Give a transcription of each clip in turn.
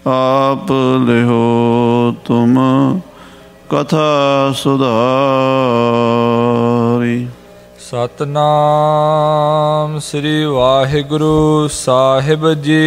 आप लिहो तुम कथा सुधारी। सतनाम श्री वाहिगुरु साहिब जी।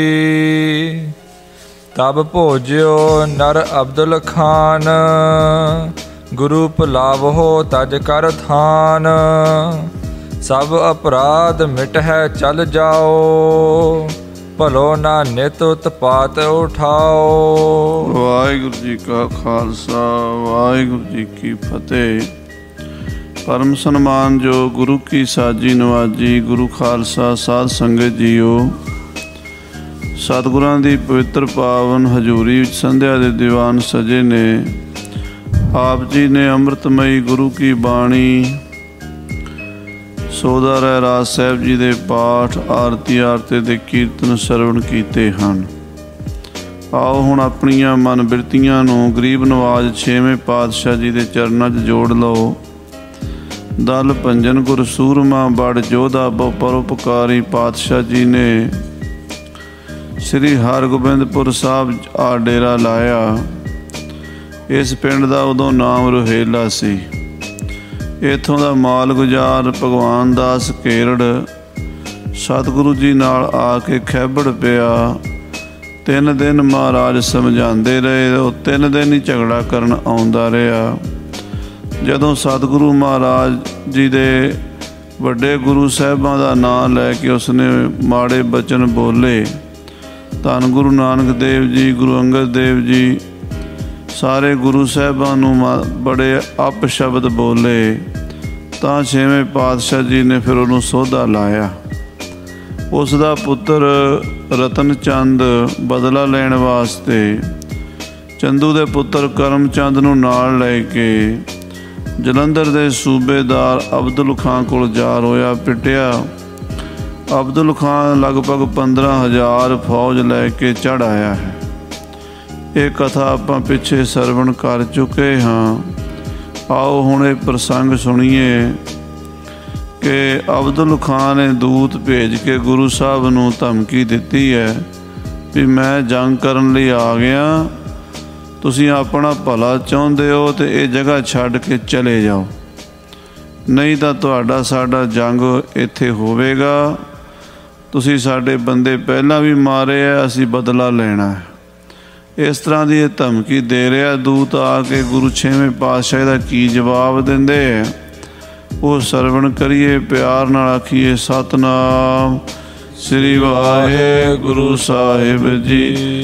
तब भोज्यो नर अब्दुल खान, गुरु भुलावहो तज कर थान। सब अपराध मिट है चल जाओ, भलो ना नित उत्पात उठाओ। वाहिगुरु जी का खालसा वाहिगुरु जी की फतेह। परम सन्मान जो गुरु की साजी नवाजी गुरु खालसा साध संगत जीओ, सतगुरां दी पवित्र पावन हजूरी विच संध्या दे दीवान सजे ने। आप जी ने अमृतमयी गुरु की बाणी सोदा रहराज साहिब जी दे पाठ आरती आरते दे कीर्तन सरवण कीते हन। आओ हुण अपनियां मन बिरतियां नूं गरीब नवाज छेवें पातशाह जी दे चरनां 'च जोड़ लओ। दल भंजन गुर सूरमा बड़ जोधा बहु परोपकारी पातशाह जी ने श्री हरगोबिंदपुर साहब आ डेरा लाया। इस पिंड दा उदों नाम रोहेला सी। इत्थों दा माल गुजार भगवान दास केरड़ सतगुरु जी नाल आके खैबड़ पिया। 3 दिन महाराज समझाते रहे, 3 दिन ही झगड़ा करन आउंदा रहा। जदों सतगुरु महाराज जी दे वड्डे गुरु साहिबां दा नाम लैके उसने माड़े बचन बोले, धन गुरु नानक देव जी, गुरु अंगद देव जी, सारे गुरु साहिबां नूं बड़े अपशब्द बोले, तां छेवें पातशाह जी ने फिर उन्होंने सोधा लाया। उसका पुत्र रतन चंद बदला लैण वास्ते चंदू दे पुत्र करमचंद नूं नाल लैके जलंधर दे सूबेदार अब्दुल खां कोल जा रोया पिटिया। अब्दुल खां लगभग 15,000 फौज लैके चढ़ आया है। ये कथा आपां पिछे सरवण कर चुके हाँ। आओ हुण ये प्रसंग सुनिए कि अब्दुल खां ने दूत भेज के गुरु साहब नूं धमकी दिती है भी मैं जंग करन लई आ गया, तुसीं अपना भला चाहुंदे हो तो ये जगह छड्ड के चले जाओ, नहीं तो तुहाडा साडा जंग इत्थे होवेगा। तुसीं साडे बंदे पहलां भी मारे है, असीं बदला लेना है। इस तरह की धमकी दे रहा दूत आके गुरु छेवें पातशाह का की जवाब देंदे वो सरवण करिए, प्यार नाल आखिए सतनाम श्री वाहिगुरु साहिब जी।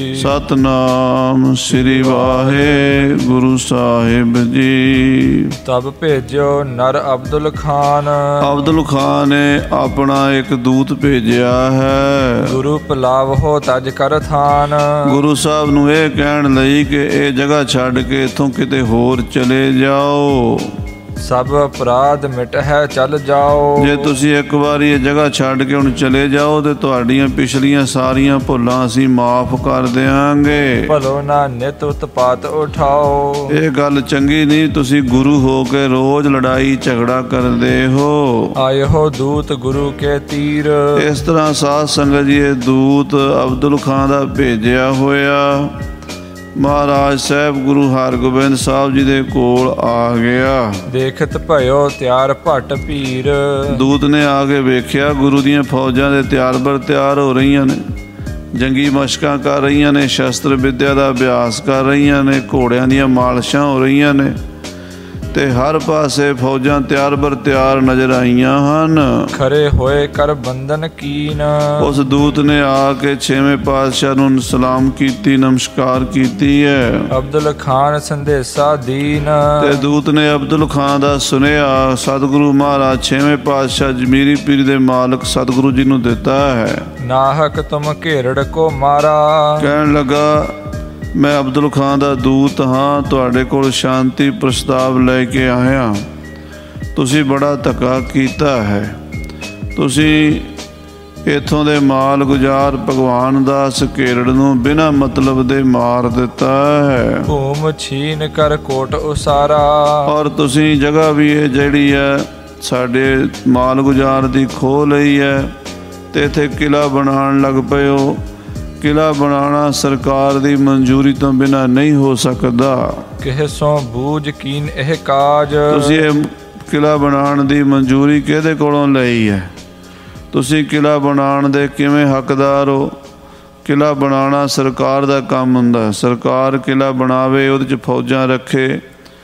सतनाम श्री वाहिगुरु साहिब जी। तब भेजो नर अब्दुल खान, अब्दुल खान ने अपना एक दूत भेजा है। गुरु भुलावहो तज कर थान। गुरु साहब नूं यह कहण लई कि ये जगह छड्ड के इथों किते होर चले जाओ, सब अपराध मिट है चल जाओ। जे तुसी एक बार ये जगह छड्ड के हुण चले जाओ तो तुहाड़ियां पिछलियां सारियां भुलां असीं माफ कर देंगे। भलो ना नित उत्पात उठाओ। ये गल चंगी नहीं, तुसी गुरु हो के रोज लड़ाई झगड़ा करदे हो। आए हो दूत गुरु के तीर। इस तरह साध संगत जी दूत अब्दुल खां दा भेजिया होया महाराज साहब गुरु हरगोबिंद साहब जी दे कोल आ गया। देखत भयो त्यार भट भीर। दूत ने आके वेख्या गुरु दियां फौजां दे त्यार बर त्यार हो रही ने, जंगी मशकां कर रही ने, शस्त्र विद्या का अभ्यास कर रही ने, घोड़ियां दियां मालशां हो रही ने ते हर पासे फौजां त्यार बर त्यार नजर आईयां हन। खरे होए कर बंधन कीन। उस दूत ने आके छेवें पातशाह नूं सलाम कीती, नमस्कार कीती है। अब्दुल खान संदेशा दीन। ते दूत ने अब्दुल खां दा सुनिया सतगुरु महाराज छेवें पातशाह जमीरी पीर दे मालक सतगुरु जी नूं दिता है। नाहक तुम घेरड़ को मारा। कहन लगा मैं अब्दुल खां दा दूत हाँ, तुहाडे कोल शांति प्रस्ताव लैके आया। तुसी बड़ा धक्का कीता है, तुसी इत्थों दे माल गुजार भगवान दास घेरड़ नूं बिना मतलब दे मार दिता है। भूम छीन कर कोट उसारा। और तुसी जगह भी है जिहड़ी है साडे माल गुजार दी खो लई है ते इत्थे किला बनाउण लग पए हो। ਕਿਲ੍ਹਾ ਬਣਾਉਣਾ ਸਰਕਾਰ ਦੀ ਮਨਜ਼ੂਰੀ ਤੋਂ ਬਿਨਾਂ ਨਹੀਂ ਹੋ ਸਕਦਾ। ਕਿਹ ਸੋ ਬੂਝ ਕੀਨ ਇਹ ਕਾਜ। ਤੁਸੀਂ ਇਹ ਕਿਲ੍ਹਾ ਬਣਾਉਣ ਦੀ ਮਨਜ਼ੂਰੀ ਕਿਹਦੇ ਕੋਲੋਂ ਲਈ ਹੈ? ਤੁਸੀਂ ਕਿਲ੍ਹਾ ਬਣਾਉਣ ਦੇ ਕਿਵੇਂ ਹੱਕਦਾਰ ਹੋ? ਕਿਲ੍ਹਾ ਬਣਾਉਣਾ ਸਰਕਾਰ ਦਾ ਕੰਮ ਹੁੰਦਾ। ਸਰਕਾਰ ਕਿਲ੍ਹਾ ਬਣਾਵੇ, ਉਹਦੇ 'ਚ ਫੌਜਾਂ ਰੱਖੇ।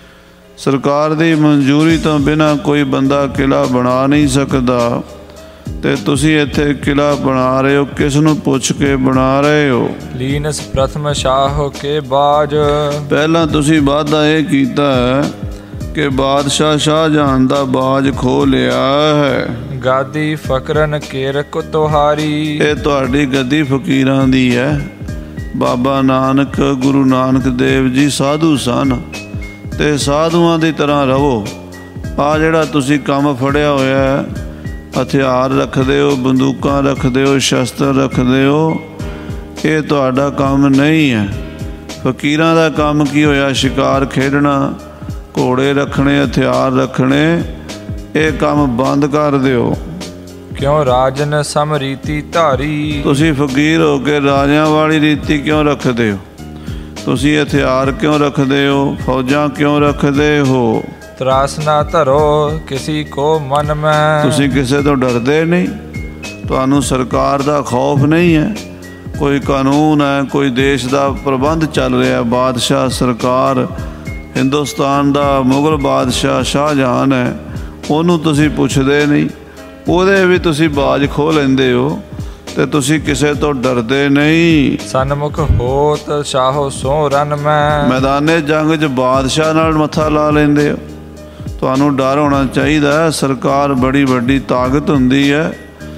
ਸਰਕਾਰ ਦੀ ਮਨਜ਼ੂਰੀ ਤੋਂ ਬਿਨਾਂ ਕੋਈ ਬੰਦਾ ਕਿਲ੍ਹਾ ਬਣਾ ਨਹੀਂ ਸਕਦਾ। ਤੇ ਤੁਸੀਂ ਇੱਥੇ ਕਿਲ੍ਹਾ ਬਣਾ ਰਹੇ ਹੋ, ਕਿਸ ਨੂੰ ਪੁੱਛ ਕੇ ਬਣਾ ਰਹੇ ਹੋ? ਲੀਨਸ ਪ੍ਰਥਮ ਸ਼ਾਹ ਕੇ ਬਾਜ। ਪਹਿਲਾਂ ਤੁਸੀਂ ਵਾਅਦਾ ਇਹ ਕੀਤਾ ਹੈ ਕਿ ਬਾਦਸ਼ਾਹ ਸ਼ਾਹਜਹਾਨ ਦਾ ਬਾਜ ਖੋਹ ਲਿਆ ਹੈ। ਗਾਦੀ ਫਕਰਨ ਕੇਰ ਕੁਤਹਾਰੀ। ਇਹ ਤੁਹਾਡੀ ਗੱਦੀ ਫਕੀਰਾਂ ਦੀ ਹੈ। ਬਾਬਾ ਨਾਨਕ, ਗੁਰੂ ਨਾਨਕ ਦੇਵ ਜੀ ਸਾਧੂ ਸਨ ਤੇ ਸਾਧੂਆਂ ਦੀ ਤਰ੍ਹਾਂ ਰਹੋ। ਆਹ ਜਿਹੜਾ ਤੁਸੀਂ ਕੰਮ ਫੜਿਆ ਹੋਇਆ ਹੈ, ਹਥਿਆਰ ਰੱਖਦੇ ਹੋ, ਬੰਦੂਕਾਂ ਰੱਖਦੇ ਹੋ, ਸ਼ਸਤਰ ਰੱਖਦੇ ਹੋ, ਇਹ ਤੁਹਾਡਾ ਕੰਮ ਨਹੀਂ ਹੈ। ਫਕੀਰਾਂ ਦਾ ਕੰਮ ਕੀ ਹੋਇਆ? ਸ਼ਿਕਾਰ ਖੇਡਣਾ, ਘੋੜੇ ਰੱਖਣੇ, ਹਥਿਆਰ ਰੱਖਣੇ। ਇਹ ਕੰਮ ਬੰਦ ਕਰ ਦਿਓ। ਕਿਉਂ ਰਾਜਨ ਸਮ ਰੀਤੀ ਧਾਰੀ। ਤੁਸੀਂ ਫਕੀਰ ਹੋ ਕੇ ਰਾਜਿਆਂ ਵਾਲੀ ਰੀਤੀ ਕਿਉਂ ਰੱਖਦੇ ਹੋ? ਤੁਸੀਂ ਹਥਿਆਰ ਕਿਉਂ ਰੱਖਦੇ ਹੋ? ਫੌਜਾਂ ਕਿਉਂ ਰੱਖਦੇ ਹੋ? ਤਰਾਸ ਨਾ ਧਰੋ ਕਿਸੀ ਕੋ ਮਨ ਮੈਂ। ਤੁਸੀਂ ਕਿਸੇ ਤੋਂ ਡਰਦੇ ਨਹੀਂ? ਤੁਹਾਨੂੰ ਸਰਕਾਰ ਦਾ ਖੌਫ ਨਹੀਂ ਹੈ? ਕੋਈ ਕਾਨੂੰਨ ਹੈ, ਕੋਈ ਦੇਸ਼ ਦਾ ਪ੍ਰਬੰਧ ਚੱਲ ਰਿਹਾ, ਬਾਦਸ਼ਾਹ ਸਰਕਾਰ, ਹਿੰਦੁਸਤਾਨ ਦਾ ਮੁਗਲ ਬਾਦਸ਼ਾਹ ਸ਼ਾਹਜਹਾਨ ਹੈ, ਉਹਨੂੰ ਤੁਸੀਂ ਪੁੱਛਦੇ ਨਹੀਂ। ਉਹਦੇ ਵੀ ਤੁਸੀਂ ਬਾਜ ਖੋਹ ਲੈਂਦੇ ਹੋ ਤੇ ਤੁਸੀਂ ਕਿਸੇ ਤੋਂ ਡਰਦੇ ਨਹੀਂ। ਸਨਮੁਖ ਹੋਤ ਸ਼ਾਹੋ ਸੋ ਰਨ ਮੈਂ। ਮੈਦਾਨੇ ਜੰਗ 'ਚ ਬਾਦਸ਼ਾਹ ਨਾਲ ਮੱਥਾ ਲਾ ਲੈਂਦੇ ਹੋ। ਤੁਹਾਨੂੰ ਡਰ ਹੋਣਾ ਚਾਹੀਦਾ। ਸਰਕਾਰ ਬੜੀ ਵੱਡੀ ਤਾਕਤ ਹੁੰਦੀ ਹੈ।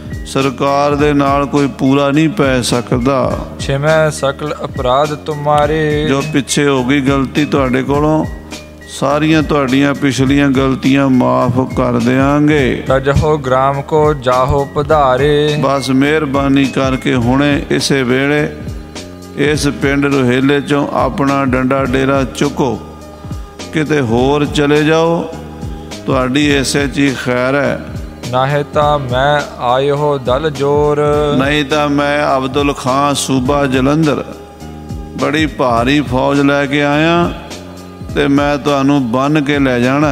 ਸਰਕਾਰ ਦੇ ਨਾਲ ਕੋਈ ਪੂਰਾ ਨਹੀਂ ਪੈ ਸਕਦਾ। ਛਿਮੈ ਸਕਲ ਅਪਰਾਧ ਤੁਮਾਰੇ। ਜੋ ਪਿੱਛੇ ਹੋ ਗਈ ਗਲਤੀ ਤੁਹਾਡੇ ਕੋਲੋਂ, ਸਾਰੀਆਂ ਤੁਹਾਡੀਆਂ ਪਿਛਲੀਆਂ ਗਲਤੀਆਂ ਮਾਫ ਕਰ ਦਿਆਂਗੇ। ਤਜਹੋ ਗ੍ਰਾਮ ਕੋ ਜਾਹੋ ਪਧਾਰੇ। ਬਸ ਮਿਹਰਬਾਨੀ ਕਰਕੇ ਹੁਣੇ ਇਸੇ ਵੇਲੇ ਇਸ ਪਿੰਡ ਰੋਹੇਲੇ 'ਚੋਂ ਆਪਣਾ ਡੰਡਾ ਡੇਰਾ ਚੁੱਕੋ, ਕਿਤੇ ਹੋਰ ਚਲੇ ਜਾਓ। ਤੁਹਾਡੀ ਇਸੇ 'ਚ ਹੀ ਖੈਰ ਹੈ। ਨਾਹੇ ਤਾਂ ਮੈਂ ਆਇਓ ਦਲ ਜੋਰ। ਨਹੀਂ ਤਾਂ ਮੈਂ ਅਬਦੁਲ ਖਾਂ ਸੂਬਾ ਜਲੰਧਰ ਬੜੀ ਭਾਰੀ ਫੌਜ ਲੈ ਕੇ ਆਇਆ ਤੇ ਮੈਂ ਤੁਹਾਨੂੰ ਬੰਨ੍ਹ ਕੇ ਲੈ ਜਾਣਾ।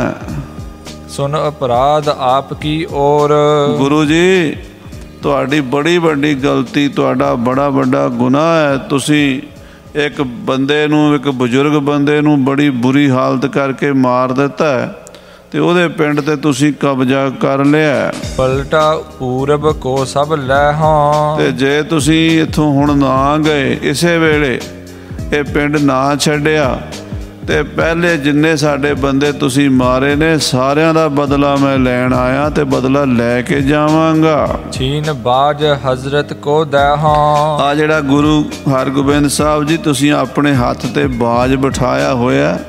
ਸੁਣ ਅਪਰਾਧ ਆਪ ਕੀ ਔਰ। ਗੁਰੂ ਜੀ, ਤੁਹਾਡੀ ਬੜੀ ਵੱਡੀ ਗਲਤੀ, ਤੁਹਾਡਾ ਬੜਾ ਵੱਡਾ ਗੁਨਾਹ ਹੈ। ਤੁਸੀਂ ਇੱਕ ਬੰਦੇ ਨੂੰ, ਇੱਕ ਬਜ਼ੁਰਗ ਬੰਦੇ ਨੂੰ ਬੜੀ ਬੁਰੀ ਹਾਲਤ ਕਰਕੇ ਮਾਰ ਦਿੱਤਾ ਹੈ ਤੇ ਉਹਦੇ ਪਿੰਡ ਤੇ ਤੁਸੀਂ ਕਬਜ਼ਾ ਕਰ ਲਿਆ। ਪਲਟਾ ਪੂਰਬ ਕੋ ਸਭ ਲੈ ਹਾਂ। ਤੇ ਜੇ ਤੁਸੀਂ ਇੱਥੋਂ ਹੁਣ ਨਾ ਗਏ, ਇਸੇ ਵੇਲੇ ਇਹ ਪਿੰਡ ਨਾ ਛੱਡਿਆ ਤੇ ਪਹਿਲੇ ਜਿੰਨੇ ਸਾਡੇ ਬੰਦੇ ਤੁਸੀਂ ਮਾਰੇ ਨੇ, ਸਾਰਿਆਂ ਦਾ ਬਦਲਾ ਮੈਂ ਲੈਣ ਆਇਆ ਤੇ ਬਦਲਾ ਲੈ ਕੇ ਜਾਵਾਂਗਾ। ਛੀਨ ਬਾਜ ਹਜ਼ਰਤ ਕੋ ਦੇ ਹਾਂ। ਆ ਜਿਹੜਾ ਗੁਰੂ ਹਰਗੋਬਿੰਦ ਸਾਹਿਬ ਜੀ ਤੁਸੀਂ ਆਪਣੇ ਹੱਥ ਤੇ ਬਾਜ ਬਿਠਾਇਆ ਹੋਇਆ,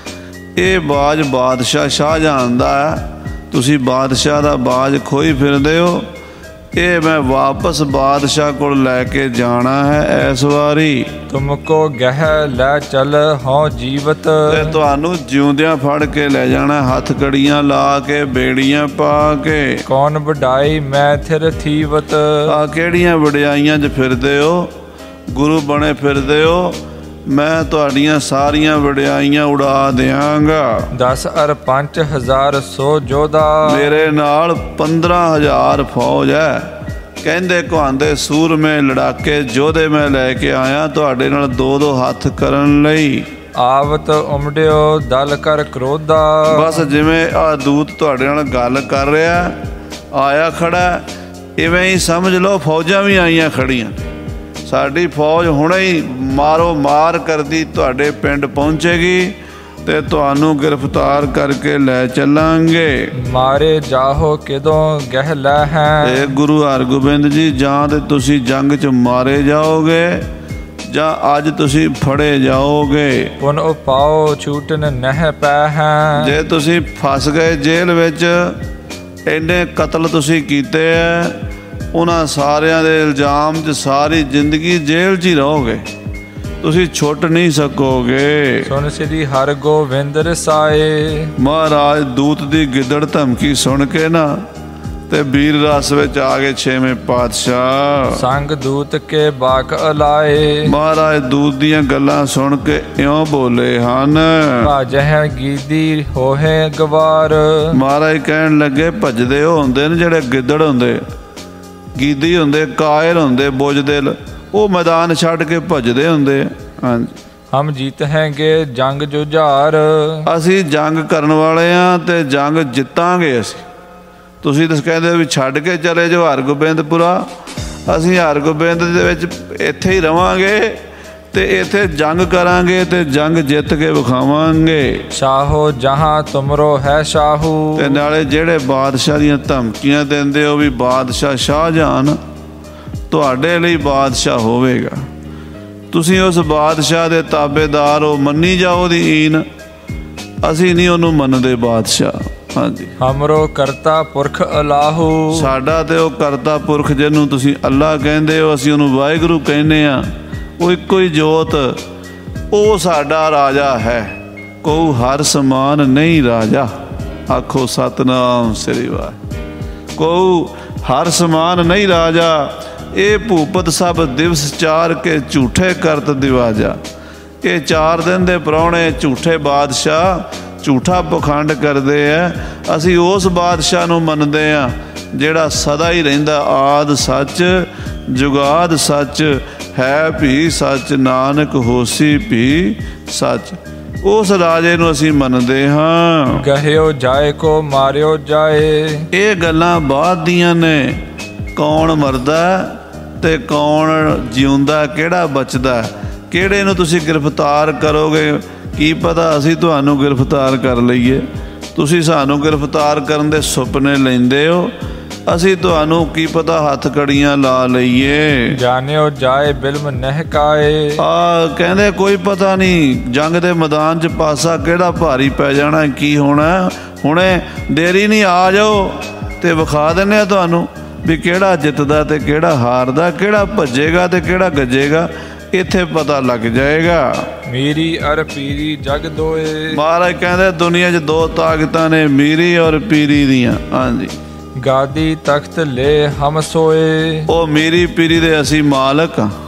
ਇਹ ਬਾਜ ਬਾਦਸ਼ਾਹ ਸ਼ਾਹਜਹਾਨ ਦਾ ਹੈ। ਤੁਸੀਂ ਬਾਦਸ਼ਾਹ ਦਾ ਬਾਜ ਖੋਈ ਫਿਰਦੇ ਹੋ। ਇਹ ਮੈਂ ਵਾਪਸ ਬਾਦਸ਼ਾਹ ਕੋਲ ਲੈ ਕੇ ਜਾਣਾ ਹੈ ਇਸ ਵਾਰੀ। ਤੁਮਕੋ ਗਹਿ ਲੈ ਚੱਲ ਹੋ ਜੀਵਤ। ਤੇ ਤੁਹਾਨੂੰ ਜਿਉਂਦਿਆਂ ਫੜ ਕੇ ਲੈ ਜਾਣਾ, ਹੱਥ ਕੜੀਆਂ ਲਾ ਕੇ, ਬੇੜੀਆਂ ਪਾ ਕੇ। ਕੌਣ ਵਡਾਈ ਮੈਂ ਥਿਰ ਥੀਵਤ। ਆ ਕਿਹੜੀਆਂ ਵਡਿਆਈਆਂ 'ਚ ਫਿਰਦੇ ਹੋ? ਗੁਰੂ ਬਣੇ ਫਿਰਦੇ ਹੋ। ਮੈਂ ਤੁਹਾਡੀਆਂ ਸਾਰੀਆਂ ਵਡਿਆਈਆਂ ਉਡਾ ਦਿਆਂਗਾ। 10 ਅਰ 5000 ਸੋ ਜੋਧਾ। ਮੇਰੇ ਨਾਲ 15000 ਫੌਜ ਹੈ। ਕਹਿੰਦੇ ਕਹਾਂਦੇ ਸੂਰਮੇ ਲੜਾਕੇ ਯੋਧੇ ਮੈਂ ਲੈ ਕੇ ਆਇਆ ਤੁਹਾਡੇ ਨਾਲ ਦੋ ਦੋ ਹੱਥ ਕਰਨ ਲਈ। ਆਵਤ ਉਮੜਿਓ ਦਲ ਕਰ ਕਰੋਧਾ। ਬਸ ਜਿਵੇਂ ਆ ਦੂਤ ਤੁਹਾਡੇ ਨਾਲ ਗੱਲ ਕਰ ਰਿਹਾ, ਆਇਆ ਖੜਾ, ਇਵੇਂ ਹੀ ਸਮਝ ਲਓ ਫੌਜਾਂ ਵੀ ਆਈਆਂ ਖੜੀਆਂ। ਸਾਡੀ ਫੌਜ ਹੁਣੇ ਹੀ ਮਾਰੋ ਮਾਰ ਕਰਦੀ ਤੁਹਾਡੇ ਪਿੰਡ ਪਹੁੰਚੇਗੀ ਤੇ ਤੁਹਾਨੂੰ ਗ੍ਰਿਫਤਾਰ ਕਰਕੇ ਲੈ ਚੱਲਾਂਗੇ। ਮਾਰੇ ਜਾਹੋ ਕਿਦੋਂ ਗਹਿ ਲੈ ਹੈ। ਤੇ ਗੁਰੂ ਹਰਗੋਬਿੰਦ ਜੀ, ਜਾਂ ਤੇ ਤੁਸੀਂ ਜੰਗ 'ਚ ਮਾਰੇ ਜਾਓਗੇ ਜਾਂ ਅੱਜ ਤੁਸੀਂ ਫੜੇ ਜਾਓਗੇ। ਪੁਨ ਉਪਾਓ ਛੂਟਨ ਨਹਿ ਪੈ ਹੈ। ਜੇ ਤੁਸੀਂ ਫਸ ਗਏ ਜੇਲ੍ਹ ਵਿੱਚ, ਇੰਨੇ ਕਤਲ ਤੁਸੀਂ ਕੀਤੇ ਹੈ, ਉਹਨਾਂ ਸਾਰਿਆਂ ਦੇ ਇਲਜ਼ਾਮ 'ਚ ਸਾਰੀ ਜ਼ਿੰਦਗੀ ਜੇਲ੍ਹ 'ਚ ਹੀ ਰਹੋਗੇ, ਤੁਸੀਂ ਛੁੱਟ ਨਹੀਂ ਸਕੋਗੇ। ਸੁਣ ਸ੍ਰੀ ਹਰਗੋਬਿੰਦ ਰਸਾਏ। ਮਹਾਰਾਜ ਦੂਤ ਦੀ ਗਿੱਦੜ ਧਮਕੀ ਸੁਣ ਕੇ ਨਾ ਤੇ ਵੀਰ ਰਸ ਵਿੱਚ ਆ ਗਏ ਛੇਵੇਂ ਪਾਤਸ਼ਾਹ। ਸੰਗ ਦੂਤ ਕੇ ਬਾਕ ਅਲਾਏ, ਮਹਾਰਾਜ ਦੂਤ ਦੀਆਂ ਗੱਲਾਂ ਸੁਣ ਕੇ ਇਉਂ ਬੋਲੇ ਹਨ। ਭਾਜਹਿ ਗੀਦੀ ਹੋਏ ਗਵਾਰ। ਮਹਾਰਾਜ ਕਹਿਣ ਲੱਗੇ ਭੱਜਦੇ ਉਹ ਹੁੰਦੇ ਨੇ ਜਿਹੜੇ ਗਿੱਦੜ ਹੁੰਦੇ, ਗੀਦੀ ਹੁੰਦੇ, ਕਾਇਰ ਹੁੰਦੇ, ਬੁਝਦਿਲ, ਉਹ ਮੈਦਾਨ ਛੱਡ ਕੇ ਭੱਜਦੇ ਹੁੰਦੇ। ਹਾਂਜੀ, ਹਮ ਜੀਤ ਹੈਗੇ ਜੰਗ ਜੁਝਾਰ। ਅਸੀਂ ਜੰਗ ਕਰਨ ਵਾਲੇ ਹਾਂ ਤੇ ਜੰਗ ਜਿੱਤਾਂਗੇ ਅਸੀਂ। ਤੁਸੀਂ ਤਾਂ ਕਹਿੰਦੇ ਵੀ ਛੱਡ ਕੇ ਚਲੇ ਜਾਓ ਹਰਗੋਬਿੰਦਪੁਰਾ, ਅਸੀਂ ਹਰਗੋਬਿੰਦ ਦੇ ਵਿੱਚ ਇੱਥੇ ਹੀ ਰਵਾਂਗੇ ਤੇ ਇੱਥੇ ਜੰਗ ਕਰਾਂਗੇ ਤੇ ਜੰਗ ਜਿੱਤ ਕੇ ਵਿਖਾਵਾਂਗੇ। ਸ਼ਾਹੋ ਜਹਾਂ ਤੁਮਰੋ ਹੈ ਸ਼ਾਹੂ। ਤੇ ਨਾਲੇ ਜਿਹੜੇ ਬਾਦਸ਼ਾਹ ਦੀਆਂ ਧਮਕੀਆਂ ਦਿੰਦੇ ਹੋ ਵੀ ਬਾਦਸ਼ਾਹ ਸ਼ਾਹਜਹਾਨ ਤੁਹਾਡੇ ਲਈ ਬਾਦਸ਼ਾਹ ਹੋਵੇਗਾ, ਤੁਸੀਂ ਉਸ ਬਾਦਸ਼ਾਹ ਦੇ ਤਾਬੇਦਾਰ ਹੋ, ਮੰਨੀ ਜਾਓ ਉਹਦੀ ਈਨ। ਅਸੀਂ ਨਹੀਂ ਉਹਨੂੰ ਮੰਨਦੇ ਬਾਦਸ਼ਾਹ। ਹਾਂਜੀ, ਹਮਰੋ ਕਰਤਾ ਪੁਰਖ ਅਲਾਹੂ। ਸਾਡਾ ਤੇ ਉਹ ਕਰਤਾ ਪੁਰਖ ਜਿਹਨੂੰ ਤੁਸੀਂ ਅੱਲਾ ਕਹਿੰਦੇ ਹੋ, ਅਸੀਂ ਉਹਨੂੰ ਵਾਹਿਗੁਰੂ ਕਹਿੰਦੇ ਹਾਂ। ਉਹ ਇੱਕੋ ਹੀ ਜੋਤ, ਉਹ ਸਾਡਾ ਰਾਜਾ ਹੈ। ਕਹੂ ਹਰ ਸਮਾਨ ਨਹੀਂ ਰਾਜਾ, ਆਖੋ ਸਤਨਾਮ ਸ੍ਰੀ ਵਾਹਿਗੁਰੂ। ਕਹੂ ਹਰ ਸਮਾਨ ਨਹੀਂ ਰਾਜਾ, ਇਹ ਭੂਪਤ ਸਭ ਦਿਵਸ ਚਾਰ ਕੇ ਝੂਠੇ ਕਰਤ ਦਿਵਾਜਾ। ਇਹ 4 ਦਿਨ ਦੇ ਪ੍ਰਾਹੁਣੇ ਝੂਠੇ ਬਾਦਸ਼ਾਹ ਝੂਠਾ ਪਖੰਡ ਕਰਦੇ ਆ। ਅਸੀਂ ਉਸ ਬਾਦਸ਼ਾਹ ਨੂੰ ਮੰਨਦੇ ਹਾਂ ਜਿਹੜਾ ਸਦਾ ਹੀ ਰਹਿੰਦਾ, ਆਦ ਸੱਚ ਜੁਗਾਦ ਸੱਚ, ਹੈ ਭੀ ਸੱਚ, ਨਾਨਕ ਹੋਸੀ ਭੀ ਸੱਚ। ਉਸ ਰਾਜੇ ਨੂੰ ਅਸੀਂ ਮੰਨਦੇ ਹਾਂ। ਕਹਿਓ ਜਾਏ ਕੋ ਮਾਰਿਓ ਜਾਏ। ਇਹ ਗੱਲਾਂ ਬਾਅਦ ਦੀਆਂ ਨੇ, ਕੌਣ ਮਰਦਾ ਤੇ ਕੌਣ ਜਿਉਂਦਾ, ਕਿਹੜਾ ਬਚਦਾ, ਕਿਹੜੇ ਨੂੰ ਤੁਸੀਂ ਗ੍ਰਿਫਤਾਰ ਕਰੋਗੇ। ਕੀ ਪਤਾ ਅਸੀਂ ਤੁਹਾਨੂੰ ਗ੍ਰਿਫਤਾਰ ਕਰ ਲਈਏ, ਤੁਸੀਂ ਸਾਨੂੰ ਗ੍ਰਿਫਤਾਰ ਕਰਨ ਦੇ ਸੁਪਨੇ ਲੈਂਦੇ ਹੋ, ਅਸੀਂ ਤੁਹਾਨੂੰ ਕੀ ਪਤਾ ਹੱਥ ਕੜੀਆਂ ਲਾ ਲਈਏ। ਜਾਣਿਓ ਜਾਏ ਬਿਲਮ ਨਹਿਕਾਏ। ਕਹਿੰਦੇ ਕੋਈ ਪਤਾ ਨਹੀਂ ਜੰਗ ਦੇ ਮੈਦਾਨ 'ਚ ਪਾਸਾ ਕਿਹੜਾ ਭਾਰੀ ਪੈ ਜਾਣਾ, ਕੀ ਹੋਣਾ। ਹੁਣੇ ਦੇਰੀ ਨਹੀਂ, ਆ ਜਾਓ ਤੇ ਵਿਖਾ ਦਿੰਦੇ ਆ ਤੁਹਾਨੂੰ ਵੀ ਕਿਹੜਾ ਜਿੱਤਦਾ ਤੇ ਕਿਹੜਾ ਹਾਰਦਾ, ਕਿਹੜਾ ਭੱਜੇਗਾ ਤੇ ਕਿਹੜਾ ਗੱਜੇਗਾ। ਇੱਥੇ ਪਤਾ ਲੱਗ ਜਾਏਗਾ। ਮੀਰੀ ਅਰ ਪੀਰੀ ਜਗ ਦੋਏ। ਮਹਾਰਾਜ ਕਹਿੰਦੇ ਦੁਨੀਆ 'ਚ 2 ਤਾਕਤਾਂ ਨੇ, ਮੀਰੀ ਔਰ ਪੀਰੀ ਦੀਆਂ। ਹਾਂਜੀ, ਗਾਦੀ ਤਖਤ ਲੈ ਹਮ ਸੋਏ। ਉਹ ਮੀਰੀ ਪੀਰੀ ਦੇ ਅਸੀਂ ਮਾਲਕ ਹਾਂ।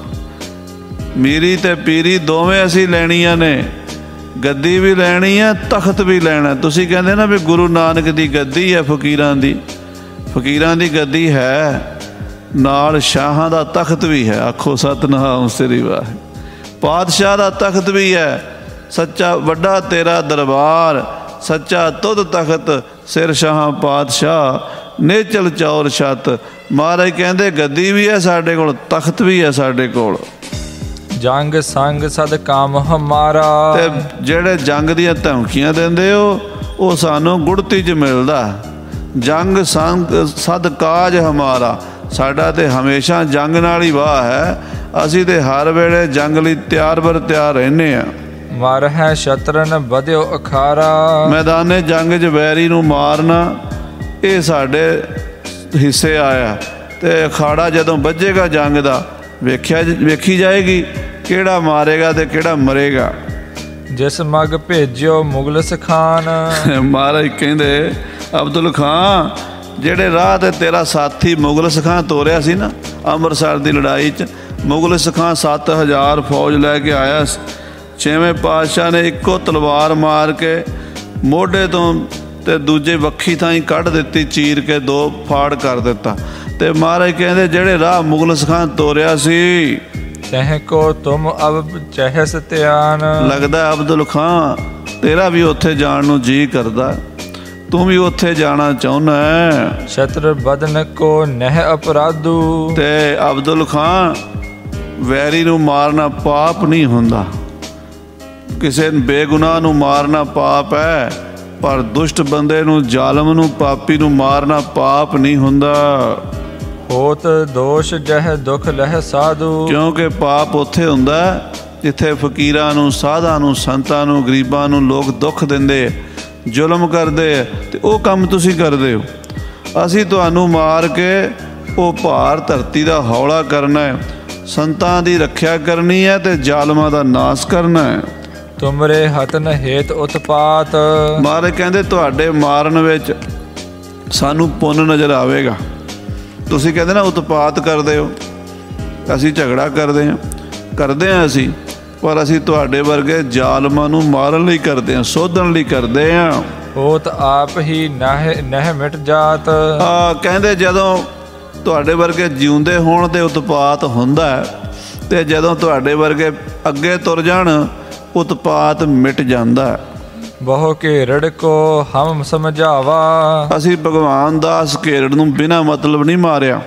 ਮੀਰੀ ਤੇ ਪੀਰੀ ਦੋਵੇਂ ਅਸੀਂ ਲੈਣੀਆਂ ਨੇ, ਗੱਦੀ ਵੀ ਲੈਣੀ ਹੈ, ਤਖਤ ਵੀ ਲੈਣਾ। ਤੁਸੀਂ ਕਹਿੰਦੇ ਨਾ ਵੀ ਗੁਰੂ ਨਾਨਕ ਦੀ ਗੱਦੀ ਹੈ ਫਕੀਰਾਂ ਦੀ, ਫਕੀਰਾਂ ਦੀ ਗੱਦੀ ਹੈ, ਨਾਲ ਸ਼ਾਹਾਂ ਦਾ ਤਖਤ ਵੀ ਹੈ। ਆਖੋ ਸਤਨਾਮ ਸ੍ਰੀ ਵਾਹਿਗੁਰੂ। ਪਾਤਸ਼ਾਹ ਦਾ ਤਖਤ ਵੀ ਹੈ, ਸੱਚਾ ਵੱਡਾ ਤੇਰਾ ਦਰਬਾਰ, ਸੱਚਾ ਤੁਧ ਤਖਤ, ਸਿਰ ਸ਼ਾਹਾਂ ਪਾਤਸ਼ਾਹ, ਨੇਚਲ ਚੌਰ ਛੱਤ। ਮਹਾਰਾਜ ਕਹਿੰਦੇ ਗੱਦੀ ਵੀ ਹੈ ਸਾਡੇ ਕੋਲ, ਤਖਤ ਵੀ ਹੈ ਸਾਡੇ ਕੋਲ। ਜੰਗ ਸੰਗ ਸਦ ਕਾਮ ਹਮਾਰਾ। ਤੇ ਜਿਹੜੇ ਜੰਗ ਦੀਆਂ ਧਮਕੀਆਂ ਦਿੰਦੇ ਹੋ ਉਹ ਸਾਨੂੰ ਗੁੜਤੀ 'ਚ ਮਿਲਦਾ। ਜੰਗ ਸੰਗ ਸਦ ਕਾਜ ਹਮਾਰਾ, ਸਾਡਾ ਤੇ ਹਮੇਸ਼ਾ ਜੰਗ ਨਾਲ ਹੀ ਵਾਹ ਹੈ। ਅਸੀਂ ਤੇ ਹਰ ਵੇਲੇ ਜੰਗ ਲਈ ਤਿਆਰ ਬਰ ਤਿਆਰ ਰਹਿੰਦੇ ਹਾਂ। ਮਰ ਹੈ ਸ਼ਤਰਨ ਵਧਿਓ ਅਖਾਰਾ। ਮੈਦਾਨੇ ਜੰਗ 'ਚ ਵੈਰੀ ਨੂੰ ਮਾਰਨਾ ਇਹ ਸਾਡੇ ਹਿੱਸੇ ਆਇਆ, ਤੇ ਅਖਾੜਾ ਜਦੋਂ ਵੱਜੇਗਾ ਜੰਗ ਦਾ ਵੇਖੀ ਜਾਏਗੀ ਕਿਹੜਾ ਮਾਰੇਗਾ ਤੇ ਕਿਹੜਾ ਮਰੇਗਾ। ਜਿਸ ਮਗ ਭੇਜਿਓ ਮੁਗਲਸ ਖਾਨ। ਮਹਾਰਾਜ ਕਹਿੰਦੇ ਅਬਦੁਲ ਖਾਨ, ਜਿਹੜੇ ਰਾਹ ਤੇ ਤੇਰਾ ਸਾਥੀ ਮੁਗਲਸ ਖਾਨ ਤੋਰਿਆ ਸੀ ਨਾ ਅੰਮ੍ਰਿਤਸਰ ਦੀ ਲੜਾਈ 'ਚ, ਮੁਗਲਸ ਖਾਨ 7000 ਫੌਜ ਲੈ ਕੇ ਆਇਆ ਸੀ। 6ਵੇਂ ਪਾਤਸ਼ਾਹ ਨੇ ਇੱਕੋ ਤਲਵਾਰ ਮਾਰ ਕੇ ਮੋਢੇ ਤੋਂ ਤੇ ਦੂਜੇ ਵੱਖੀ ਥਾਈਂ ਕੱਢ ਦਿੱਤੀ, ਚੀਰ ਕੇ 2 ਫਾੜ ਕਰ ਦਿੱਤਾ। ਤੇ ਮਹਾਰਾਜ ਕਹਿੰਦੇ ਜਿਹੜੇ ਰਾਹ ਮੁਗਲਸ ਖਾਨ ਤੋਰਿਆ ਸੀ, ਤਹਿ ਕੋ ਤੁਮ ਅਬ ਚਹਿਸ ਧਿਆਨ। ਲੱਗਦਾ ਅਬਦੁਲ ਖਾਨ ਤੇਰਾ ਵੀ ਉੱਥੇ ਜਾਣ ਨੂੰ ਜੀ ਕਰਦਾ, ਤੂੰ ਵੀ ਉੱਥੇ ਜਾਣਾ ਚਾਹੁੰਦਾ ਹੈ। ਸ਼ਤਰ ਬਦਨ ਕੋ ਨਹਿ ਅਪਰਾਧੂ। ਤੇ ਅਬਦੁਲ ਖਾਨ ਵੈਰੀ ਨੂੰ ਮਾਰਨਾ ਪਾਪ ਨਹੀਂ ਹੁੰਦਾ, ਕਿਸੇ ਬੇਗੁਨਾਹ ਨੂੰ ਮਾਰਨਾ ਪਾਪ ਹੈ, ਪਰ ਦੁਸ਼ਟ ਬੰਦੇ ਨੂੰ, ਜ਼ਾਲਮ ਨੂੰ, ਪਾਪੀ ਨੂੰ ਮਾਰਨਾ ਪਾਪ ਨਹੀਂ ਹੁੰਦਾ। ਹੋਤ ਦੋਸ਼ ਜਹ ਦੁਖ ਲਹਿ ਸਾਧੂ। ਕਿਉਂਕਿ ਪਾਪ ਉੱਥੇ ਹੁੰਦਾ ਜਿੱਥੇ ਫਕੀਰਾਂ ਨੂੰ, ਸਾਧਾਂ ਨੂੰ, ਸੰਤਾਂ ਨੂੰ, ਗਰੀਬਾਂ ਨੂੰ ਲੋਕ ਦੁੱਖ ਦਿੰਦੇ, ਜ਼ੁਲਮ ਕਰਦੇ, ਤੇ ਉਹ ਕੰਮ ਤੁਸੀਂ ਕਰਦੇ ਹੋ। ਅਸੀਂ ਤੁਹਾਨੂੰ ਮਾਰ ਕੇ ਉਹ ਭਾਰ ਧਰਤੀ ਦਾ ਹੌਲਾ ਕਰਨਾ ਹੈ, ਸੰਤਾਂ ਦੀ ਰੱਖਿਆ ਕਰਨੀ ਹੈ ਤੇ ਜ਼ਾਲਮਾਂ ਦਾ ਨਾਸ਼ ਕਰਨਾ ਹੈ। ਤੁਮਰੇ ਹਤਨ ਹੇਤ ਉਤਪਾਤ। ਮਹਾਰਾਜ ਕਹਿੰਦੇ ਤੁਹਾਡੇ ਮਾਰਨ ਵਿੱਚ ਸਾਨੂੰ ਪੁੰਨ ਨਜ਼ਰ ਆਵੇਗਾ। ਤੁਸੀਂ ਕਹਿੰਦੇ ਨਾ ਉਤਪਾਤ ਕਰਦੇ ਹੋ, ਅਸੀਂ ਝਗੜਾ ਕਰਦੇ ਹਾਂ ਅਸੀਂ, ਪਰ ਅਸੀਂ ਤੁਹਾਡੇ ਵਰਗੇ ਜ਼ਾਲਮਾਂ ਨੂੰ ਮਾਰਨ ਲਈ ਕਰਦੇ ਹਾਂ, ਸੋਧਣ ਲਈ ਕਰਦੇ ਹਾਂ। ਹੋਤ ਆਪ ਹੀ ਨਹਿ ਮਿਟ ਜਾਤ। ਕਹਿੰਦੇ ਜਦੋਂ ਤੁਹਾਡੇ ਵਰਗੇ ਜਿਉਂਦੇ ਹੋਣ ਤੇ ਉਤਪਾਤ ਹੁੰਦਾ ਹੈ, ਤੇ ਜਦੋਂ ਤੁਹਾਡੇ ਵਰਗੇ ਅੱਗੇ ਤੁਰ ਜਾਣ ਉਤਪਾਤ ਮਿਟ ਜਾਂਦਾ ਹੈ। ਬਹੁ ਘੇਰੜ ਕੋ ਹਮ ਸਮਝਾਵਾ। ਅਸੀਂ ਭਗਵਾਨ ਦਾਸ ਘੇਰੜ ਨੂੰ ਬਿਨਾਂ ਮਤਲਬ ਨਹੀਂ ਮਾਰਿਆ।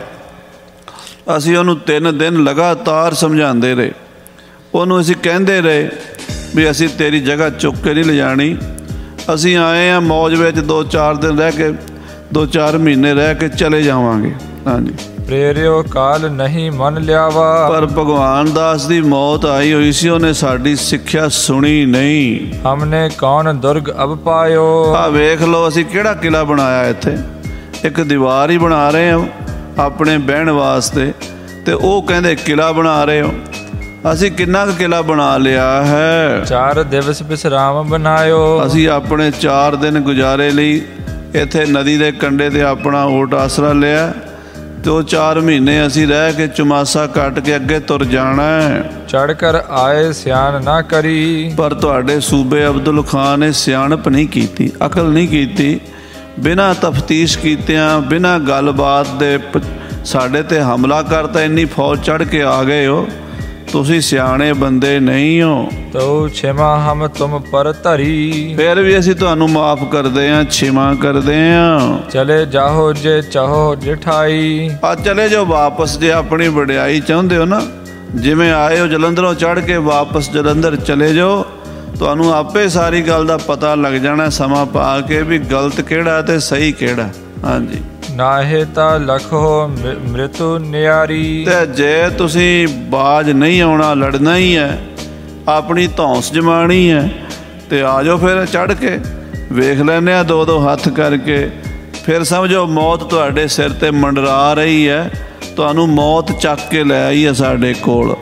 ਅਸੀਂ ਉਹਨੂੰ 3 ਦਿਨ ਲਗਾਤਾਰ ਸਮਝਾਉਂਦੇ ਰਹੇ। ਉਹਨੂੰ ਅਸੀਂ ਕਹਿੰਦੇ ਰਹੇ ਵੀ ਅਸੀਂ ਤੇਰੀ ਜਗ੍ਹਾ ਚੁੱਕ ਕੇ ਨਹੀਂ ਲਿਜਾਣੀ, ਅਸੀਂ ਆਏ ਹਾਂ ਮੌਜ ਵਿੱਚ 2-4 ਦਿਨ ਰਹਿ ਕੇ 2-4 ਮਹੀਨੇ ਰਹਿ ਕੇ ਚਲੇ ਜਾਵਾਂਗੇ। ਹਾਂਜੀ, ਪ੍ਰੇਰਿਓ ਕਾਲ ਨਹੀਂ ਮੰਨ ਲਿਆਵਾ। ਪਰ ਭਗਵਾਨ ਦਾਸ ਦੀ ਮੌਤ ਆਈ ਹੋਈ ਸੀ, ਉਹਨੇ ਸਾਡੀ ਸਿੱਖਿਆ ਸੁਣੀ ਨਹੀਂ। ਹਮਨੇ ਕੌਣ ਦੁਰਗ ਅਬ ਪਾਇਓ। ਵੇਖ ਲਓ ਅਸੀਂ ਕਿਹੜਾ ਕਿਲਾ ਬਣਾਇਆ, ਇੱਥੇ ਇੱਕ ਦੀਵਾਰ ਹੀ ਬਣਾ ਰਹੇ ਹਾਂ ਆਪਣੇ ਬਹਿਣ ਵਾਸਤੇ, ਤੇ ਉਹ ਕਹਿੰਦੇ ਕਿਲਾ ਬਣਾ ਰਹੇ ਹੋ। ਅਸੀਂ ਕਿੰਨਾ ਕੁ ਕਿਲਾ ਬਣਾ ਲਿਆ ਹੈ। 4 ਦਿਵਸ ਵਿਸਰਾਮ ਬਣਾਇਓ। ਅਸੀਂ ਆਪਣੇ 4 ਦਿਨ ਗੁਜ਼ਾਰੇ ਲਈ ਇੱਥੇ ਨਦੀ ਦੇ ਕੰਢੇ ਤੇ ਆਪਣਾ ਓਟ ਆਸਰਾ ਲਿਆ, ਤੇ ਉਹ 4 ਮਹੀਨੇ ਅਸੀਂ ਰਹਿ ਕੇ ਚੁਮਾਸਾ ਕੱਟ ਕੇ ਅੱਗੇ ਤੁਰ ਜਾਣਾ ਹੈ। ਚੜ ਕਰ ਆਏ ਸਿਆਣ ਨਾ ਕਰੀ। ਪਰ ਤੁਹਾਡੇ ਸੂਬੇ ਅਬਦੁਲ ਖਾਨ ਨੇ ਸਿਆਣਪ ਨਹੀਂ ਕੀਤੀ, ਅਕਲ ਨਹੀਂ ਕੀਤੀ। ਬਿਨਾਂ ਤਫਤੀਸ਼ ਕੀਤਿਆਂ, ਬਿਨਾਂ ਗੱਲਬਾਤ ਦੇ ਸਾਡੇ ਤੇ ਹਮਲਾ ਕਰਤਾ, ਇੰਨੀ ਫੌਜ ਚੜ ਕੇ ਆ ਗਏ ਹੋ। ਤੁਸੀਂ ਸਿਆਣੇ ਬੰਦੇ ਨਹੀਂ ਹੋ। ਤੋ ਛਿਮਾ ਹਮ ਤੁਮ ਪਰ ਧਰੀ। ਫਿਰ ਵੀ ਅਸੀਂ ਤੁਹਾਨੂੰ ਮਾਫ ਕਰਦੇ ਹਾਂ, ਛਿਮਾ ਕਰਦੇ ਹਾਂ। ਚਲੇ ਜਾਓ ਜੇ ਚਾਹੋ ਜਿਠਾਈ। ਚਲੇ ਜਾਓ ਵਾਪਸ, ਜੇ ਆਪਣੀ ਵਡਿਆਈ ਚਾਹੁੰਦੇ ਹੋ ਨਾ, ਜਿਵੇਂ ਆਏ ਹੋ ਜਲੰਧਰੋਂ ਚੜ੍ਹ ਕੇ ਵਾਪਸ ਜਲੰਧਰ ਚਲੇ ਜਾਓ। ਤੁਹਾਨੂੰ ਆਪੇ ਸਾਰੀ ਗੱਲ ਦਾ ਪਤਾ ਲੱਗ ਜਾਣਾ ਸਮਾਂ ਪਾ ਕੇ ਵੀ ਗਲਤ ਕਿਹੜਾ ਤੇ ਸਹੀ ਕਿਹੜਾ। ਹਾਂਜੀ, ਨਾਹੇ ਤਾਂ ਲਖੋ ਮ੍ਰਿਤੂ ਨਿਆਰੀ। ਤੇ ਜੇ ਤੁਸੀਂ ਬਾਜ ਨਹੀਂ ਆਉਣਾ, ਲੜਨਾ ਹੀ ਹੈ, ਆਪਣੀ ਧੌਂਸ ਜਮਾਣੀ ਹੈ, ਤੇ ਆ ਜਾਓ ਫਿਰ ਚੜ੍ਹ ਕੇ ਵੇਖ ਲੈਂਦੇ ਹਾਂ 2-2 ਹੱਥ ਕਰਕੇ। ਫਿਰ ਸਮਝੋ ਮੌਤ ਤੁਹਾਡੇ ਸਿਰ ਤੇ ਮੰਡਰਾ ਰਹੀ ਹੈ, ਤੁਹਾਨੂੰ ਮੌਤ ਚੱਕ ਕੇ ਲੈ ਆਈ ਹੈ ਸਾਡੇ ਕੋਲ।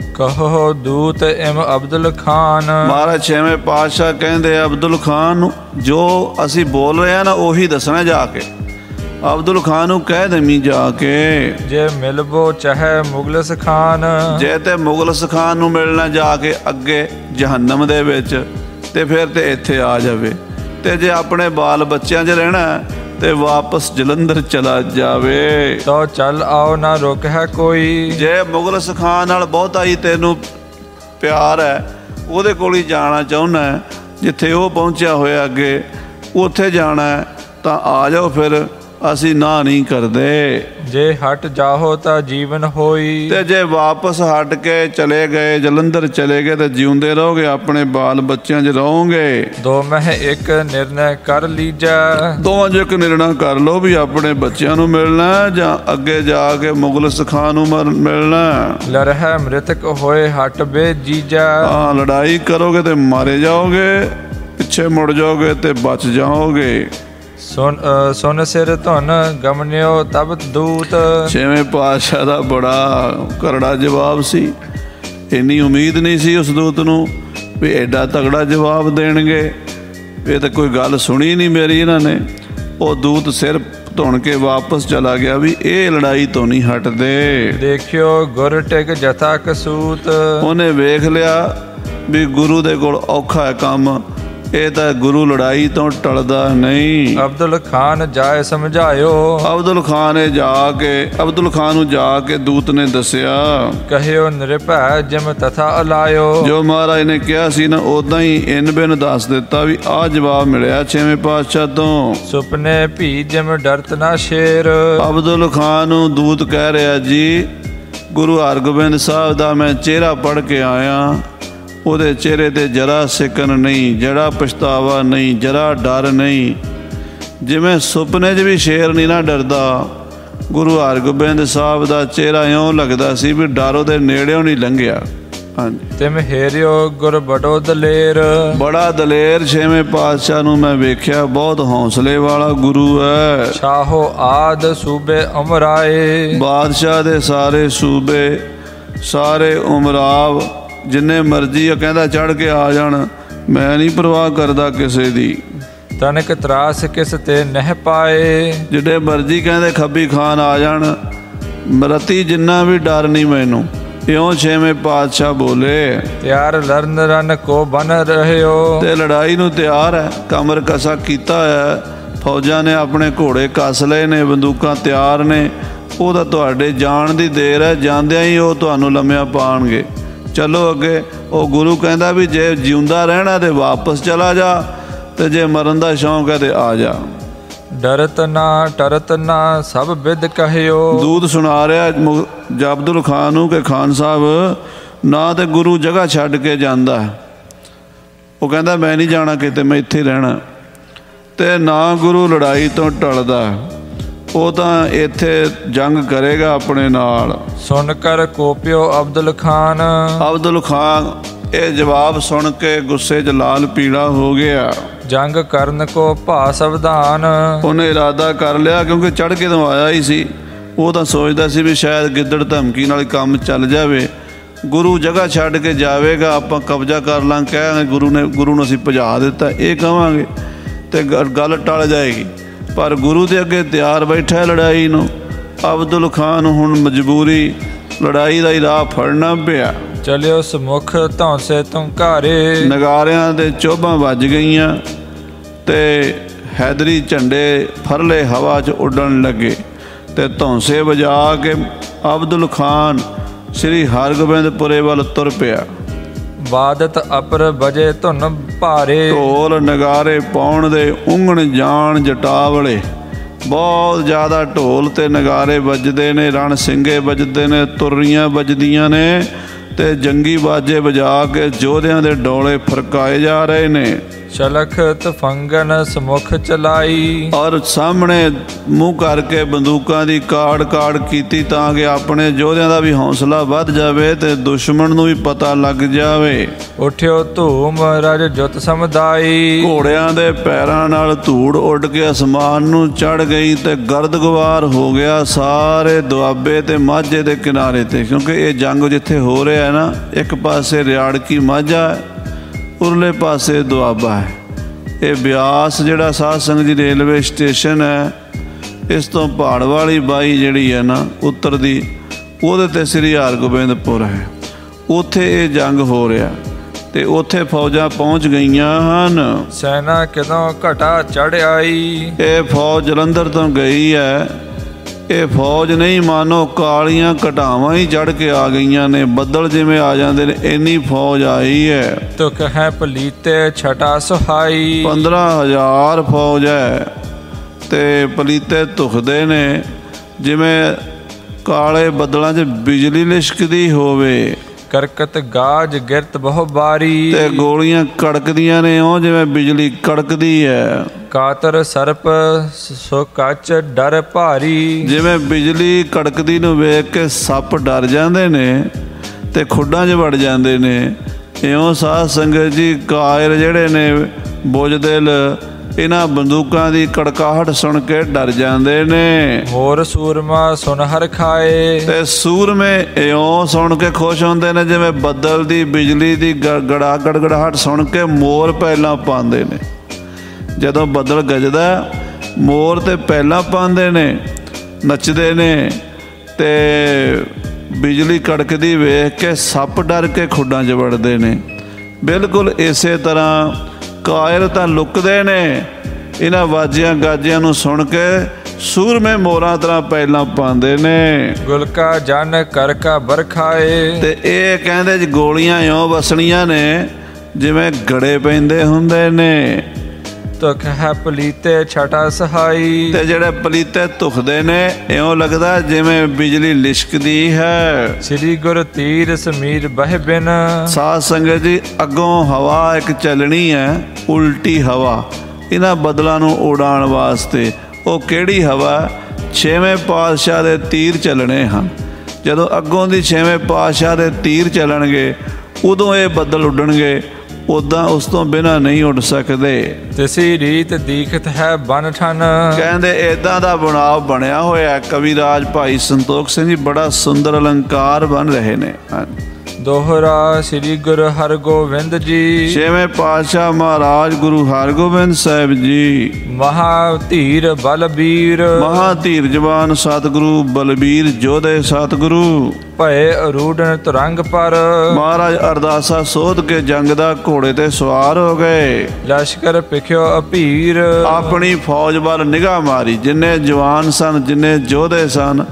ਕਹੋ ਦੂਤ ਇਮ ਅਬਦੁਲ ਖਾਨ। ਮਹਾਰਾਜ 6ਵੇਂ ਪਾਤਸ਼ਾਹ ਕਹਿੰਦੇ ਅਬਦੁਲ ਖਾਨ ਨੂੰ ਜੋ ਅਸੀਂ ਬੋਲ ਰਹੇ ਹਾਂ ਨਾ ਉਹੀ ਦੱਸਣਾ ਜਾ ਕੇ। ਅਬਦੁਲ ਖਾਨ ਨੂੰ ਕਹਿ ਦੇਵੀਂ ਜਾ ਕੇ, ਜੇ ਮਿਲਬੋ ਚਾਹੇ ਮੁਗਲਸ ਖਾਨ। ਜੇ ਤੇ ਮੁਗਲਸ ਖਾਨ ਨੂੰ ਮਿਲਣਾ ਜਾ ਕੇ ਅੱਗੇ ਜਹੰਨਮ ਦੇ ਵਿੱਚ, ਤੇ ਫਿਰ ਤੇ ਇੱਥੇ ਆ ਜਾਵੇ। ਤੇ ਜੇ ਆਪਣੇ ਬਾਲ ਬੱਚਿਆਂ 'ਚ ਰਹਿਣਾ ਤੇ ਵਾਪਸ ਜਲੰਧਰ ਚਲਾ ਜਾਵੇ। ਤੋ ਚੱਲ ਆਓ ਨਾ ਰੁਕ ਹੈ ਕੋਈ। ਜੇ ਮੁਗਲਸ ਖਾਨ ਨਾਲ ਬਹੁਤਾ ਹੀ ਤੈਨੂੰ ਪਿਆਰ ਹੈ, ਉਹਦੇ ਕੋਲ ਹੀ ਜਾਣਾ ਚਾਹੁੰਦਾ, ਜਿੱਥੇ ਉਹ ਪਹੁੰਚਿਆ ਹੋਇਆ ਅੱਗੇ ਉੱਥੇ ਜਾਣਾ, ਤਾਂ ਆ ਜਾਓ ਫਿਰ, ਅਸੀਂ ਨਾ ਨਹੀਂ ਕਰਦੇ। ਜੇ ਹਟ ਜਾਓ ਤਾਂ ਜੀਵਨ ਹੋਈ। ਤੇ ਜੇ ਵਾਪਸ ਹਟ ਕੇ ਚਲੇ ਗਏ, ਜਲੰਧਰ ਚਲੇ ਗਏ, ਤੇ ਜਿਉਂਦੇ ਰਹੋਗੇ, ਆਪਣੇ ਬਾਲ ਬੱਚਿਆਂ 'ਚ ਰਹੋਗੇ। 2 ਮਹਿ ਇੱਕ ਨਿਰਣੈ ਕਰ ਲੀਜੈ। ਦੋਵਾਂ 'ਚ ਇੱਕ ਨਿਰਣਾ ਕਰ ਲਓ ਵੀ ਆਪਣੇ ਬੱਚਿਆਂ ਨੂੰ ਮਿਲਣਾ ਜਾਂ ਅੱਗੇ ਜਾ ਕੇ ਮੁਗਲਸ ਖਾਨ ਨੂੰ ਮਿਲਣਾ। ਲਰਹਿ ਮ੍ਰਿਤਕ ਹੋਏ ਹਟ ਬੇ ਜੀਜੈ। ਲੜਾਈ ਕਰੋਗੇ ਤੇ ਮਾਰੇ ਜਾਓਗੇ, ਪਿੱਛੇ ਮੁੜ ਜਾਓਗੇ ਤੇ ਬਚ ਜਾਓਗੇ। ਸੁਨ ਸਿਰ ਧੁਨ ਗਮਨਿਓ ਤਬ ਦੂਤ। 6ਵੇਂ ਪਾਤਸ਼ਾਹ ਦਾ ਬੜਾ ਕਰੜਾ ਜਵਾਬ ਸੀ। ਇੰਨੀ ਉਮੀਦ ਨਹੀਂ ਸੀ ਉਸ ਦੂਤ ਨੂੰ ਵੀ ਐਡਾ ਤਗੜਾ ਜਵਾਬ ਦੇਣਗੇ। ਇਹ ਤਾਂ ਕੋਈ ਗੱਲ ਸੁਣੀ ਨਹੀਂ ਮੇਰੀ ਇਹਨਾਂ ਨੇ। ਉਹ ਦੂਤ ਸਿਰ ਧੁਣ ਕੇ ਵਾਪਸ ਚਲਾ ਗਿਆ ਵੀ ਇਹ ਲੜਾਈ ਤੋਂ ਨਹੀਂ ਹਟਦੇ। ਦੇਖਿਓ ਗੁਰ ਟਿਕ ਜਥਾ ਕਸੂਤ। ਉਹਨੇ ਵੇਖ ਲਿਆ ਵੀ ਗੁਰੂ ਦੇ ਕੋਲ ਔਖਾ ਹੈ ਕੰਮ, ਇਹ ਤਾਂ ਗੁਰੂ ਲੜਾਈ ਤੋਂ ਟਲਦਾ ਨਹੀਂ। ਅਬਦੁਲ ਖਾਨ ਜਾਏ ਸਮਝਾਇਓ। ਅਬਦੁਲ ਖਾਨ ਨੂੰ ਜਾ ਕੇ ਦੂਤ ਨੇ ਦੱਸਿਆ, ਕਹਿਓ ਨਿਰਭੈ ਜਿਮ ਤਥਾ ਅਲਾਇਓ। ਜੋ ਮਹਾਰਾਜ ਨੇ ਕਿਹਾ ਸੀ ਨਾ ਉਦਾਂ ਹੀ ਇਨ ਬਿਨ ਦੱਸ ਦਿੱਤਾ ਵੀ ਆਹ ਜਵਾਬ ਮਿਲਿਆ 6ਵੇਂ ਪਾਤਸ਼ਾਹ ਤੋਂ। ਸੁਪਨੇ ਭੀ ਜਿਮ ਡਰਤ ਨਾ ਸ਼ੇਰ। ਅਬਦੁਲ ਖਾਨ ਨੂੰ ਦੂਤ ਕਹਿ ਰਿਹਾ, ਜੀ ਗੁਰੂ ਹਰਗੋਬਿੰਦ ਸਾਹਿਬ ਦਾ ਮੈਂ ਚਿਹਰਾ ਪੜ੍ਹ ਕੇ ਆਇਆ, ਉਹਦੇ ਚਿਹਰੇ ਤੇ ਜਰਾ ਸਿਕਨ ਨਹੀਂ, ਜਰਾ ਪਛਤਾਵਾ ਨਹੀਂ, ਜਰਾ ਡਰ ਨਹੀਂ। ਜਿਵੇਂ ਸੁਪਨੇ 'ਚ ਵੀ ਸ਼ੇਰ ਨਹੀਂ ਨਾ ਡਰਦਾ, ਗੁਰੂ ਹਰਗੋਬਿੰਦ ਸਾਹਿਬ ਦਾ ਚਿਹਰਾ ਇਉਂ ਲੱਗਦਾ ਸੀ ਵੀ ਡਰ ਉਹਦੇ ਨੇੜਿਓਂ ਨਹੀਂ ਲੰਘਿਆ। ਹਾਂਜੀ, ਤਿਮ ਹੇਰਿਓ ਗੁਰ ਬੜੋ ਦਲੇਰ। ਬੜਾ ਦਲੇਰ 6ਵੇਂ ਪਾਤਸ਼ਾਹ ਨੂੰ ਮੈਂ ਵੇਖਿਆ, ਬਹੁਤ ਹੌਸਲੇ ਵਾਲਾ ਗੁਰੂ ਹੈ। ਸ਼ਾਹੋ ਆਦ ਸੂਬੇ ਉਮਰਾਏ। ਬਾਦਸ਼ਾਹ ਦੇ ਸਾਰੇ ਸੂਬੇ, ਸਾਰੇ ਉਮਰਾਵ, ਜਿੰਨੇ ਮਰਜ਼ੀ ਕਹਿੰਦਾ ਚੜ੍ਹ ਕੇ ਆ ਜਾਣ, ਮੈਂ ਨਹੀਂ ਪਰਵਾਹ ਕਰਦਾ ਕਿਸੇ ਦੀ। ਤਨਕ ਤਰਾਸ ਕਿਸ ਤੇ ਨਹਿ ਪਾਏ। ਜਿਹੜੇ ਮਰਜੀ ਕਹਿੰਦੇ ਖੱਬੀ ਖਾਨ ਆ ਜਾਣ, ਮਰਤੀ ਜਿੰਨਾ ਵੀ ਡਰ ਨਹੀਂ ਮੈਨੂੰ, ਇਉਂ ਛੇਵੇਂ ਪਾਤਸ਼ਾਹ ਬੋਲੇ। ਤਿਆਰ ਲਰਨ ਰਨ ਕੋ ਬਨ ਰਹਿਓ। ਤੇ ਲੜਾਈ ਨੂੰ ਤਿਆਰ ਹੈ, ਕਮਰ ਕਸਾ ਕੀਤਾ ਹੋਇਆ, ਫੌਜਾਂ ਨੇ ਆਪਣੇ ਘੋੜੇ ਕੱਸ ਲਏ ਨੇ, ਬੰਦੂਕਾਂ ਤਿਆਰ ਨੇ। ਉਹ ਤਾਂ ਤੁਹਾਡੇ ਜਾਣ ਦੀ ਦੇਰ ਹੈ, ਜਾਂਦਿਆਂ ਹੀ ਉਹ ਤੁਹਾਨੂੰ ਲੰਮਿਆਂ ਪਾਣਗੇ। ਚਲੋ ਅੱਗੇ। ਉਹ ਗੁਰੂ ਕਹਿੰਦਾ ਵੀ ਜੇ ਜਿਉਂਦਾ ਰਹਿਣਾ ਤੇ ਵਾਪਸ ਚਲਾ ਜਾ, ਤੇ ਜੇ ਮਰਨ ਦਾ ਸ਼ੌਂਕ ਹੈ ਤੇ ਆ ਜਾ। ਡਰਤ ਨਾ ਟਰਤ ਨਾ ਸਭ ਬਿਦ ਕਹਿਓ। ਦੂਤ ਸੁਣਾ ਰਿਹਾ ਅਬਦੁਲ ਖਾਨ ਨੂੰ ਕਿ ਖਾਨ ਸਾਹਿਬ ਨਾ ਤੇ ਗੁਰੂ ਜਗ੍ਹਾ ਛੱਡ ਕੇ ਜਾਂਦਾ, ਉਹ ਕਹਿੰਦਾ ਮੈਂ ਨਹੀਂ ਜਾਣਾ ਕਿਤੇ, ਮੈਂ ਇੱਥੇ ਰਹਿਣਾ, ਤੇ ਨਾ ਗੁਰੂ ਲੜਾਈ ਤੋਂ ਟਲਦਾ, ਉਹ ਤਾਂ ਇੱਥੇ ਜੰਗ ਕਰੇਗਾ ਆਪਣੇ ਨਾਲ। ਸੁਣ ਕਰ ਕੋਪਿਓ ਅਬਦੁਲ ਖਾਨ। ਅਬਦੁਲ ਖਾਨ ਇਹ ਜਵਾਬ ਸੁਣ ਕੇ ਗੁੱਸੇ 'ਚ ਲਾਲ ਪੀਲਾ ਹੋ ਗਿਆ। ਜੰਗ ਕਰਨ ਕੋ ਭਾ ਸਵਧਾਨ। ਉਹਨੇ ਇਰਾਦਾ ਕਰ ਲਿਆ, ਕਿਉਂਕਿ ਚੜ੍ਹ ਕੇ ਤਾਂ ਆਇਆ ਹੀ ਸੀ। ਉਹ ਤਾਂ ਸੋਚਦਾ ਸੀ ਵੀ ਸ਼ਾਇਦ ਗਿੱਦੜ ਧਮਕੀ ਨਾਲ ਕੰਮ ਚੱਲ ਜਾਵੇ, ਗੁਰੂ ਜਗ੍ਹਾ ਛੱਡ ਕੇ ਜਾਵੇਗਾ, ਆਪਾਂ ਕਬਜ਼ਾ ਕਰ ਲਾਂਗੇ, ਕਹਾਂਗੇ ਗੁਰੂ ਨੂੰ ਅਸੀਂ ਭਜਾ ਦਿੱਤਾ, ਇਹ ਕਹਾਂਗੇ ਤੇ ਗੱਲ ਟਲ ਜਾਏਗੀ। ਪਰ ਗੁਰੂ ਦੇ ਅੱਗੇ ਤਿਆਰ ਬੈਠਾ ਲੜਾਈ ਨੂੰ। ਅਬਦੁਲ ਖਾਨ ਹੁਣ ਮਜਬੂਰੀ ਲੜਾਈ ਦਾ ਹੀ ਰਾਹ ਫੜਨਾ ਪਿਆ। ਚਲਿਓ ਸਮੁਖ ਧੌਂਸੇ ਤੁਮ ਘਾਰੇ। ਨਗਾਰਿਆਂ ਦੇ ਚੋਭਾਂ ਵੱਜ ਗਈਆਂ ਤੇ ਹੈਦਰੀ ਝੰਡੇ ਫਰਲੇ ਹਵਾ 'ਚ ਉੱਡਣ ਲੱਗੇ, ਤੇ ਧੌਂਸੇ ਵਜਾ ਕੇ ਅਬਦੁਲ ਖਾਨ ਸ੍ਰੀ ਹਰਗੋਬਿੰਦਪੁਰੇ ਵੱਲ ਤੁਰ ਪਿਆ। ਬਾਦਤ ਅਪਰ ਵਜੇ ਧੁਨ ਭਾਰੇ। ਢੋਲ ਨਗਾਰੇ ਪਾਉਣ ਦੇ ਉਂਗਣ ਜਾਣ ਜਟਾਵਲੇ, ਬਹੁਤ ਜ਼ਿਆਦਾ ਢੋਲ ਤੇ ਨਗਾਰੇ ਵੱਜਦੇ ਨੇ, ਰਣ ਸਿੰਘੇ ਵੱਜਦੇ ਨੇ, ਤੁਰਰੀਆਂ ਵੱਜਦੀਆਂ ਨੇ, ਤੇ ਜੰਗੀ ਬਾਜੇ ਵਜਾ ਕੇ ਯੋਧਿਆਂ ਦੇ ਡੋਲੇ ਫਰਕਾਏ ਜਾ ਰਹੇ ਨੇ। ਸ਼ਲਖ ਤਫੰਗਨ ਸਮੁਖ ਚਲਾਈ। ਔਰ ਸਾਹਮਣੇ ਮੂੰਹ ਕਰਕੇ ਬੰਦੂਕਾਂ ਦੀ ਕਾੜ ਕਾੜ ਕੀਤੀ, ਤਾਂ ਕਿ ਆਪਣੇ ਯੋਧਿਆਂ ਦਾ ਵੀ ਹੌਸਲਾ ਵੱਧ ਜਾਵੇ ਤੇ ਦੁਸ਼ਮਣ ਨੂੰ ਵੀ ਪਤਾ ਲੱਗ ਜਾਵੇ। ਉੱਠਿਓ ਧੂਮ ਰਜ ਜੁਤ ਸਮਦਾਈ। ਘੋੜਿਆਂ ਦੇ ਪੈਰਾਂ ਨਾਲ ਧੂੜ ਉੱਡ ਕੇ ਅਸਮਾਨ ਨੂੰ ਚੜ੍ਹ ਗਈ ਤੇ ਗਰਦਗਵਾਰ ਹੋ ਗਿਆ ਸਾਰੇ ਦੁਆਬੇ ਤੇ ਮਾਝੇ ਦੇ ਕਿਨਾਰੇ ਤੇ। ਕਿਉਂਕਿ ਇਹ ਜੰਗ ਜਿੱਥੇ ਹੋ ਰਿਹਾ ਹੈ ਨਾ, ਇੱਕ ਪਾਸੇ ਰਿਆੜਕੀ ਮਾਝਾ ਹੈ, ਉਰਲੇ ਪਾਸੇ ਦੁਆਬਾ ਹੈ। ਇਹ ਬਿਆਸ ਜਿਹੜਾ ਸਾਧ ਸੰਗਤ ਜੀ ਰੇਲਵੇ ਸਟੇਸ਼ਨ ਹੈ, ਇਸ ਤੋਂ ਪਹਾੜ ਵਾਲੀ ਬਾਈ ਜਿਹੜੀ ਹੈ ਨਾ ਉੱਤਰ ਦੀ, ਉਹਦੇ 'ਤੇ ਸ੍ਰੀ ਹਰਗੋਬਿੰਦਪੁਰ ਹੈ। ਉੱਥੇ ਇਹ ਜੰਗ ਹੋ ਰਿਹਾ ਤੇ ਉੱਥੇ ਫੌਜਾਂ ਪਹੁੰਚ ਗਈਆਂ ਹਨ। ਸੈਨਾ ਕਿਦੋਂ ਘਟਾ ਚੜ੍ਹ ਆਈ। ਇਹ ਫੌਜ ਜਲੰਧਰ ਤੋਂ ਗਈ ਹੈ। ਇਹ ਫੌਜ ਨਹੀਂ, ਮਾਨੋ ਕਾਲੀਆਂ ਘਟਾਵਾਂ ਹੀ ਚੜ੍ਹ ਕੇ ਆ ਗਈਆਂ ਨੇ, ਬੱਦਲ ਜਿਵੇਂ ਆ ਜਾਂਦੇ ਨੇ, ਇੰਨੀ ਫੌਜ ਆਈ ਹੈ। ਤੁਕ ਹੈ ਪਲੀਤੇ ਛਟਾ ਸੁਹਾਈ। 15,000 ਫੌਜ ਹੈ ਤੇ ਪਲੀਤੇ ਧੁਖਦੇ ਨੇ, ਜਿਵੇਂ ਕਾਲੇ ਬੱਦਲਾਂ 'ਚ ਬਿਜਲੀ ਲਿਸ਼ਕਦੀ ਹੋਵੇ। ਕਰਕਤ ਗਾਜ ਗਿਰਤ ਬਹੁ ਬਾਰੀ। ਤੇ ਗੋਲੀਆਂ ਕੜਕਦੀਆਂ ਨੇ, ਉਹ ਜਿਵੇਂ ਬਿਜਲੀ ਕੜਕਦੀ ਹੈ। ਕਾਤਰ ਸਰਪ ਸੋ ਕੱਚ ਡਰ ਭਾਰੀ। ਜਿਵੇਂ ਬਿਜਲੀ ਕੜਕਦੀ ਨੂੰ ਵੇਖ ਕੇ ਸੱਪ ਡਰ ਜਾਂਦੇ ਨੇ ਤੇ ਖੁੱਡਾਂ 'ਚ ਵੜ ਜਾਂਦੇ ਨੇ, ਇਉਂ ਸਾਧ ਸੰਗਤ ਜੀ ਕਾਇਰ ਜਿਹੜੇ ਨੇ ਬੁਝਦਿਲ, ਇਹਨਾਂ ਬੰਦੂਕਾਂ ਦੀ ਕੜਕਾਹਟ ਸੁਣ ਕੇ ਡਰ ਜਾਂਦੇ ਨੇ। ਹੋਰ ਸੂਰਮਾ ਸੁਨ ਹਰ ਖਾਏ। ਤੇ ਸੂਰਮੇ ਇਉਂ ਸੁਣ ਕੇ ਖੁਸ਼ ਹੁੰਦੇ ਨੇ, ਜਿਵੇਂ ਬੱਦਲ ਦੀ ਬਿਜਲੀ ਦੀ ਗੜਗੜਾਹਟ ਸੁਣ ਕੇ ਮੋਰ ਪਹਿਲਾਂ ਪਾਉਂਦੇ ਨੇ। ਜਦੋਂ ਬੱਦਲ ਗੱਜਦਾ ਮੋਰ ਤੇ ਪਹਿਲਾਂ ਪਾਉਂਦੇ ਨੇ, ਨੱਚਦੇ ਨੇ, ਤੇ ਬਿਜਲੀ ਕੜਕਦੀ ਵੇਖ ਕੇ ਸੱਪ ਡਰ ਕੇ ਖੁੱਡਾਂ 'ਚ ਵੜਦੇ ਨੇ। ਬਿਲਕੁਲ ਇਸੇ ਤਰ੍ਹਾਂ ਕਾਇਰ ਤਾਂ ਲੁਕਦੇ ਨੇ, ਇਹਨਾਂ ਵਾਜਿਆਂ ਗਾਜਿਆਂ ਨੂੰ ਸੁਣ ਕੇ ਸੂਰਮੇ ਮੋਰਾਂ ਤਰ੍ਹਾਂ ਪਹਿਲਾਂ ਪਾਉਂਦੇ ਨੇ। ਗੁਲਕਾ ਜਨ ਕਰਕਾ ਬਰਖਾਏ। ਤੇ ਇਹ ਕਹਿੰਦੇ ਜੀ ਗੋਲੀਆਂ ਇਉਂ ਵਸਣੀਆਂ ਨੇ ਜਿਵੇਂ ਗੜੇ ਪੈਂਦੇ ਹੁੰਦੇ ਨੇ। ਤੁਖ ਹੈ ਪਲੀਤੇ ਛਟਾ ਸਹਾਈ। ਤੇ ਜਿਹੜੇ ਪਲੀਤੇ ਧੁਖਦੇ ਨੇ, ਇਉਂ ਲੱਗਦਾ ਜਿਵੇਂ ਬਿਜਲੀ ਲਿਸ਼ਕਦੀ ਹੈ। ਸ੍ਰੀ ਗੁਰ ਤੀਰ ਸਮੀਰ ਬਹਿ ਬਿਨ। ਸਾਧ ਸੰਗਤ ਜੀ ਅੱਗੋਂ ਹਵਾ ਇੱਕ ਚੱਲਣੀ ਹੈ, ਉਲਟੀ ਹਵਾ, ਇਹਨਾਂ ਬੱਦਲਾਂ ਨੂੰ ਉਡਾਉਣ ਵਾਸਤੇ। ਉਹ ਕਿਹੜੀ ਹਵਾ? ਛੇਵੇਂ ਪਾਤਸ਼ਾਹ ਦੇ ਤੀਰ ਚੱਲਣੇ ਹਨ। ਜਦੋਂ ਅੱਗੋਂ ਦੀ ਛੇਵੇਂ ਪਾਤਸ਼ਾਹ ਦੇ ਤੀਰ ਚੱਲਣਗੇ, ਉਦੋਂ ਇਹ ਬੱਦਲ ਉੱਡਣਗੇ, ਉੱਦਾਂ ਉਸ ਤੋਂ ਬਿਨਾਂ ਨਹੀਂ ਉੱਡ ਸਕਦੇ। ਤਿਸੀ ਰੀਤ ਦੀਖਤ ਹੈ ਬਨ ਠਨ। ਕਹਿੰਦੇ ਇੱਦਾਂ ਦਾ ਬਣਾਵ ਬਣਿਆ ਹੋਇਆ। ਕਵੀ ਰਾਜ ਭਾਈ ਸੰਤੋਖ ਸਿੰਘ ਜੀ ਬੜਾ ਸੁੰਦਰ ਅਲੰਕਾਰ ਬਣ ਰਹੇ ਨੇ। ਦੋਹਰਾ ਸ੍ਰੀ ਗੁਰੂ ਹਰਗੋਬਿੰਦ ਜੀ। ਛੇਵੇਂ ਪਾਤਸ਼ਾਹ ਮਹਾਰਾਜ ਗੁਰੂ ਹਰਗੋਬਿੰਦ ਸਾਹਿਬ ਜੀ। ਮਹਾ ਧੀਰ ਬਲਬੀਰ ਮਹਾ ਧੀਰਜਵਾਨ ਸਤਿਗੁਰੂ ਬਲਬੀਰ ਜੋਧੇ ਸਤਿਗੁਰੂ। ਭਏ ਅਰੂੜਨ ਤੁਰੰਗ ਪਰ ਮਹਾਰਾਜ ਅਰਦਾਸਾ ਸੋਧ ਕੇ ਜੰਗ ਦਾ ਘੋੜੇ ਤੇ ਸਵਾਰ ਹੋ ਗਏ। ਲਸ਼ਕਰ ਭਿਖਿਓ ਅਭੀਰ ਆਪਣੀ ਫੌਜ ਵੱਲ ਨਿਗਾਹ ਮਾਰੀ। ਜਿੰਨੇ ਜਵਾਨ ਸਨ, ਜਿੰਨੇ ਯੋਧੇ ਸਨ,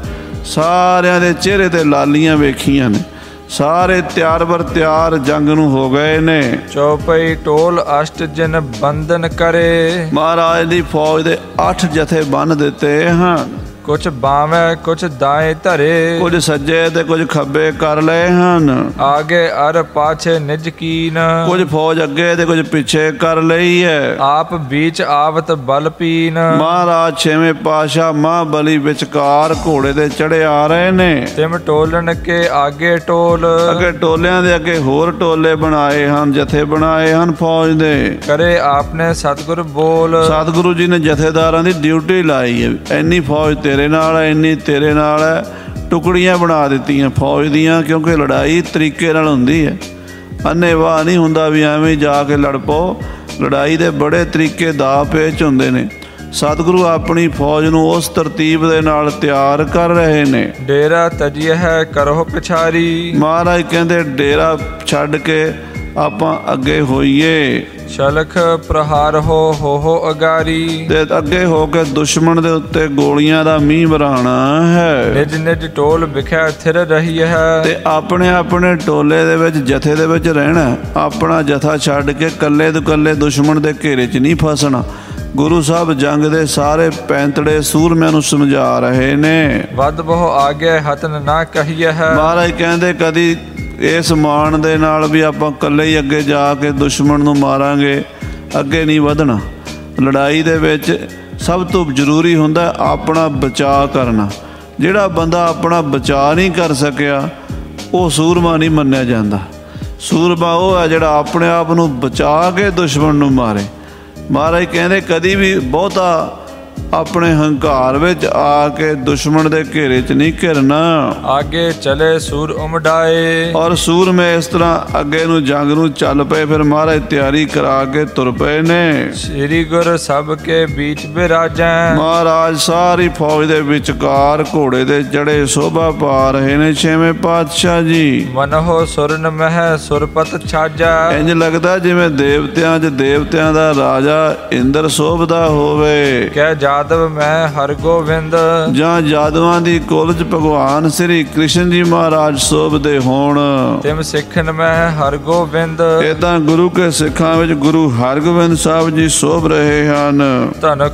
ਸਾਰਿਆਂ ਦੇ ਚਿਹਰੇ ਤੇ ਲਾਲੀਆਂ ਵੇਖੀਆਂ ਨੇ। ਸਾਰੇ ਤਿਆਰ ਬਰ ਤਿਆਰ ਜੰਗ ਨੂੰ ਹੋ ਗਏ ਨੇ। ਚੌਪਈ ਟੋਲ ਅਸ਼ਟ ਜਿਨ ਬੰਧਨ ਕਰੇ ਮਹਾਰਾਜ ਦੀ ਫੌਜ ਦੇ 8 ਜਥੇ ਬੰਨ ਦਿੱਤੇ ਹਨ। ਕੁਛ ਬਾਵੇਂ ਕੁਛ ਦਾਏ ਧਰੇ ਕੁਝ ਸੱਜੇ ਤੇ ਕੁਝ ਖੱਬੇ ਕਰ ਲਏ ਹਨ। ਆਗੇ ਅਰ ਪਾਛੇ ਨਿਜ ਕੀਨ ਕੁਝ ਫੌਜ ਅੱਗੇ ਤੇ ਕੁਝ ਪਿੱਛੇ ਕਰ ਲਈ ਹੈ। ਆਪ ਬੀਚ ਆਵਤ ਬਲ ਪੀਨ ਮਹਾਰਾਜ ਛੇਵੇਂ ਪਾਤਸ਼ਾਹ ਮਹਾਬਲੀ ਵਿਚਕਾਰ ਘੋੜੇ ਤੇ ਚੜੇ ਆ ਰਹੇ ਨੇ। ਤਿਮ ਟੋਲਣ ਕੇ ਆਗੇ ਟੋਲ ਅੱਗੇ ਟੋਲਿਆਂ ਦੇ ਅੱਗੇ ਹੋਰ ਟੋਲੇ ਬਣਾਏ ਹਨ, ਜਥੇ ਬਣਾਏ ਹਨ ਫੌਜ ਦੇ। ਕਰੇ ਆਪਨੇ ਸਤਿਗੁਰ ਬੋਲ ਸਤਿਗੁਰੂ ਜੀ ਨੇ ਜਥੇਦਾਰਾਂ ਦੀ ਡਿਊਟੀ ਲਾਈ ਹੈ। ਇੰਨੀ ਫੌਜ ਤੇਰੇ ਨਾਲ ਹੈ, ਇੰਨੀ ਤੇਰੇ ਨਾਲ ਹੈ। ਟੁਕੜੀਆਂ ਬਣਾ ਦਿੱਤੀਆਂ ਫੌਜ ਦੀਆਂ, ਕਿਉਂਕਿ ਲੜਾਈ ਤਰੀਕੇ ਨਾਲ ਹੁੰਦੀ ਹੈ। ਅੰਨ੍ਹੇਵਾਹ ਨਹੀਂ ਹੁੰਦਾ ਵੀ ਐਵੇਂ ਜਾ ਕੇ ਲੜ ਪਓ। ਲੜਾਈ ਦੇ ਬੜੇ ਤਰੀਕੇ ਦਾ ਪੇਚ ਹੁੰਦੇ ਨੇ। ਸਤਿਗੁਰੂ ਆਪਣੀ ਫੌਜ ਨੂੰ ਉਸ ਤਰਤੀਬ ਦੇ ਨਾਲ ਤਿਆਰ ਕਰ ਰਹੇ ਨੇ। ਡੇਰਾ ਤਜਿਆ ਹੈ ਕਰੋ ਪਿਛਾਰੀ ਮਹਾਰਾਜ ਕਹਿੰਦੇ ਡੇਰਾ ਛੱਡ ਕੇ ਆਪਾਂ ਅੱਗੇ ਹੋਈਏ। ਸ਼ਲਖ ਪ੍ਰਹਾਰ ਹੋ ਅਗਾਰੀ ਤੇ ਅੱਗੇ ਹੋ ਕੇ ਦੁਸ਼ਮਣ ਦੇ ਉੱਤੇ ਗੋਲੀਆਂ ਦਾ ਮੀਂਹ ਵਰਾਣਾ ਹੈ। ਨਿਜ ਨਿਜ ਟੋਲ ਵਿਖਿਆ ਥਿਰ ਰਹੀ ਹੈ ਤੇ ਆਪਣੇ ਆਪਣੇ ਟੋਲੇ ਦੇ ਵਿੱਚ ਜਥੇ ਦੇ ਵਿੱਚ ਰਹਿਣਾ। ਆਪਣਾ ਜਥਾ ਛੱਡ ਕੇ ਕੱਲੇ ਤੋਂ ਕੱਲੇ ਦੁਸ਼ਮਣ ਦੇ ਘੇਰੇ 'ਚ ਨਹੀਂ ਫਸਣਾ। ਗੁਰੂ ਸਾਹਿਬ ਜੰਗ ਦੇ ਸਾਰੇ ਪੈਂਤੜੇ ਸੂਰਮਿਆਂ ਨੂੰ ਸਮਝਾ ਰਹੇ ਨੇ। ਵੱਧ ਬਹੁ ਆਗੇ ਹਤਨ ਨਾ ਕਹੀਏ ਹੈ ਮਹਾਰਾਜ ਕਹਿੰਦੇ ਕਦੀ ਇਸ ਮਾਣ ਦੇ ਨਾਲ ਵੀ ਆਪਾਂ ਇਕੱਲੇ ਹੀ ਅੱਗੇ ਜਾ ਕੇ ਦੁਸ਼ਮਣ ਨੂੰ ਮਾਰਾਂਗੇ, ਅੱਗੇ ਨਹੀਂ ਵਧਣਾ। ਲੜਾਈ ਦੇ ਵਿੱਚ ਸਭ ਤੋਂ ਜ਼ਰੂਰੀ ਹੁੰਦਾ ਆਪਣਾ ਬਚਾਅ ਕਰਨਾ। ਜਿਹੜਾ ਬੰਦਾ ਆਪਣਾ ਬਚਾਅ ਨਹੀਂ ਕਰ ਸਕਿਆ ਉਹ ਸੂਰਮਾ ਨਹੀਂ ਮੰਨਿਆ ਜਾਂਦਾ। ਸੂਰਮਾ ਉਹ ਹੈ ਜਿਹੜਾ ਆਪਣੇ ਆਪ ਨੂੰ ਬਚਾ ਕੇ ਦੁਸ਼ਮਣ ਨੂੰ ਮਾਰੇ। ਮਹਾਰਾਜ ਕਹਿੰਦੇ ਕਦੀ ਵੀ ਬਹੁਤਾ ਆਪਣੇ ਹੰਕਾਰ ਵਿੱਚ ਆ ਕੇ ਦੁਸ਼ਮਣ ਦੇ ਘੇਰੇ 'ਚ ਨਹੀਂ ਘਿਰਨਾ। ਆਗੇ ਚਲੇ ਸੂਰ ਉਮਡਾਏ ਔਰ ਸੂਰਮੇ ਇਸ ਤਰ੍ਹਾਂ ਅੱਗੇ ਨੂੰ ਜੰਗ ਨੂੰ ਚੱਲ ਪਏ। ਫਿਰ ਮਹਾਰਾਜ ਤਿਆਰੀ ਕਰਾ ਕੇ ਤੁਰ ਪਏ ਨੇ। ਸ੍ਰੀ ਗੁਰ ਸਭ ਕੇ ਬੀਚ ਬਿਰਾਜੈ ਮਹਾਰਾਜ ਸਾਰੀ ਫੌਜ ਦੇ ਵਿਚਕਾਰ ਘੋੜੇ ਦੇ ਚੜੇ ਸ਼ੋਭਾ ਪਾ ਰਹੇ ਨੇ ਛੇਵੇਂ ਪਾਤਸ਼ਾਹ ਜੀ। ਮਨਹੁ ਸੁਰਨ ਮਹਿ ਸੁਰਪਤ ਛਾਜੈ ਇੰਜ ਲੱਗਦਾ ਜਿਵੇਂ ਦੇਵਤਿਆਂ 'ਚ ਦੇਵਤਿਆਂ ਦਾ ਰਾਜਾ ਇੰਦਰ ਸੋਭਦਾ ਹੋਵੇ। ਕਹਿ ਜਾਦਵ ਮੈਂ ਹਰਗੋਬਿੰਦ ਜਾਂ ਜਾਦਵਾਂ ਦੀ ਕੁਲ 'ਚ ਭਗਵਾਨ ਸ੍ਰੀ ਕ੍ਰਿਸ਼ਨ ਜੀ ਮਹਾਰਾਜ ਸੋਭਦੇ ਹੋਣ। ਤਿਮ ਸਿੱਖਨ ਮੈਂ ਹਰਗੋਬਿੰਦ ਏਦਾਂ ਗੁਰੂ ਕੇ ਸਿੱਖਾਂ ਵਿੱਚ ਗੁਰੂ ਹਰਗੋਬਿੰਦ ਸਾਹਿਬ ਜੀ ਸੋਭ ਰਹੇ ਹਨ। ਧਨੁਖ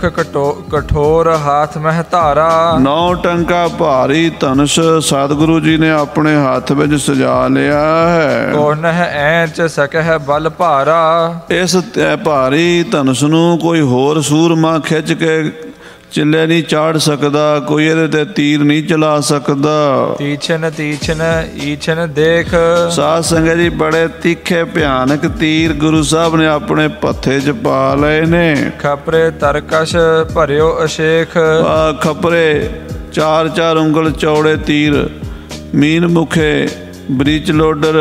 ਕਠੋਰ ਹਾਥ ਮਹਿ ਧਾਰਾ 9 ਟੰਕਾ ਭਾਰੀ ਧਨੁਸ਼ ਸਤਿਗੁਰੂ ਜੀ ਨੇ ਆਪਣੇ ਹੱਥ ਵਿੱਚ ਸਜਾ ਲਿਆ ਹੈ। ਕੋਨ ਹੈ ਐਂਚ ਸਕਹਿ ਬਲ ਭਾਰਾ ਇਸ ਭਾਰੀ ਧਨੁਸ਼ ਨੂੰ ਕੋਈ ਹੋਰ ਸੂਰਮਾ ਖਿੱਚ ਕੇ ਚਿੱਲੇ ਨਹੀਂ ਚਾੜ ਸਕਦਾ, ਕੋਈ ਇਹਦੇ ਤੇ ਤੀਰ ਨਹੀਂ ਚਲਾ ਸਕਦਾ। ਤੀਛਨ ਤੀਛਨ ਈਛਨ ਦੇਖ ਸਾਧ ਸੰਗਤ ਜੀ ਬੜੇ ਤਿੱਖੇ ਭਿਆਨਕ ਤੀਰ ਗੁਰੂ ਸਾਹਿਬ ਨੇ ਆਪਣੇ ਪੱਥੇ 'ਚ ਪਾ ਲਏ ਨੇ। ਖਪਰੇ ਤਰਕਸ਼ ਭਰਿਓ ਅਸ਼ੇਖ ਖਪਰੇ 4-4 ਉਂਗਲ ਚੌੜੇ ਤੀਰ, ਮੀਨ ਮੁਖੇ, ਬ੍ਰਿਚ ਲੋਡਰ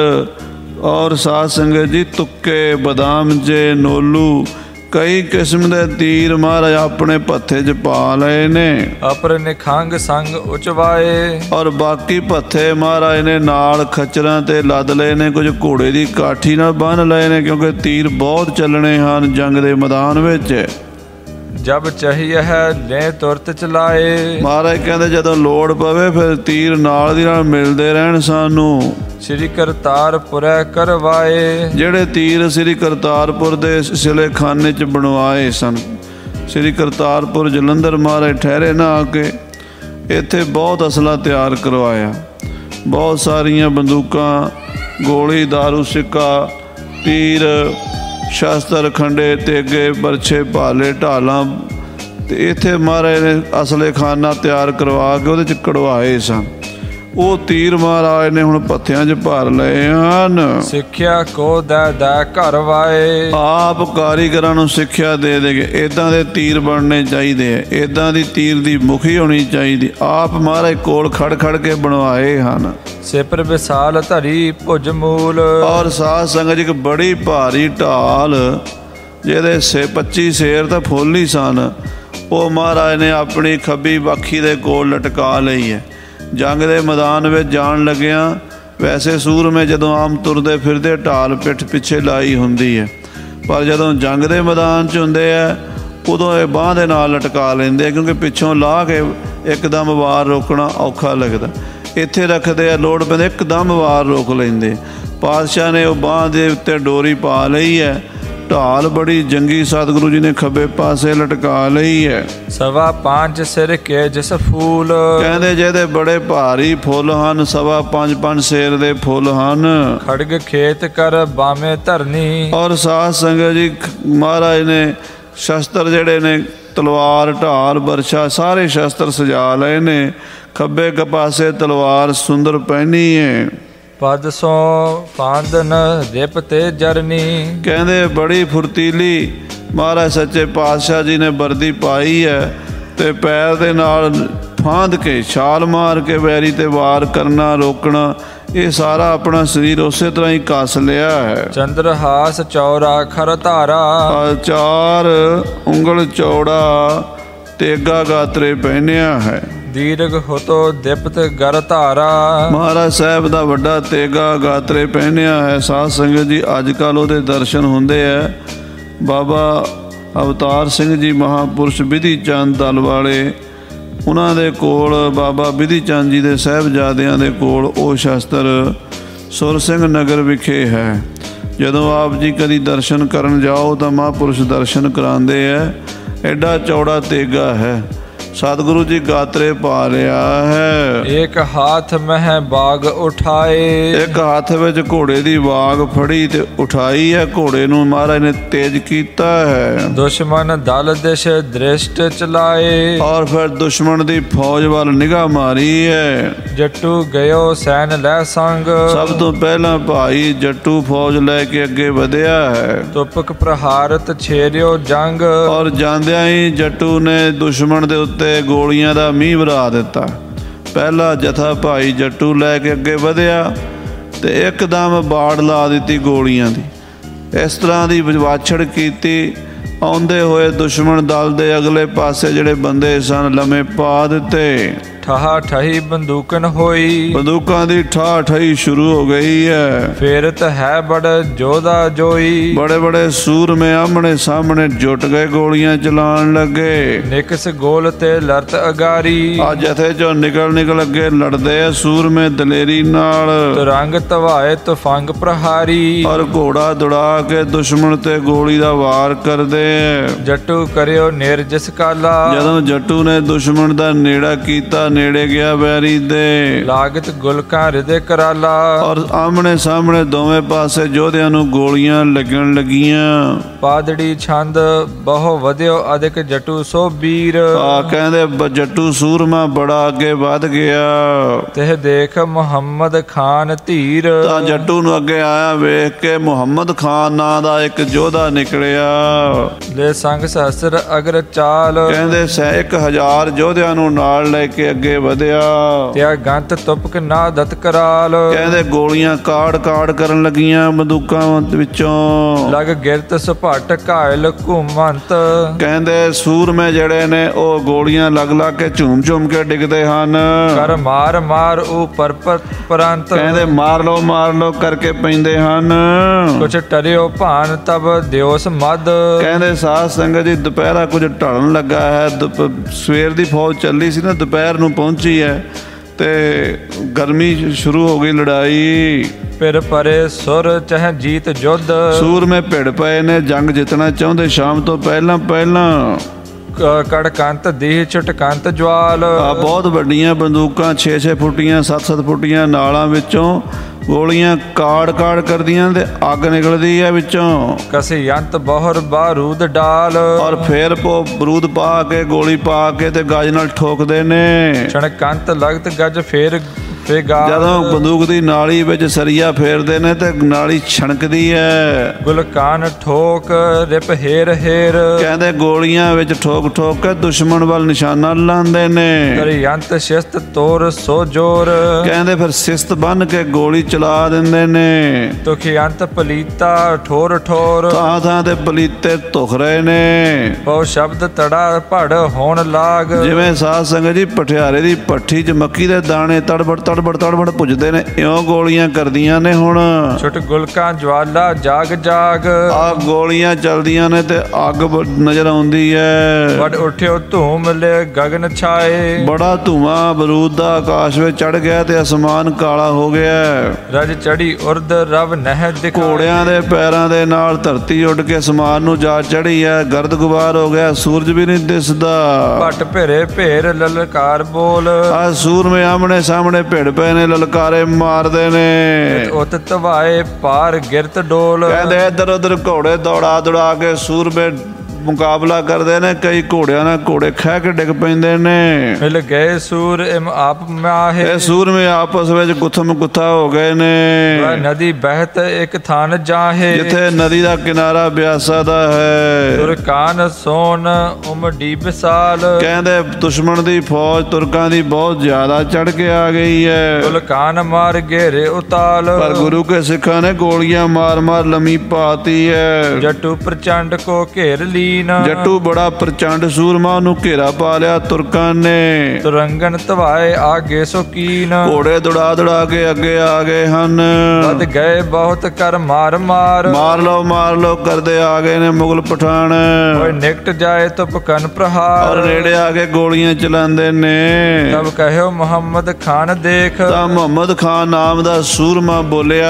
ਔਰ ਸਾਧ ਸੰਗਤ ਜੀ ਤੁੱਕੇ, ਬਦਾਮ ਜੇ, ਨੋਲੂ, ਕਈ ਕਿਸਮ ਦੇ ਤੀਰ ਮਹਾਰਾਜ ਆਪਣੇ ਪੱਥੇ 'ਚ ਪਾ ਲਏ ਨੇ। ਅਪਰ ਨਿਖੰਗ ਸੰਗ ਉਚਵਾਏ ਔਰ ਬਾਕੀ ਪੱਥੇ ਮਹਾਰਾਜ ਨੇ ਨਾਲ ਖੱਚਰਾਂ ਤੇ ਲੱਦ ਲਏ ਨੇ। ਕੁਝ ਘੋੜੇ ਦੀ ਕਾਠੀ ਨਾਲ ਬੰਨ੍ਹ ਲਏ ਨੇ, ਕਿਉਂਕਿ ਤੀਰ ਬਹੁਤ ਚੱਲਣੇ ਹਨ ਜੰਗ ਦੇ ਮੈਦਾਨ ਵਿੱਚ। ਜਬ ਚਾਹੀਏ ਹੈ ਲੈ ਤੁਰਤ ਚਲਾਏ ਮਹਾਰਾਜ ਕਹਿੰਦੇ ਜਦੋਂ ਲੋੜ ਪਵੇ ਫਿਰ ਤੀਰ ਨਾਲ ਦੀ ਨਾਲ ਮਿਲਦੇ ਰਹਿਣ ਸਾਨੂੰ। ਸ੍ਰੀ ਕਰਤਾਰਪੁਰੈ ਕਰਵਾਏ ਜਿਹੜੇ ਤੀਰ ਸ੍ਰੀ ਕਰਤਾਰਪੁਰ ਦੇ ਸਿਲੇਖਾਨੇ 'ਚ ਬਣਵਾਏ ਸਨ। ਸ੍ਰੀ ਕਰਤਾਰਪੁਰ ਜਲੰਧਰ ਮਹਾਰਾਜ ਠਹਿਰੇ ਨਾ ਆ ਕੇ ਇੱਥੇ ਬਹੁਤ ਅਸਲਾ ਤਿਆਰ ਕਰਵਾਇਆ। ਬਹੁਤ ਸਾਰੀਆਂ ਬੰਦੂਕਾਂ, ਗੋਲੀ, ਦਾਰੂ, ਸਿੱਕਾ, ਤੀਰ, ਸ਼ਸਤਰ, ਖੰਡੇ, ਤੇਗੇ, ਬਰਛੇ, ਭਾਲੇ, ਢਾਲਾਂ ਤੇ ਇੱਥੇ ਮਹਾਰਾਜ ਨੇ ਅਸਲੇ ਖਾਨਾ ਤਿਆਰ ਕਰਵਾ ਕੇ ਉਹਦੇ 'ਚ ਕਢਵਾਏ ਸਨ। ਉਹ ਤੀਰ ਮਹਾਰਾਜ ਨੇ ਹੁਣ ਪੱਥਿਆਂ 'ਚ ਭਰ ਲਏ ਹਨ। ਸਿੱਖਿਆ ਕੋ ਦੈ ਘਰ ਵਾਏ। ਆਪ ਕਾਰੀਗਰਾਂ ਨੂੰ ਸਿੱਖਿਆ ਦੇ ਕੇ ਇਦਾਂ ਦੇ ਤੀਰ ਬਣਨੇ ਚਾਹੀਦੇ ਆ, ਇਦਾਂ ਦੀ ਤੀਰ ਦੀ ਮੁਖੀ ਹੋਣੀ ਚਾਹੀਦੀ। ਆਪ ਮਹਾਰਾਜ ਕੋਲ ਖੜ ਖੜ ਕੇ ਬਣਵਾਏ ਹਨ। ਸਿਪਰ ਵਿਸਾਲ ਧਰੀ ਭੁਜ ਮੂਲ। ਔਰ ਸਾਧ ਸੰਗਤ ਇੱਕ ਬੜੀ ਭਾਰੀ ਢਾਲ ਜਿਹਦੇ 25 ਸ਼ੇਰ ਤਾਂ ਫੁੱਲ ਹੀ ਸਨ, ਉਹ ਮਹਾਰਾਜ ਨੇ ਆਪਣੀ ਖੱਬੀ ਬਾਖੀ ਦੇ ਕੋਲ ਲਟਕਾ ਲਈ ਹੈ। ਜੰਗ ਦੇ ਮੈਦਾਨ ਵਿੱਚ ਜਾਣ ਲੱਗਿਆਂ ਵੈਸੇ ਸੂਰਮੇ ਜਦੋਂ ਆਮ ਤੁਰਦੇ ਫਿਰਦੇ ਢਾਲ ਪਿੱਠ ਪਿੱਛੇ ਲਾਈ ਹੁੰਦੀ ਹੈ, ਪਰ ਜਦੋਂ ਜੰਗ ਦੇ ਮੈਦਾਨ 'ਚ ਹੁੰਦੇ ਆ ਉਦੋਂ ਇਹ ਬਾਂਹ ਦੇ ਨਾਲ ਲਟਕਾ ਲੈਂਦੇ ਆ, ਕਿਉਂਕਿ ਪਿੱਛੋਂ ਲਾਹ ਕੇ ਇੱਕਦਮ ਵਾਰ ਰੋਕਣਾ ਔਖਾ ਲੱਗਦਾ। ਇੱਥੇ ਰੱਖਦੇ ਆ, ਲੋੜ ਪੈਂਦੇ ਇੱਕਦਮ ਵਾਰ ਰੋਕ ਲੈਂਦੇ। ਪਾਤਸ਼ਾਹ ਨੇ ਉਹ ਬਾਂਹ ਦੇ ਉੱਤੇ ਡੋਰੀ ਪਾ ਲਈ ਹੈ। ਢਾਲ ਬੜੀ ਜੰਗੀ ਸਤਿਗੁਰੂ ਜੀ ਨੇ ਖੱਬੇ ਪਾਸੇ ਲਟਕਾ ਲਈ ਹੈ। 5.25 ਸਿਰ ਕੇ ਜਿਸ ਫੂਲ। ਕਹਿੰਦੇ ਜਿਹਦੇ ਬੜੇ ਭਾਰੀ ਫੁੱਲ ਹਨ, 5.25 ਸਿਰ ਦੇ ਫੁੱਲ ਹਨ। ਖੜਗ ਖੇਤ ਕਰ ਬਾਵੇਂ ਧਰਨੀ। ਔਰ ਸਾਧ ਸੰਗਤ ਜੀ ਮਹਾਰਾਜ ਨੇ ਸ਼ਸਤਰ ਜਿਹੜੇ ਨੇ ਤਲਵਾਰ, ਢਾਲ, ਬਰਛਾ ਸਾਰੇ ਸ਼ਸਤਰ ਸਜਾ ਲਏ ਨੇ। ਖੱਬੇ ਪਾਸੇ ਤਲਵਾਰ ਸੁੰਦਰ ਪਹਿਨੀ ਹੈ। ਪਦ ਸੋ ਫਾਂਦਨ ਰਿਪ ਤੇ ਜਰਨੀ। ਕਹਿੰਦੇ ਬੜੀ ਫੁਰਤੀਲੀ ਮਹਾਰਾਜ ਸੱਚੇ ਪਾਤਸ਼ਾਹ ਜੀ ਨੇ ਵਰਦੀ ਪਾਈ ਹੈ ਤੇ ਪੈਰ ਦੇ ਨਾਲ ਫਾਂਦ ਕੇ ਛਾਲ ਮਾਰ ਕੇ ਵੈਰੀ ਤੇ ਵਾਰ ਕਰਨਾ, ਰੋਕਣਾ, ਇਹ ਸਾਰਾ ਆਪਣਾ ਸਰੀਰ ਉਸੇ ਤਰ੍ਹਾਂ ਹੀ ਕੱਸ ਲਿਆ ਹੈ। ਚੰਦਰਹਾਸ ਚੌਰਾ ਖਰ ਧਾਰਾ। 4 ਉਂਗਲ ਚੌੜਾ ਤੇਗਾ ਗਾਤਰੇ ਪਹਿਨਿਆ ਹੈ। ਦੀਰਘ ਹੋਤੋ ਦਿਪਤ ਗਰ ਧਾਰਾ। ਮਹਾਰਾਜ ਸਾਹਿਬ ਦਾ ਵੱਡਾ ਤੇਗਾ ਗਾਤਰੇ ਪਹਿਨਿਆ ਹੈ। ਸਾਧ ਸੰਗਤ ਜੀ ਅੱਜ ਕੱਲ੍ਹ ਉਹਦੇ ਦਰਸ਼ਨ ਹੁੰਦੇ ਆ। ਬਾਬਾ ਅਵਤਾਰ ਸਿੰਘ ਜੀ ਮਹਾਂਪੁਰਸ਼ ਵਿਧੀ ਚੰਦ ਦਲ ਵਾਲੇ, ਉਹਨਾਂ ਦੇ ਕੋਲ ਬਾਬਾ ਵਿਧੀ ਚੰਦ ਜੀ ਦੇ ਸਾਹਿਬਜ਼ਾਦਿਆਂ ਦੇ ਕੋਲ ਉਹ ਸ਼ਸਤਰ ਸੁਰ ਸਿੰਘ ਨਗਰ ਵਿਖੇ ਹੈ। ਜਦੋਂ ਆਪ ਜੀ ਕਦੀ ਦਰਸ਼ਨ ਕਰਨ ਜਾਓ ਤਾਂ ਮਹਾਂਪੁਰਸ਼ ਦਰਸ਼ਨ ਕਰਾਉਂਦੇ ਆ। ਐਡਾ ਚੌੜਾ ਤੇਗਾ ਹੈ, ਸਤਿਗੁਰੂ ਜੀ ਗਾਤਰੇ ਪਾ ਲਿਆ ਹੈ। ਇੱਕ ਹੱਥ ਮਹਿ ਬਾਗ ਉਠਾਏ। ਇੱਕ ਹੱਥ ਵਿੱਚ ਘੋੜੇ ਦੀ ਬਾਗ ਫੜੀ ਤੇ ਉਠਾਈ ਹੈ। ਘੋੜੇ ਨੂੰ ਮਹਾਰਾਜ ਨੇ ਤੇਜ਼ ਕੀਤਾ ਹੈ। ਦੁਸ਼ਮਨ ਦਲ ਦਿਸ਼ ਦ੍ਰਿਸ਼ਟ ਚਲਾਏ। ਔਰ ਫਿਰ ਦੁਸ਼ਮਣ ਦੀ ਫੌਜ ਵੱਲ ਨਿਗਾਹ ਮਾਰੀ ਹੈ। ਜੱਟੂ ਗਇਓ ਸੈਨ ਲੈ ਸੰਗ। ਸਭ ਤੋਂ ਪਹਿਲਾਂ ਭਾਈ ਜੱਟੂ ਫੌਜ ਲੈ ਕੇ ਅੱਗੇ ਵਧਿਆ ਹੈ। ਤੁਪਕ ਪ੍ਰਹਾਰਤ ਛੇਰਿਓ ਜੰਗ। ਔਰ ਜਾਂਦਿਆਂ ਹੀ ਜੱਟੂ ਨੇ ਦੁਸ਼ਮਣ ਦੇ ਉੱਤੇ ਗੋਲੀਆਂ ਦਾ ਮੀਂਹ ਵਰਾ ਦਿੱਤਾ। ਪਹਿਲਾ ਜਥਾ ਭਾਈ ਜੱਟੂ ਲੈ ਕੇ ਅੱਗੇ ਵਧਿਆ ਤੇ ਇੱਕਦਮ ਬਾੜ ਲਾ ਦਿੱਤੀ ਗੋਲੀਆਂ ਦੀ। ਇਸ ਤਰ੍ਹਾਂ ਦੀ ਵਾਛੜ ਕੀਤੀ, ਆਉਂਦੇ ਹੋਏ ਦੁਸ਼ਮਣ ਦਲ ਦੇ ਅਗਲੇ ਪਾਸੇ ਜਿਹੜੇ ਬੰਦੇ ਸਨ ਲੰਮੇ ਪਾ ਦਿੱਤੇ। ਠਹਾ ਠਹੀ ਬੰਦੂਕਨ ਹੋਈ। ਬੰਦੂਕਾਂ ਦੀ ਠਾ ਠਹੀ ਸ਼ੁਰੂ ਹੋ ਗਈ ਹੈ। ਫੇਰਤ ਹੈ ਬੜ ਜੋਧਾ ਜੋਈ। ਬੜੇ ਬੜੇ ਸੂਰਮੇ ਆਮਣੇ ਸਾਹਮਣੇ ਜੁਟ ਗਏ, ਗੋਲੀਆਂ ਚਲਾਉਣ ਲੱਗੇ। ਨਿਕਸ ਗੋਲ ਤੇ ਲਰਤ ਅਗਾਰੀ। ਆ ਜਥੇ ਚੋਂ ਨਿਕਲ ਅੱਗੇ ਲੜਦੇ ਆ ਸੂਰਮੇ ਦਲੇਰੀ ਨਾਲ। ਤੁਰੰਗ ਧਵਾਏ ਤੁਫੰਗ ਪ੍ਰਹਾਰੀ। ਔਰ ਘੋੜਾ ਦੌੜਾ ਕੇ ਦੁਸ਼ਮਣ ਤੇ ਗੋਲੀ ਦਾ ਵਾਰ ਕਰਦੇ। ਜੱਟੂ ਕਰਿਓ ਨਿਰਜਸ ਕਾਲਾ। ਜਦੋਂ ਜੱਟੂ ਨੇ ਦੁਸ਼ਮਣ ਦਾ ਨੇੜਾ ਕੀਤਾ, ਨੇੜੇ ਗਿਆ ਵੈਰੀ ਦੇ, ਲਾਗਤ ਗੁਲਕਾਂ ਹਿਰਦੇ ਕਰਾਲਾ। ਔਰ ਆਮਣੇ ਸਾਹਮਣੇ ਦੋਵੇਂ ਪਾਸੇ ਯੋਧਿਆਂ ਨੂੰ ਗੋਲੀਆਂ ਲੱਗਣ ਲੱਗੀਆਂ। ਪਾਦੜੀ ਛੰਦ ਬਹੁ ਵਧਿਓ ਅਧਿਕ ਜੱਟੂ ਸੋ ਵੀਰ। ਕਹਿੰਦੇ ਜੱਟੂ ਸੂਰਮਾ ਬੜਾ ਅੱਗੇ ਵੱਧ ਗਿਆ। ਤੇ ਦੇਖ ਮੁਹੰਮਦ ਖਾਨ ਧੀਰ। ਤਾਂ ਜੱਟੂ ਨੂੰ ਅੱਗੇ ਆਇਆ ਵੇਖ ਕੇ ਮੁਹੰਮਦ ਖਾਨ ਨਾਂ ਦਾ ਇੱਕ ਯੋਧਾ ਨਿਕਲਿਆ। ਲੈ ਸੰਗ ਸਹਸਰ ਅਗਰ ਚਾਲ। ਕਹਿੰਦੇ 1000 ਯੋਧਿਆਂ ਨੂੰ ਨਾਲ ਲੈ ਕੇ ਅੱਗੇ ਵਧਿਆ। ਤਿਆ ਗੰਤ ਤੁਪਕ ਨਾ ਦਤ ਕਰਾਲ। ਕਹਿੰਦੇ ਗੋਲੀਆਂ ਕਾੜ ਕਰਨ ਲੱਗੀਆਂ ਬੰਦੂਕਾਂ ਵਿੱਚੋਂ। ਲਗ ਗਿਰਤ ਸੁਭਟ ਘਾਇਲ ਘੁਮੰਤ। ਕਹਿੰਦੇ ਸੂਰਮੇ ਜਿਹੜੇ ਨੇ ਉਹ ਗੋਲੀਆਂ ਲੱਗ ਕੇ ਝੂਮ ਕੇ ਡਿੱਗਦੇ ਹਨ। ਕਰ ਮਾਰ ਉਪਰ ਪਰੰਤ। ਕਹਿੰਦੇ ਮਾਰ ਲੋ ਕਰਕੇ ਪੈਂਦੇ ਹਨ। ਕੁਛ ਟਰਿਓ ਭਾਨ ਤਬ ਦਿਓਸ ਮਦ। ਕਹਿੰਦੇ ਸਾਧ ਸੰਗਤ ਜੀ ਦੁਪਹਿਰਾ ਕੁਝ ਢਲਣ ਲੱਗਾ ਹੈ। ਸਵੇਰ ਦੀ ਫੌਜ ਚੱਲੀ ਸੀ ਨਾ, ਦੁਪਹਿਰ ਨੂੰ ਪਹੁੰਚੀ ਹੈ ਤੇ ਗਰਮੀ ਸ਼ੁਰੂ ਹੋ ਗਈ, ਲੜਾਈ। ਫਿਰ ਪਰੇ ਸੁਰ ਚਾਹੇ ਜੀਤ ਜੁੱਧ। ਸੂਰਮੇ ਭਿੜ ਪਏ ਨੇ, ਜੰਗ ਜਿੱਤਣਾ ਚਾਹੁੰਦੇ ਸ਼ਾਮ ਤੋਂ ਪਹਿਲਾਂ। ਕੜਕੰਤ ਦੇਹ ਛਟਕੰਤ ਜਵਾਲ। ਬਹੁਤ ਵੱਡੀਆਂ ਬੰਦੂਕਾਂ 6-6 ਫੁੱਟੀਆਂ 7-7 ਫੁੱਟੀਆਂ ਨਾਲਾਂ ਵਿੱਚੋਂ ਗੋਲੀਆਂ ਕਾੜ ਕਰਦੀਆਂ ਤੇ ਅੱਗ ਨਿਕਲਦੀ ਹੈ ਵਿੱਚੋਂ। ਕਸੇ ਯੰਤ ਬਹੁਰ ਬਾਰੂਦ ਡਾਲ। ਔਰ ਫੇਰ ਬਰੂਦ ਪਾ ਕੇ ਗੋਲੀ ਪਾ ਕੇ ਤੇ ਗਜ ਨਾਲ ਠੋਕਦੇ ਨੇ। ਛਣਕੰਤ ਲਗਤ ਗਜ ਫੇਰ ਫਿਗਾ। ਜਦੋਂ ਬੰਦੂਕ ਦੀ ਨਾਲੀ ਵਿੱਚ ਸਰੀਆ ਫੇਰਦੇ ਨੇ ਤੇ ਨਾਲੀ ਛਣਕਦੀ ਹੈ। ਗੁਲਕਾਨ ਠੋਕ ਰਿਪ ਹੇਰ ਹੇਰ। ਕਹਿੰਦੇ ਗੋਲੀਆਂ ਵਿੱਚ ਠੋਕ ਠੋਕ ਕੇ ਦੁਸ਼ਮਣ ਵੱਲ ਨਿਸ਼ਾਨਾ ਲਾਉਂਦੇ ਨੇ। ਤਰਿਅੰਤ ਸ਼ਿਸਤ ਤੋਰ ਸੋ ਜੋਰ। ਕਹਿੰਦੇ ਫਿਰ ਸਿਸਤ ਬੰਨ ਕੇ ਗੋਲੀ ਚਲਾ ਦਿੰਦੇ ਨੇ। ਤੁਖਿਅੰਤ ਪਲੀਤਾ ਠੋਰ ਠੋਰ। ਥਾਂ ਥਾਂ ਤੇ ਪਲੀਤੇ ਧੁਖ ਰਹੇ ਨੇ। ਬਹੁ ਸ਼ਬਦ ਤੜਾ ਭੜ ਹੋਣ ਲਾਗ। ਜਿਵੇਂ ਸਾਧ ਸੰਗਤ ਜੀ ਪਠਿਆਰੇ ਦੀ ਭੱਠੀ 'ਚ ਮੱਕੀ ਦੇ ਦਾਣੇ ਤੜਬੜ ਤੜਬੜ ਤੜਬੜ ਪੁੱਜਦੇ ਨੇ, ਇਉਂ ਗੋਲੀਆਂ ਕਰਦੀਆਂ ਨੇ ਹੁਣ। ਛੁੱਟ ਗੁਲਕਾਂ ਜਵਾਲਾ ਜਾਗ ਜਾਗ। ਆ ਗੋਲੀਆਂ ਚਲਦੀਆਂ ਨੇ ਤੇ ਅੱਗ ਨਜ਼ਰ ਆਉਂਦੀ ਹੈ। ਵੱਡ ਉੱਠਿਓ ਧੂਮ ਲੈ ਗਗਨ ਛਾਏ। ਬੜਾ ਧੂਆਂ ਬਰੂਦ ਦਾ ਆਕਾਸ਼ ਵਿੱਚ ਚੜ ਗਿਆ ਤੇ ਅਸਮਾਨ ਕਾਲਾ ਹੋ ਗਿਆ। ਰਜ ਚੜੀ ਉਰਦ ਰਵ ਨਹਿ ਦਿਖਾਏ। ਘੋੜਿਆਂ ਦੇ ਪੈਰਾਂ ਦੇ ਨਾਲ ਧਰਤੀ ਉੱਡ ਕੇ ਅਸਮਾਨ ਨੂੰ ਜਾ ਚੜੀ ਹੈ। ਗਰਦ ਗੁਬਾਰ ਹੋ ਗਿਆ, ਸੂਰਜ ਵੀ ਨਹੀਂ ਦਿਸਦਾ। ਭੱਟ ਭੇਰੇ ਭੇਰ ਲਲਕਾਰ ਬੋਲ। ਆ ਸੂਰਮੇ ਆਮਣੇ ਸਾਹਮਣੇ ਭਿੜ ਪਏ ਨੇ, ਲਲਕਾਰੇ ਮਾਰਦੇ ਨੇ। ਉਤ ਧਵਾਏ ਪਾਰ ਗਿਰਤ ਡੋਲ। ਕਹਿੰਦੇ ਇੱਧਰ ਉੱਧਰ ਘੋੜੇ ਦੌੜਾ ਦੌੜਾ ਕੇ ਸੂਰਮੇ ਮੁਕਾਬਲਾ ਕਰਦੇ ਨੇ। ਕਈ ਘੋੜਿਆਂ ਨਾਲ ਘੋੜੇ ਖਹਿ ਕੇ ਡਿੱਗ ਪੈਂਦੇ ਨੇ। ਮਿਲ ਗਏ ਸੂਰ ਇਮ ਆਪ ਮਾਹੇ। ਇਹ ਸੂਰਮੇ ਆਪਸ ਵਿੱਚ ਗੁੱਥਮ ਗੁੱਥਾ ਹੋ ਗਏ ਨੇ। ਨਦੀ ਬਹਿਤ ਇੱਕ ਥਾਨ ਜਾਹੇ। ਜਿੱਥੇ ਨਦੀ ਦਾ ਕਿਨਾਰਾ ਬਿਆਸਾ ਦਾ ਹੈ। ਤੁਰਕਾਨ ਸੋਨ ਉਮੜੀ ਵਿਸਾਲ। ਕਹਿੰਦੇ ਦੁਸ਼ਮਣ ਦੀ ਫੌਜ ਤੁਰਕਾਂ ਦੀ ਬਹੁਤ ਜ਼ਿਆਦਾ ਚੜ ਕੇ ਆ ਗਈ ਹੈ। ਤੁਲਕਾਨ ਮਾਰ ਘੇਰੇ ਉਤਾਲ। ਪਰ ਗੁਰੂ ਕੇ ਸਿੱਖਾਂ ਨੇ ਗੋਲੀਆਂ ਮਾਰ ਮਾਰ ਲੰਮੀ ਪਾਤੀ ਹੈ। ਜਟੂ ਪ੍ਰਚੰਡ ਕੋ ਘੇਰ ਲੀ। ਜੱਟੂ ਬੜਾ ਪ੍ਰਚੰਡ ਸੂਰਮਾ ਨੂੰ ਘੇਰਾ ਪਾ ਲਿਆ ਤੁਰਕਾਂ ਨੇ। ਤੁਰੰਗਨ ਧਵਾਏ ਆਗੇ ਸੋ ਕੀਨ। ਘੋੜੇ ਦੌੜਾ ਦੌੜਾ ਕੇ ਅੱਗੇ ਆ ਗਏ ਹਨ। ਵੱਧ ਗਏ ਬਹੁਤ ਕਰ ਮਾਰ ਮਾਰ ਮਾਰ ਲਓ ਕਰਦੇ ਆ ਗਏ ਨੇ ਮੁਗਲ ਪਠਾਨ। ਓਏ ਨਿਕਟ ਜਾਏ ਤੁਪ ਕਨ ਪ੍ਰਹਾਰ। ਔਰ ਨੇੜੇ ਆ ਕੇ ਗੋਲੀਆਂ ਚਲਾਉਂਦੇ ਨੇ। ਤਬ ਕਹਿਓ ਮੁਹੰਮਦ ਖਾਨ ਦੇਖ। ਤਾਂ ਮੁਹੰਮਦ ਖਾਨ ਨਾਮ ਦਾ ਸੂਰਮਾ ਬੋਲਿਆ,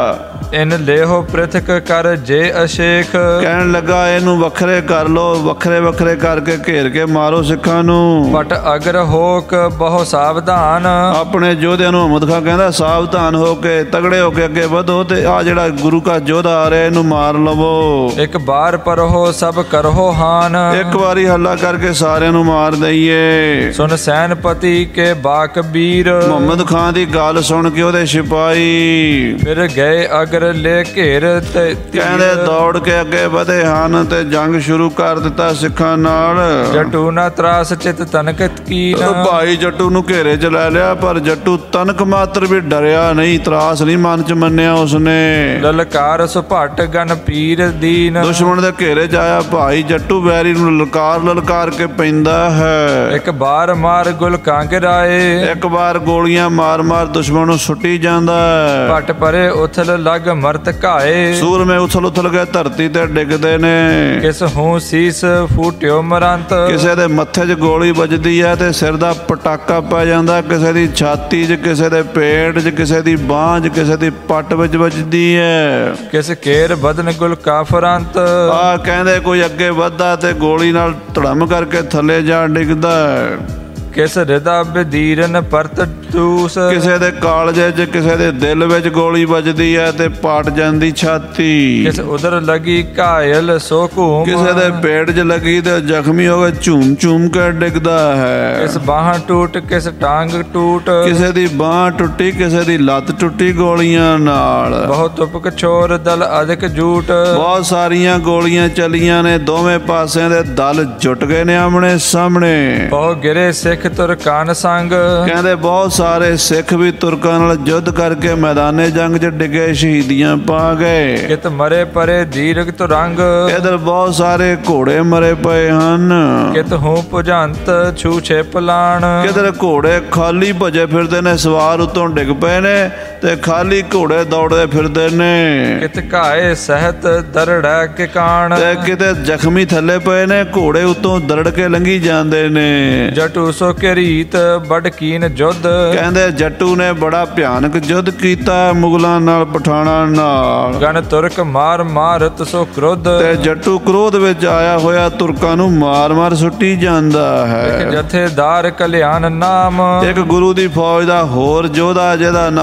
ਇਨ ਲੇਹੋ ਪ੍ਰਿਥਕ ਕਰ ਜੇ ਅਸ਼ੇਖ। ਕਹਿਣ ਲੱਗਾ ਇਹਨੂੰ ਵੱਖਰੇ ਕਰ ਲੋ, ਵੱਖਰੇ ਵੱਖਰੇ ਕਰਕੇ ਘੇਰ ਕੇ ਮਾਰੋ ਸਿੱਖਾਂ ਨੂੰ। ਪਟ ਅਗਰ ਹੋਕ ਬਹੁ ਸਾਵਧਾਨ। ਆਪਣੇ ਯੋਧਿਆਂ ਨੂੰ ਮੁਹੰਮਦ ਖਾਨ ਕਹਿੰਦਾ ਸਾਵਧਾਨ ਹੋ ਕੇ ਤਗੜੇ ਹੋ ਕੇ ਅੱਗੇ ਵਧੋ ਤੇ ਆ ਜਿਹੜਾ ਗੁਰੂ ਕਾ ਯੋਧਾ ਆ ਰਿਹਾ ਇਹਨੂੰ ਮਾਰ ਲਵੋ। ਇੱਕ ਬਾਰ ਪਰਹੋ ਸਭ ਕਰਹੋ ਹਾਨ। ਇੱਕ ਵਾਰੀ ਹੱਲਾ ਕਰਕੇ ਸਾਰਿਆਂ ਨੂੰ ਮਾਰ ਦਈਏ। ਸੁਨ ਸੈਨਪਤੀ ਕੇ ਬਾਕਬੀਰ। ਮੁਹੰਮਦ ਖਾਨ ਦੀ ਗੱਲ ਸੁਣ ਕੇ ਉਹਦੇ ਸਿਪਾਹੀ ਫਿਰ ਗਏ ਅਗਰ ਲੈ ਘੇਰ ਤੇ ਕਹਿੰਦੇ ਦੌੜ ਕੇ ਅੱਗੇ ਵਧੇ ਹਨ ਤੇ ਜੰਗ ਸ਼ੁਰੂ ਕਰ ਦਿੱਤਾ ਸਿੱਖਾਂ ਨਾਲ। ਜਟੂ ਨਾ ਤਰਾਸ ਚਿਤ ਤਨਕਤ ਕੀਨ। ਭਾਈ ਜੱਟੂ ਨੂੰ ਘੇਰੇ 'ਚ ਲੈ ਲਿਆ ਪਰ ਜੱਟੂ ਤਨਕ ਮਾਤਰ ਵੀ ਡਰਿਆ ਨਹੀਂ, ਤਰਾਸ ਨਹੀਂ ਮਨ 'ਚ ਮੰਨਿਆ ਉਸਨੇ। ਲਲਕਾਰ ਸੁਭਟ ਗਨ ਪੀਰ ਦੀਨ। ਦੁਸ਼ਮਣ ਦੇ ਘੇਰੇ 'ਚ ਆਇਆ ਭਾਈ ਜੱਟੂ ਵੈਰੀ ਨੂੰ ਲਲਕਾਰ ਕੇ ਪੈਂਦਾ ਹੈ। ਇੱਕ ਬਾਰ ਮਾਰ ਗੁਲ ਕਾਂਗਰਾਏ। ਇੱਕ ਵਾਰ ਗੋਲੀਆਂ ਮਾਰ ਮਾਰ ਦੁਸ਼ਮਣ ਨੂੰ ਸੁੱਟੀ ਜਾਂਦਾ ਹੈ। ਭੱਟ ਪਰੇ ਉਥਲ ਲੱਗ ਮਰਤ ਘਾਏ। ਸੂਰਮੇ ਉਥਲ ਕੇ ਧਰਤੀ ਤੇ ਡਿੱਗਦੇ ਨੇ। ਕਿਸ ਹੂੰ ਸੀਸ ਫੂਟਿਓ ਮਰੰਤ। ਕਿਸੇ ਦੇ ਮੱਥੇ 'ਚ ਗੋਲੀ ਵੱਜਦੀ ਹੈ ਤੇ ਸਿਰ ਦਾ ਪਟਾਕਾ ਪੈ ਜਾਂਦਾ। ਕਿਸੇ ਦੀ ਛਾਤੀ 'ਚ, ਕਿਸੇ ਦੇ ਪੇਟ 'ਚ, ਕਿਸੇ ਦੀ ਬਾਂਹ 'ਚ, ਕਿਸੇ ਦੀ ਪੱਟ ਵਿੱਚ ਵੱਜਦੀ ਹੈ। ਕਿਸ ਕੇਰ ਬਦਨ ਗੁਲ ਕਾਫਰੰਤ। ਆ ਕਹਿੰਦੇ ਕੋਈ ਅੱਗੇ ਵੱਧਦਾ ਤੇ ਗੋਲੀ ਨਾਲ ਧੜਮ ਕਰਕੇ ਥੱਲੇ ਜਾ ਡਿੱਗਦਾ ਹੈ। ਕਿਸ ਰਿਦਾ ਬਦੀਰਨ ਪਰਤ ਟੂਸ। ਕਿਸੇ ਦੇ ਕਾਲਜੇ 'ਚ, ਕਿਸੇ ਦੇ ਦਿਲ ਵਿੱਚ ਗੋਲੀ ਵੱਜਦੀ ਹੈ ਤੇ ਪਾਟ ਜਾਂਦੀ ਛਾਤੀ। ਕਿਸ ਉਧਰ ਲੱਗੀ ਘਾਇਲ ਸੋ ਘੂਮ। ਕਿਸੇ ਦੇ ਪੇਟ 'ਚ ਲੱਗੀ ਤੇ ਜ਼ਖਮੀ ਹੋ ਕੇ ਝੂਮ ਝੂਮ ਕੇ ਡਿੱਗਦਾ ਹੈ। ਕਿਸ ਬਾਹਾਂ ਟੂਟ, ਕਿਸ ਟਾਂਗ ਟੂਟ। ਕਿਸੇ ਦੀ ਬਾਂਹ ਟੁੱਟੀ, ਕਿਸੇ ਦੀ ਲੱਤ ਟੁੱਟੀ ਗੋਲੀਆਂ ਨਾਲ। ਬਹੁਤ ਉਪਕ ਛੋਰ ਦਲ ਅਧਿਕ ਝੂਟ। ਬਹੁਤ ਸਾਰੀਆਂ ਗੋਲੀਆਂ ਚੱਲੀਆਂ ਨੇ, ਦੋਵੇਂ ਪਾਸਿਆਂ ਦੇ ਦਲ ਜੁਟ ਗਏ ਨੇ ਆਮਣੇ ਸਾਹਮਣੇ। ਬਹੁ ਗਿਰੇ ਸਿੱਖ ਤੁਰਕਾਨ ਸੰਗ। ਕਹਿੰਦੇ ਬਹੁਤ ਸਾਰੇ ਸਿੱਖ ਵੀ ਤੁਰਕਾਂ ਨਾਲ ਯੁੱਧ ਕਰਕੇ ਮੈਦਾਨੇ ਜੰਗ 'ਚ ਡਿੱਗੇ, ਸ਼ਹੀਦੀਆਂ ਪਾ ਗਏ। ਕਿਤ ਮਰੇ ਪਰੇ ਦੀਰਘ ਤੁਰੰਗ। ਇਧਰ ਬਹੁਤ ਸਾਰੇ ਘੋੜੇ ਮਰੇ ਪਏ ਹਨ। ਕਿਤ ਹੂੰ ਭੁਜੰਤ ਛੂਛੇ ਪਲਾਣ। ਕਿਧਰ ਘੋੜੇ ਖਾਲੀ ਭਜੇ ਫਿਰਦੇ ਨੇ, ਸਵਾਰ ਉਤੋਂ ਡਿੱਗ ਪਏ ਨੇ ਤੇ ਖਾਲੀ ਘੋੜੇ ਦੌੜਦੇ ਫਿਰਦੇ ਨੇ। ਕਿਤ ਘਾਏ ਸਹਿਤ ਦਰੜੈ ਕੇ ਕਾਣ। ਤੇ ਕਿਤੇ ਜ਼ਖਮੀ ਥੱਲੇ ਪਏ ਨੇ, ਘੋੜੇ ਉਤੋਂ ਦਰੜ ਕੇ ਲੰਘੀ ਜਾਂਦੇ ਨੇ। ਜਟੂ ਸੋ ਘਰੀਤ ਬੜ ਕੀਨ ਜੁੱਧ। ਕਹਿੰਦੇ ਜੱਟੂ ਨੇ ਬੜਾ ਭਿਆਨਕ ਯੁੱਧ ਕੀਤਾ ਮੁਗਲਾਂ ਨਾਲ, ਪਠਾਣਾ ਨਾਲ। ਗਨ ਤੁਰਕ ਮਾਰ ਮਾਰਤ ਸੋ ਕ੍ਰੋਧ। ਤੇ ਜੱਟੂ ਕ੍ਰੋਧ ਵਿੱਚ ਆਇਆ ਹੋਇਆ ਤੁਰਕਾਂ ਨੂੰ ਮਾਰ ਮਾਰ ਸੁੱਟੀ ਜਾਂਦਾ ਹੈ। ਜਥੇਦਾਰ ਕਲਿਆਣ ਨਾਮ। ਇੱਕ ਗੁਰੂ ਦੀ ਫੌਜ ਦਾ ਹੋਰ ਯੋਧਾ ਜਿਹਦਾ ਨਾਮ ਭਾਈ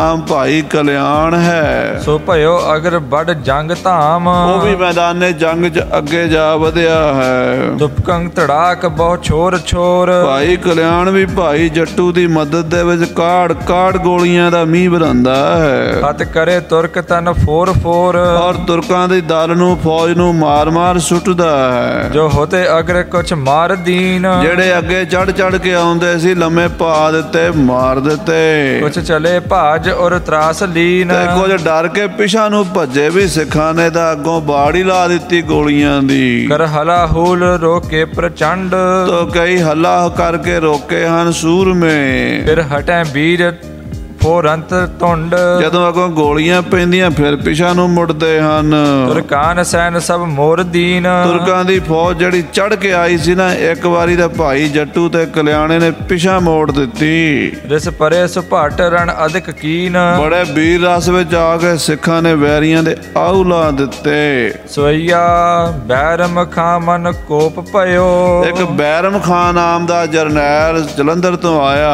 भाई कल्याण है। सो भयो अगर बड़ जंग धाम, वो भी मैदाने जंग च अगे जा वधिया है। दुपकंग धड़ाक बहु छोर छोर, भाई कल्याण भी भाई जट्टू दी मदद दे विच काड़ काड़ गोलियां दा मींह बरंदा है। हथ करे तुर्क तन फोर फोर, और तुर्कां दी दल नूं फौज नूं मार मार सुटदा है। जो होते अगर कुछ मार दीन, ਜਿਹੜੇ ਅੱਗੇ ਚੜ ਚੜ ਕੇ ਆਉਂਦੇ ਸੀ ਲੰਮੇ ਪਾ ਦਿੱਤੇ ਮਾਰ ਦਿੱਤੇ। कुछ चले भाज और त्रास लीन, ਤੇ ਕੁਝ ਡਰ ਕੇ ਪਿਛਾਂ ਨੂੰ ਭੱਜੇ ਵੀ ਸਿੱਖਾਂ ਨੇ ਤਾਂ ਅੱਗੋਂ ਬਾੜੀ ਲਾ ਦਿੱਤੀ ਗੋਲੀਆਂ ਦੀ। कर हला हूल रोके प्रचंड, ਤੋ ਕਈ ਹੱਲਾ ਕਰਕੇ ਰੋਕੇ ਹਨ ਸੂਰਮੇ। फिर हटे वीर ਫੋਰੰਤ ਧੁੰਡ, ਜਦੋਂ ਅੱਗੋਂ ਗੋਲੀਆਂ ਪੈਂਦੀਆਂ ਫਿਰ ਪਿਛਾਂ ਨੂੰ ਮੁੜਦੇ ਹਨ। ਤੁਰਕਾਨ ਸੈਨ ਸਭ ਮੋਰ ਦੀਨ, ਤੁਰਕਾਂ ਦੀ ਫੌਜ ਜਿਹੜੀ ਚੜ ਕੇ ਆਈ ਸੀ ਨਾ ਇੱਕ ਵਾਰੀ ਤਾਂ ਭਾਈ ਜੱਟੂ ਤੇ ਕਲਿਆਣੇ ਨੇ ਪਿਛਾਂ ਮੋੜ ਦਿੱਤੀ। ਰਿਸ ਪਰੇ ਸੁਭਾਟ ਰਣ ਅਧਿਕ ਕੀਨ, ਬੜੇ ਵੀਰ ਰਸ ਵਿੱਚ ਆ ਕੇ ਸਿੱਖਾਂ ਨੇ ਵੈਰੀਆਂ ਦੇ ਆਹੂ ਲਾ ਦਿੱਤੇ। ਸਵਈਆ ਬੈਰਮ ਖਾਂ ਮਨ ਕੋਪ ਭਇਓ, ਇੱਕ ਬੈਰਮ ਖਾਨ ਨਾਮ ਦਾ ਜਰਨੈਲ ਜਲੰਧਰ ਤੋਂ ਆਇਆ,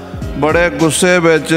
ਬੜੇ ਗੁੱਸੇ ਵਿੱਚ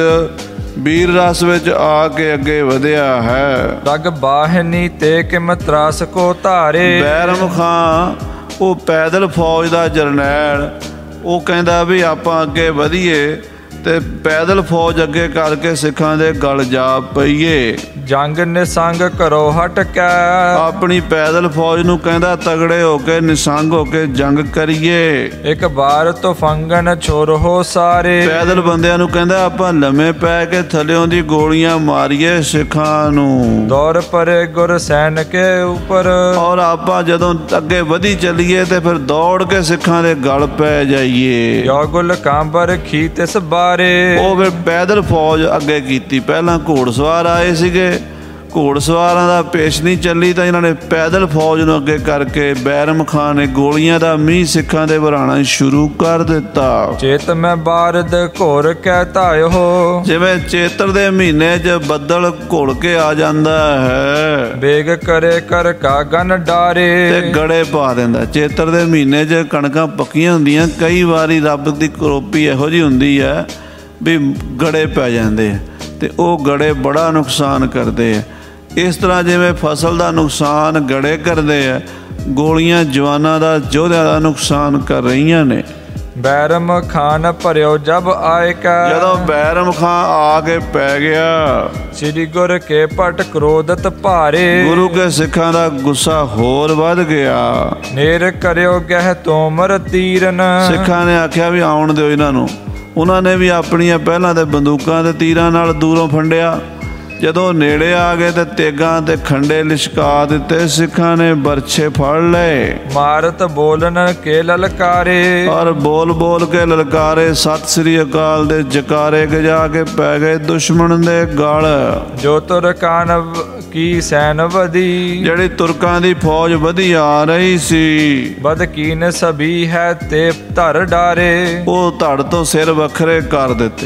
ਵੀਰ ਰਸ ਵਿੱਚ ਆ ਕੇ ਅੱਗੇ ਵਧਿਆ ਹੈ। ਰਗ ਬਾਹਨੀ ਤੇ ਕਿਮ ਤਰਾਸ ਕੋ ਧਾਰੇ, ਬੈਰਮ ਖਾਂ ਉਹ ਪੈਦਲ ਫੌਜ ਦਾ ਜਰਨੈਲ, ਉਹ ਕਹਿੰਦਾ ਵੀ ਆਪਾਂ ਅੱਗੇ ਵਧੀਏ ਤੇ ਪੈਦਲ ਫੌਜ ਅੱਗੇ ਕਰਕੇ ਸਿੱਖਾਂ ਦੇ ਗਲ ਜਾ ਪਈਏ। ਜੰਗ ਨਿਸੰਗ ਕਰੋ ਹਟ ਕੇ, ਆਪਣੀ ਪੈਦਲ ਫੌਜ ਨੂੰ ਕਹਿੰਦਾ ਤਗੜੇ ਹੋ ਕੇ ਨਿਸੰਗ ਹੋ ਕੇ ਜੰਗ ਕਰੀਏ। ਇੱਕ ਵਾਰ ਤੋਂ ਫੰਗਨ ਛੋਰ ਹੋ ਸਾਰੇ, ਪੈਦਲ ਬੰਦਿਆਂ ਨੂੰ ਕਹਿੰਦਾ ਆਪਾਂ ਲੰਮੇ ਪੈ ਕੇ ਥੱਲਿਓਂ ਦੀ ਗੋਲੀਆਂ ਮਾਰੀਏ ਸਿੱਖਾਂ ਨੂੰ। ਦੌਰ ਪਰੇ ਗੁਰ ਸੈਨ ਕੇ ਉੱਪਰ, ਔਰ ਆਪਾਂ ਜਦੋਂ ਅੱਗੇ ਵਧੀ ਚੱਲੀਏ ਤੇ ਫਿਰ ਦੌੜ ਕੇ ਸਿੱਖਾਂ ਦੇ ਗਲ ਪੈ ਜਾਈਏ। ਯੋਗੁਲ ਕਾਂਬਰ ਖੀ ਤਿਸ ਬਾਰੇ, ਉਹ ਫਿਰ ਪੈਦਲ ਫੌਜ ਅੱਗੇ ਕੀਤੀ। ਪਹਿਲਾਂ ਘੋੜਸਵਾਰ ਆਏ ਸੀਗੇ, ਘੋੜਸਵਾਰਾਂ ਦਾ ਪੇਸ਼ ਨਹੀਂ ਚੱਲੀ ਤਾਂ ਇਹਨਾਂ ਨੇ ਪੈਦਲ ਫੌਜ ਨੂੰ ਅੱਗੇ ਕਰਕੇ ਬੈਰਮ ਖਾਨ ਨੇ ਗੋਲੀਆਂ ਦਾ ਮੀਂਹ ਸਿੱਖਾਂ ਦੇ ਵਰਾਣਾ ਸ਼ੁਰੂ ਕਰ ਦਿੱਤਾ। ਚੇਤ ਮੈਂ ਬਾਰਦ ਘੋਰ ਕਹਿ ਧਾਇਓ, ਜਿਵੇਂ ਚੇਤਰ ਦੇ ਮਹੀਨੇ 'ਚ ਬੱਦਲ ਘੁਲ ਕੇ ਆ ਜਾਂਦਾ ਹੈ, ਬੇਗ ਕਰੇ ਕਰ ਕਾਗਨ ਡਾਰੇ, ਤੇ ਗੜੇ ਪਾ ਦਿੰਦਾ। ਚੇਤਰ ਦੇ ਮਹੀਨੇ 'ਚ ਕਣਕਾਂ ਪੱਕੀਆਂ ਹੁੰਦੀਆਂ, ਕਈ ਵਾਰੀ ਰੱਬ ਦੀ ਕਰੋਪੀ ਇਹੋ ਜਿਹੀ ਹੁੰਦੀ ਹੈ ਵੀ ਗੜੇ ਪੈ ਜਾਂਦੇ ਆ ਤੇ ਉਹ ਗੜੇ ਬੜਾ ਨੁਕਸਾਨ ਕਰਦੇ ਆ। ਇਸ ਤਰ੍ਹਾਂ ਜਿਵੇਂ ਫਸਲ ਦਾ ਨੁਕਸਾਨ ਗੜੇ ਕਰਦੇ ਆ, ਗੋਲੀਆਂ ਜਵਾਨਾਂ ਦਾ ਯੋਧਿਆਂ ਦਾ ਨੁਕਸਾਨ ਕਰ ਰਹੀਆਂ ਨੇ। ਬੈਰਮ ਖਾਨ ਭਰਿਓ ਜਬ ਆਏ ਕਾ, ਜਦੋਂ ਬੈਰਮ ਖਾਂ ਆ ਕੇ ਪੈ ਗਿਆ, ਸ੍ਰੀ ਗੁਰ ਕੇ ਭਟ ਕ੍ਰੋਧਤ ਭਾਰੇ, ਗੁਰੂ ਕੇ ਸਿੱਖਾਂ ਦਾ ਗੁੱਸਾ ਹੋਰ ਵੱਧ ਗਿਆ। ਨੇਰ ਕਰਿਓ ਗਹਿ ਤੋਮਰ ਤੀਰਨ, ਸਿੱਖਾਂ ਨੇ ਆਖਿਆ ਵੀ ਆਉਣ ਦਿਓ ਇਹਨਾਂ ਨੂੰ। ਉਹਨਾਂ ਨੇ ਵੀ ਆਪਣੀਆਂ ਪਹਿਲਾਂ ਤੇ ਬੰਦੂਕਾਂ ਤੇ ਤੀਰਾਂ ਨਾਲ ਦੂਰੋਂ ਫੰਡਿਆ। ਜਦੋਂ ਨੇੜੇ ਆ ਗਏ ਤੇ ਤੇਗਾਂ ਤੇ ਖੰਡੇ ਲਿਸ਼ਕਾ ਦਿੱਤੇ। ਸਿੱਖਾਂ ਨੇ ਬਰਛੇ ਫੜ ਲਏ, ਮਾਰਤ ਬੋਲਨ ਕੇ ਲਲਕਾਰੇ, ਔਰ ਬੋਲ ਬੋਲ ਕੇ ਲਲਕਾਰੇ ਸਤਿ ਸ੍ਰੀ ਅਕਾਲ ਦੇ ਜਕਾਰੇ ਗਜਾ ਕੇ ਪੈ ਗਏ ਦੁਸ਼ਮਣ ਦੇ ਗਲ। ਜੋ ਤੁਰਕਾਨ ਕੀ ਸੈਨ ਵਧੀ, ਜਿਹੜੀ ਤੁਰਕਾਂ ਦੀ ਫੌਜ ਵਧੀ ਆ ਰਹੀ ਸੀ, ਬਦਕੀਨ ਸਭੀ ਹੈ ਤੇ ਧਰ ਡਾਰੇ, ਉਹ ਧੜ ਤੋਂ ਸਿਰ ਵੱਖਰੇ ਕਰ ਦਿੱਤੇ।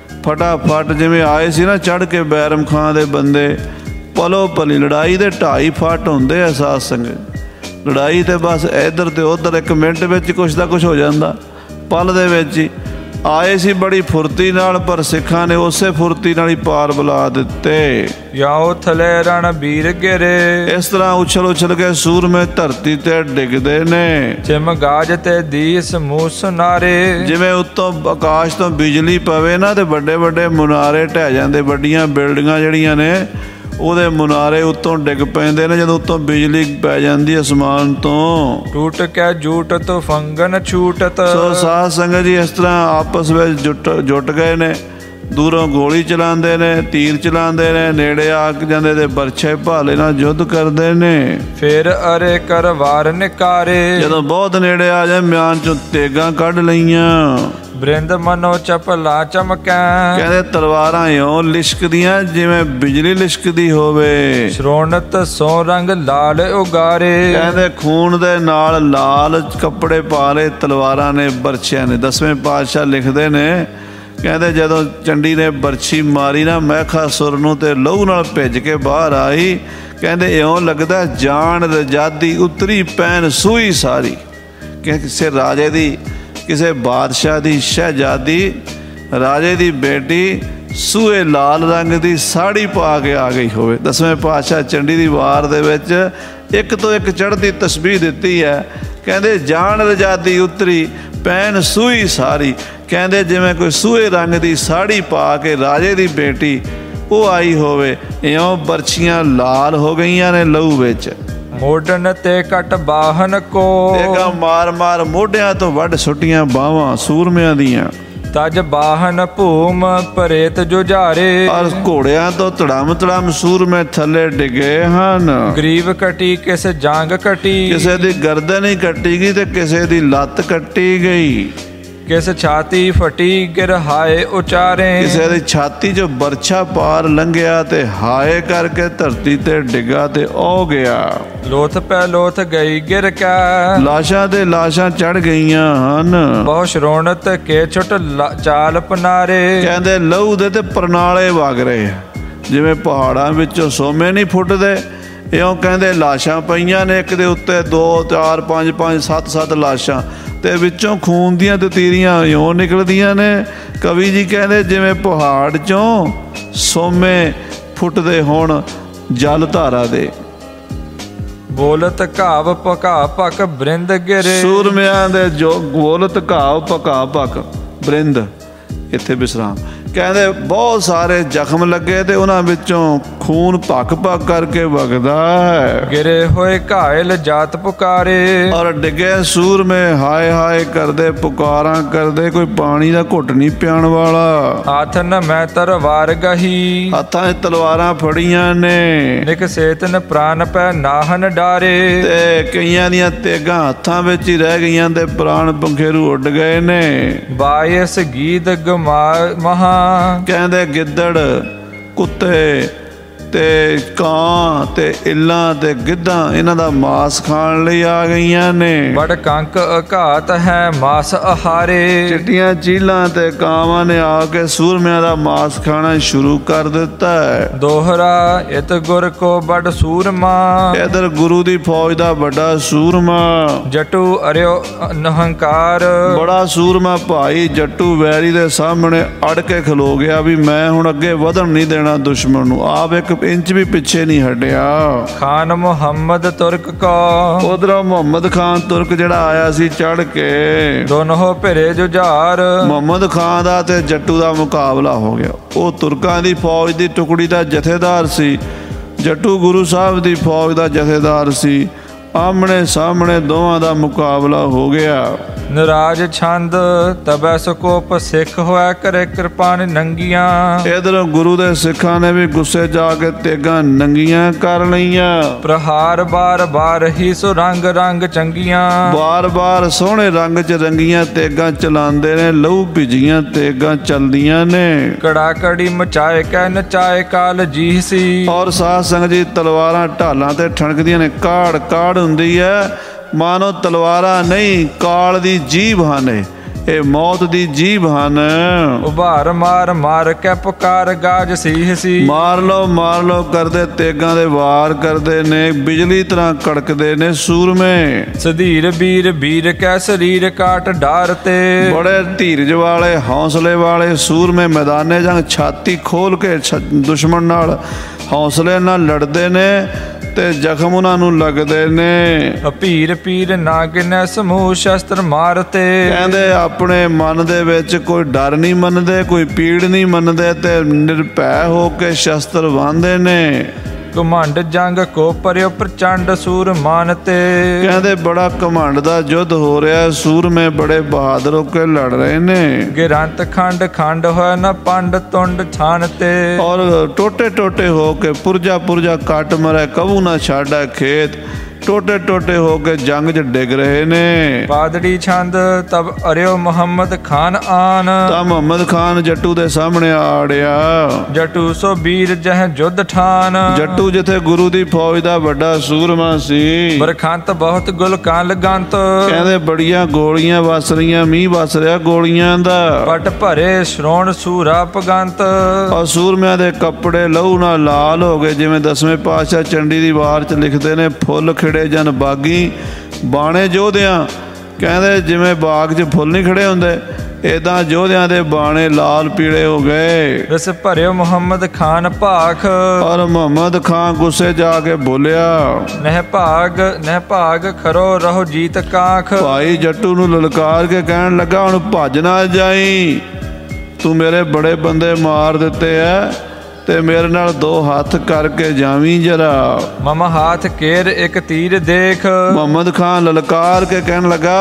ਫਟਾਫਟ ਜਿਵੇਂ ਆਏ ਸੀ ਨਾ ਚੜ ਕੇ ਬੈਰਮ ਖਾਂ ਦੇ ਬੰਦੇ, ਪਲੋ ਪਲੀ ਲੜਾਈ ਦੇ 2.5 ਫੁੱਟ ਹੁੰਦੇ ਆ ਸਾਧ ਸੰਗਤ। ਲੜਾਈ ਤੇ ਬਸ ਇੱਧਰ ਤੇ ਉੱਧਰ 1 ਮਿੰਟ ਵਿੱਚ ਕੁਛ ਦਾ ਕੁਛ ਹੋ ਜਾਂਦਾ। ਪਲ ਦੇ ਵਿੱਚ ਹੀ ਆਏ ਸੀ ਬੜੀ ਫੁਰਤੀ ਨਾਲ, ਪਰ ਸਿੱਖਾਂ ਨੇ ਉਸੇ ਫੁਰਤੀ ਨਾਲ ਹੀ ਪਾਰ ਬੁਲਾ ਦਿੱਤੇ। ਯਾਓ ਥਲੇ ਰਣ ਵੀਰ ਗਿਰੇ, ਇਸ ਤਰ੍ਹਾਂ ਉਛਲ ਉਛਲ ਕੇ ਸੂਰਮੇ ਧਰਤੀ ਤੇ ਡਿੱਗਦੇ ਨੇ। ਚਿਮ ਗਾਜ ਤੇ ਦੀਸ ਮੂੰਹ ਸੁਨਾਰੇ, ਜਿਵੇਂ ਉੱਤੋਂ ਆਕਾਸ਼ ਤੋਂ ਬਿਜਲੀ ਪਵੇ ਨਾ ਤੇ ਵੱਡੇ ਵੱਡੇ ਮੁਨਾਰੇ ਢਹਿ ਜਾਂਦੇ। ਵੱਡੀਆਂ ਬਿਲਡਿੰਗਾਂ ਜਿਹੜੀਆਂ ਨੇ ਉਹਦੇ ਮੁਨਾਰੇ ਉੱਤੋਂ ਡਿੱਗ ਪੈਂਦੇ ਨੇ ਜਦੋਂ ਉੱਤੋਂ ਬਿਜਲੀ ਪੈ ਜਾਂਦੀ ਅਸਮਾਨ ਤੋਂ। ਟੂਟ ਕੇ ਜੂਟ ਤੋਂ ਫੰਗਨ ਛੂਟਤ, ਸੋ ਸਾਧ ਸੰਗਤ ਜੀ ਇਸ ਤਰ੍ਹਾਂ ਆਪਸ ਵਿੱਚ ਜੁਟ ਗਏ ਨੇ। ਦੂਰੋਂ ਗੋਲੀ ਚਲਾਉਂਦੇ ਨੇ, ਤੀਰ ਚਲਾਉਂਦੇ ਨੇ, ਨੇੜੇ ਆ ਜਾਂਦੇ ਤੇ ਬਰਛੇ ਭਾਲੇ ਨਾਲ ਯੁੱਧ ਕਰਦੇ ਨੇ। ਫਿਰ ਅਰੇ ਕਰ ਵਾਰ ਨਿਕਾਰੇ, ਜਦੋਂ ਬਹੁਤ ਨੇੜੇ ਆ ਜਾਏ ਮਿਆਨ ਚੋਂ ਤੇਗਾਂ ਕੱਢ ਲਈਆਂ। ਬ੍ਰਿੰਦ ਮਨੋ ਚਪਲਾ ਚਮਕੈ, ਕਹਿੰਦੇ ਤਲਵਾਰਾਂ ਇਉਂ ਲਿਸ਼ਕਦੀਆਂ ਜਿਵੇਂ ਬਿਜਲੀ ਲਿਸ਼ਕਦੀ ਹੋਵੇ। ਸ਼੍ਰੋਣਤ ਸੋ ਰੰਗ ਲਾਲ ਉਗਾਰੇ, ਕਹਿੰਦੇ ਖੂਨ ਦੇ ਨਾਲ ਲਾਲ ਕੱਪੜੇ ਪਾ ਲਏ ਤਲਵਾਰਾਂ ਨੇ, ਬਰਛਿਆਂ ਨੇ। 10ਵੇਂ ਪਾਤਸ਼ਾਹ ਲਿਖਦੇ ਨੇ, ਕਹਿੰਦੇ ਜਦੋਂ ਚੰਡੀ ਨੇ ਬਰਛੀ ਮਾਰੀ ਨਾ ਮਹਿਖਾਸੁਰ ਨੂੰ ਤੇ ਲਹੂ ਨਾਲ ਭਿੱਜ ਕੇ ਬਾਹਰ ਆਈ, ਕਹਿੰਦੇ ਇਉਂ ਲੱਗਦਾ ਜਾਨ ਰਜਾਦੀ ਉਤਰੀ ਪੈਣ ਸੂਈ ਸਾਰੀ। ਕਿ ਕਿਸੇ ਰਾਜੇ ਦੀ, ਕਿਸੇ ਬਾਦਸ਼ਾਹ ਦੀ ਸ਼ਹਿਜ਼ਾਦੀ, ਰਾਜੇ ਦੀ ਬੇਟੀ ਸੂਹੇ ਲਾਲ ਰੰਗ ਦੀ ਸਾੜੀ ਪਾ ਕੇ ਆ ਗਈ ਹੋਵੇ। ਦਸਵੇਂ ਪਾਤਸ਼ਾਹ ਚੰਡੀ ਦੀ ਵਾਰ ਦੇ ਵਿੱਚ ਇੱਕ ਤੋਂ ਇੱਕ ਚੜ੍ਹਦੀ ਤਸਬੀਹ ਦਿੱਤੀ ਹੈ। ਕਹਿੰਦੇ ਜਾਣ ਰਜਾਦੀ ਉਤਰੀ ਪੈਣ ਸੂਈ ਸਾਰੀ। ਕਹਿੰਦੇ ਜਿਵੇਂ ਕੋਈ ਸੂਹੇ ਰੰਗ ਦੀ ਸਾੜੀ ਪਾ ਕੇ ਰਾਜੇ ਦੀ ਬੇਟੀ ਉਹ ਆਈ ਹੋਵੇ, ਇਉਂ ਬਰਛੀਆਂ ਲਾਲ ਹੋ ਗਈਆਂ ਨੇ ਲਹੂ ਵਿੱਚ। ਮੋਢਨ ਤੇ ਕੱਟ ਬਾਹਨ ਕੋ, ਤੇਗਾ ਮਾਰ ਮਾਰ ਮੋਢਿਆਂ ਤੋਂ ਵੱਢ ਸੁੱਟੀਆਂ ਬਾਹਾਂ ਸੂਰਮਿਆਂ ਦੀਆਂ। ਤਜ ਬਾਹਨ ਭੂਮ ਪ੍ਰੇਤ ਜੁਝਾਰੇ, ਔਰ ਘੋੜਿਆਂ ਤੋਂ ਧੜਮ ਧੜਮ ਸੂਰਮੇ ਥੱਲੇ ਡਿੱਗੇ ਹਨ। ਗਰੀਬ ਕਟੀ ਕਿਸ ਜੰਗ ਕਟੀ, ਕਿਸੇ ਦੀ ਗਰਦਨ ਹੀ ਕੱਟੀ ਗਈ ਤੇ ਕਿਸੇ ਦੀ ਲੱਤ ਕੱਟੀ ਗਈ। ਕਿਸ ਛਾਤੀ ਫਟੀ ਗਿਰ ਹਾਏ ਉਚਾਰੇ, ਕਿਸੇ ਦੀ ਛਾਤੀ 'ਚੋਂ ਬਰਛਾ ਪਾਰ ਲੰਘਿਆ ਤੇ ਹਾਏ ਕਰਕੇ ਧਰਤੀ ਤੇ ਡਿੱਗਾ ਤੇ ਉਹ ਗਿਆ। ਲੋਥ ਪੈ ਲੋਥ ਗਈ ਗਿਰ ਕੈ, ਲਾਸ਼ਾਂ ਤੇ ਲਾਸ਼ਾਂ ਚੜ ਗਈਆਂ ਹਨ। ਬਹੁ ਸ਼ਰੋਣਤ ਕੇ ਛੁੱਟ ਚਾਲ ਪਨਾਰੇ। ਕਹਿੰਦੇ ਲਹੂ ਦੇ ਤੇ ਪਰਨਾਲੇ ਵਗ ਰਹੇ ਆ। ਜਿਵੇਂ ਪਹਾੜਾਂ ਵਿੱਚੋਂ ਸੋਮੇ ਨਹੀਂ ਫੁੱਟਦੇ, ਇਉਂ ਕਹਿੰਦੇ ਲਾਸ਼ਾਂ ਪਈਆਂ ਨੇ ਇੱਕ ਦੇ ਉੱਤੇ 2 4 5 5 7 7 ਲਾਸ਼ਾਂ, ਤੇ ਵਿੱਚੋਂ ਖੂਨ ਦੀਆਂ ਤਤੀਰੀਆਂ ਇਉਂ ਨਿਕਲਦੀਆਂ ਨੇ। ਕਵੀ ਜੀ ਕਹਿੰਦੇ ਜਿਵੇਂ ਪਹਾੜ 'ਚੋਂ ਸੋਮੇ ਫੁੱਟਦੇ ਹੋਣ ਜਲ ਧਾਰਾ ਦੇ। ਬੋਲਤ ਘਾਵ ਪਕਾ ਪਕ ਬ੍ਰਿੰਦ ਗਿਰੇ, ਸੂਰਮਿਆਂ ਦੇ ਜੋ ਬੋਲਤ ਘਾਵ ਪਕਾ ਪਕ ਬ੍ਰਿੰਦ। ਇੱਥੇ ਵਿਸਰਾਮ। ਕਹਿੰਦੇ ਬਹੁਤ ਸਾਰੇ ਜ਼ਖਮ ਲੱਗੇ ਤੇ ਉਹਨਾਂ ਵਿੱਚੋਂ ਖੂਨ ਭੱਕ ਭੱਕ ਕਰਕੇ ਵਗਦਾ ਹੈ। ਗਿਰੇ ਹੋਏ ਘਾਇਲ ਜਾਤ ਪੁਕਾਰੇ, ਔਰ ਡਿੱਗੇ ਸੂਰਮੇ ਹਾਏ ਹਾਏ ਕਰਦੇ ਪੁਕਾਰਾਂ ਕਰਦੇ, ਕੋਈ ਪਾਣੀ ਦਾ ਘੁੱਟ ਨਹੀਂ ਪਿਆਣ ਵਾਲਾ। ਹੱਥ ਨ ਮੈਂ ਤਲਵਾਰ ਗਹੀ, ਹੱਥਾਂ 'ਚ ਤਲਵਾਰਾਂ ਫੜੀਆਂ ਨੇ। ਨਿਕ ਸੇਤਨ ਪ੍ਰਾਨ ਪੈ ਨਾਹਨ ਡਾਰੇ, ਤੇ ਕਈਆਂ ਦੀਆਂ ਤੇਗਾਂ ਹੱਥਾਂ ਵਿੱਚ ਹੀ ਰਹਿ ਗਈਆਂ ਤੇ ਪ੍ਰਾਣ ਪੰਖੇਰੂ ਉੱਡ ਗਏ ਨੇ। ਬਾਇਸ ਗੀਤ ਗਮਾ ਮਹਾ, ਕਹਿੰਦੇ ਗਿੱਦੜ ਕੁੱਤੇ ਤੇ ਕਾਂ ਤੇ ਇੱਲਾਂ ਤੇ ਗਿੱਧਾਂ ਇਹਨਾਂ ਦਾ ਮਾਸ ਖਾਣ ਲਈ ਆ ਗਈਆਂ ਨੇ। ਬੜ ਕੰਕ ਅਘਾਤ ਹੈ ਮਾਸ ਆਹਾਰੇ, ਚਿੱਟੀਆਂ ਚੀਲਾਂ ਤੇ ਕਾਵਾਂ ਨੇ ਆ ਕੇ ਸੂਰਮਿਆਂ ਦਾ ਮਾਸ ਖਾਣਾ ਸ਼ੁਰੂ ਕਰ ਦਿੱਤਾ ਹੈ। ਦੋਹਰਾ ਇਤ ਗੁਰ ਕੋ ਬੜ ਸੂਰਮਾ, ਇਧਰ ਗੁਰੂ ਦੀ ਫੌਜ ਦਾ ਵੱਡਾ ਸੂਰਮਾ। ਜਟੂ ਅਰਿਓ ਨਹੰਕਾਰ, ਬੜਾ ਸੂਰਮਾ ਭਾਈ ਜੱਟੂ ਵੈਰੀ ਦੇ ਸਾਹਮਣੇ ਅੜ ਕੇ ਖਲੋ ਗਿਆ ਵੀ ਮੈਂ ਹੁਣ ਅੱਗੇ ਵਧਣ ਨਹੀਂ ਦੇਣਾ ਦੁਸ਼ਮਣ ਨੂੰ। ਆਪ ਇੱਕ ਇੰਚ ਵੀ ਪਿੱਛੇ ਨਹੀਂ ਹਟਿਆ। ਖਾਨ ਮੁਹੰਮਦ ਤੁਰਕ ਕੋ, ਉਧਰੋਂ ਮੁਹੰਮਦ ਖਾਨ ਤੁਰਕ ਜਿਹੜਾ ਆਇਆ ਸੀ ਚੜ ਕੇ। ਦੋਨੋਂ ਭਿਰੇ ਜੁਝਾਰ, ਮੁਹੰਮਦ ਖਾਨ ਦਾ ਤੇ ਜੱਟੂ ਦਾ ਮੁਕਾਬਲਾ ਹੋ ਗਿਆ। ਉਹ ਤੁਰਕਾਂ ਦੀ ਫੌਜ ਦੀ ਟੁਕੜੀ ਦਾ ਜਥੇਦਾਰ ਸੀ, ਜੱਟੂ ਗੁਰੂ ਸਾਹਿਬ ਦੀ ਫੌਜ ਦਾ ਜਥੇਦਾਰ ਸੀ। ਆਮਣੇ ਸਾਹਮਣੇ ਦੋਵਾਂ ਦਾ ਮੁਕਾਬਲਾ ਹੋ ਗਿਆ। ਨਰਾਜ ਛੰਦ ਤਬੈ ਸਕੋਪ ਸਿੱਖ ਹੋਇਆ ਕਰੇ ਕਿਰਪਾਨ ਨੰਗੀਆਂ, ਇਧਰ ਗੁਰੂ ਦੇ ਸਿੱਖਾਂ ਨੇ ਵੀ ਗੁੱਸੇ ਜਾ ਕੇ ਤੇਗਾਂ ਨੰਗੀਆਂ ਕਰ ਲਈਆਂ। ਪ੍ਰਹਾਰ ਬਾਰ ਬਾਰ ਹੀ ਸੋ ਰੰਗ ਰੰਗ ਚੰਗੀਆਂ, ਬਾਰ ਬਾਰ ਸੋਹਣੇ ਰੰਗ 'ਚ ਰੰਗੀਆਂ ਤੇਗਾਂ ਚਲਾਉਂਦੇ ਨੇ। ਲਹੂ ਭਿੱਜੀਆਂ ਤੇਗਾਂ ਚੱਲਦੀਆਂ ਨੇ। ਕੜਾ ਕੜੀ ਮਚਾਏ ਕੈ ਨਚਾਏ ਕਾਲ ਜੀ ਸੀ, ਔਰ ਸਾਧ ਸੰਗਤ ਜੀ ਤਲਵਾਰਾਂ ਢਾਲਾਂ ਤੇ ਠਣਕਦੀਆਂ ਨੇ। ਕਾੜ ਕਾੜ ਹੁੰਦੀ ਹੈ, ਮਾਨੋ ਤਲਵਾਰਾਂ ਨਹੀਂ ਕਾਲ ਦੀ ਜੀਭ ਹਨ। ਇਹ ਮੌਤ ਦੀ ਜੀਭ ਹਨ। ਉਭਾਰ ਮਾਰ ਮਾਰ ਕੇ ਪੁਕਾਰ ਗਾਜ ਸੀਹ ਸੀ, ਮਾਰ ਲਓ ਕਰਦੇ ਤੇਗਾਂ ਦੇ ਵਾਰ ਕਰਦੇ ਨੇ। ਬਿਜਲੀ ਤਰ੍ਹਾਂ ਕੜਕਦੇ ਨੇ ਸੂਰਮੇ। ਸਧੀਰ ਵੀਰ ਵੀਰ ਕੈ ਸਰੀਰ ਕਾਟ ਡਾਰ ਤੇ, ਬੜੇ ਧੀਰਜ ਵਾਲੇ ਹੌਸਲੇ ਵਾਲੇ ਸੂਰਮੇ ਮੈਦਾਨੇ ਜੰਗ ਛਾਤੀ ਖੋਲ ਕੇ ਦੁਸ਼ਮਣ ਨਾਲ ਹੌਸਲੇ ਨਾਲ ਲੜਦੇ ਨੇ ਤੇ ਜ਼ਖਮ ਉਹਨਾਂ ਨੂੰ ਲੱਗਦੇ ਨੇ। ਭੀਰ ਪੀਰ ਨਾ ਗਿਨੈ ਸਮੂਹ ਸ਼ਸਤਰ ਮਾਰਤੇ, ਕਹਿੰਦੇ ਆਪਣੇ ਮਨ ਦੇ ਵਿੱਚ ਕੋਈ ਡਰ ਨਹੀਂ ਮੰਨਦੇ, ਕੋਈ ਪੀੜ ਨਹੀਂ ਮੰਨਦੇ ਤੇ ਨਿਰਭੈ ਹੋ ਕੇ ਸ਼ਸਤਰ ਵਾਹੁੰਦੇ ਨੇ। ਘਮੰਡ ਜੰਗ ਕੋ ਪਰਿਓ ਪ੍ਰਚੰਡ ਸੂਰ ਮਾਨ ਤੇ, ਕਹਿੰਦੇ ਬੜਾ ਘਮੰਡ ਦਾ ਯੁੱਧ ਹੋ ਰਿਹਾ। ਸੂਰਮੇ ਬੜੇ ਬਹਾਦਰ ਹੋ ਕੇ ਲੜ ਰਹੇ ਨੇ। ਗਿਰੰਤ ਖੰਡ ਖੰਡ ਹੋਇਆ ਨਾ ਪੰਡ ਤੁੰਡ ਛਾਨ ਤੇ, ਔਰ ਟੋਟੇ ਟੋਟੇ ਹੋ ਕੇ ਪੁਰਜਾ ਪੁਰਜਾ ਕੱਟ ਮਰੇ ਕਬੂ ਨਾ ਛਾੜਾ ਖੇਤ। ਟੋਟੇ ਟੋਟੇ ਹੋ ਕੇ ਜੰਗ 'ਚ ਡਿੱਗ ਰਹੇ ਨੇ। ਪਾਦੜੀ ਛੰਦ ਤਬ ਅਰਿਓ ਮੁਹੰਮਦ ਖਾਨ ਆਨ, ਤਾਂ ਮੁਹੰਮਦ ਖਾਨ ਜੱਟੂ ਦੇ ਸਾਹਮਣੇ ਆੜਿਆ। ਜਟੂ ਸੋ ਵੀਰ ਜਹ ਜੁੱਧ ਠਾਨ, ਜੱਟੂ ਜਿੱਥੇ ਗੁਰੂ ਦੀ ਫੌਜ ਦਾ ਵੱਡਾ ਸੂਰਮਾ ਸੀ। ਬਰਖੰਤ ਬਹੁਤ ਗੁਲਕਾਂ ਲਗੰਤ, ਕਹਿੰਦੇ ਬੜੀਆਂ ਗੋਲੀਆਂ ਵਸ ਰਹੀਆਂ, ਮੀਂਹ ਵਸ ਰਿਹਾ ਗੋਲੀਆਂ ਦਾ। ਪਟ ਭਰੇ ਸ਼ਰੋਣ ਸੂਰਾ ਪਗੰਤ, ਔਰ ਸੂਰਮਿਆਂ ਦੇ ਕੱਪੜੇ ਲਹੂ ਨਾਲ ਲਾਲ ਹੋ ਗਏ। ਜਿਵੇਂ ਦਸਵੇਂ ਪਾਤਸ਼ਾਹ ਚੰਡੀ ਦੀ ਵਾਰ 'ਚ ਲਿਖਦੇ ਨੇ, ਫੁੱਲ ਖਿੜੇ ਜਨ ਬਾਗੀ ਬਾਣੇ ਜੋਧਿਆਂ। ਕਹਿੰਦੇ ਜਿਵੇਂ ਬਾਗ 'ਚ ਫੁੱਲ ਨਹੀਂ ਖੜੇ ਹੁੰਦੇ, ਏਦਾਂ ਯੋਧਿਆਂ ਦੇ ਬਾਣੇ ਲਾਲ ਪੀਲੇ ਹੋ ਗਏ। ਰਿਸ ਭਰਿਓ ਮੁਹੰਮਦ ਖਾਨ ਭਾਖ, ਔਰ ਮੁਹੰਮਦ ਖਾਨ ਗੁੱਸੇ ਜਾ ਕੇ ਬੋਲਿਆ, ਨਹਿ ਭਾਗ ਖਰੋ ਰਹੋ ਜੀਤ ਕਾਖ। ਭਾਈ ਜੱਟੂ ਨੂੰ ਲਲਕਾਰ ਕੇ ਕਹਿਣ ਲੱਗਾ, ਹੁਣ ਭੱਜ ਨਾ ਜਾਈ, ਤੂੰ ਮੇਰੇ ਬੜੇ ਬੰਦੇ ਮਾਰ ਦਿੱਤੇ ਐ ਤੇ ਮੇਰੇ ਨਾਲ 2 ਹੱਥ ਕਰਕੇ ਜਾਵੀਂ ਜਰਾ। ਮਮ ਹਾਥ ਕੇਰ ਇੱਕ ਤੀਰ ਦੇਖ। ਮੁਹੰਮਦ ਖਾਨ ਲਲਕਾਰ ਕੇ ਕਹਿਣ ਲੱਗਾ,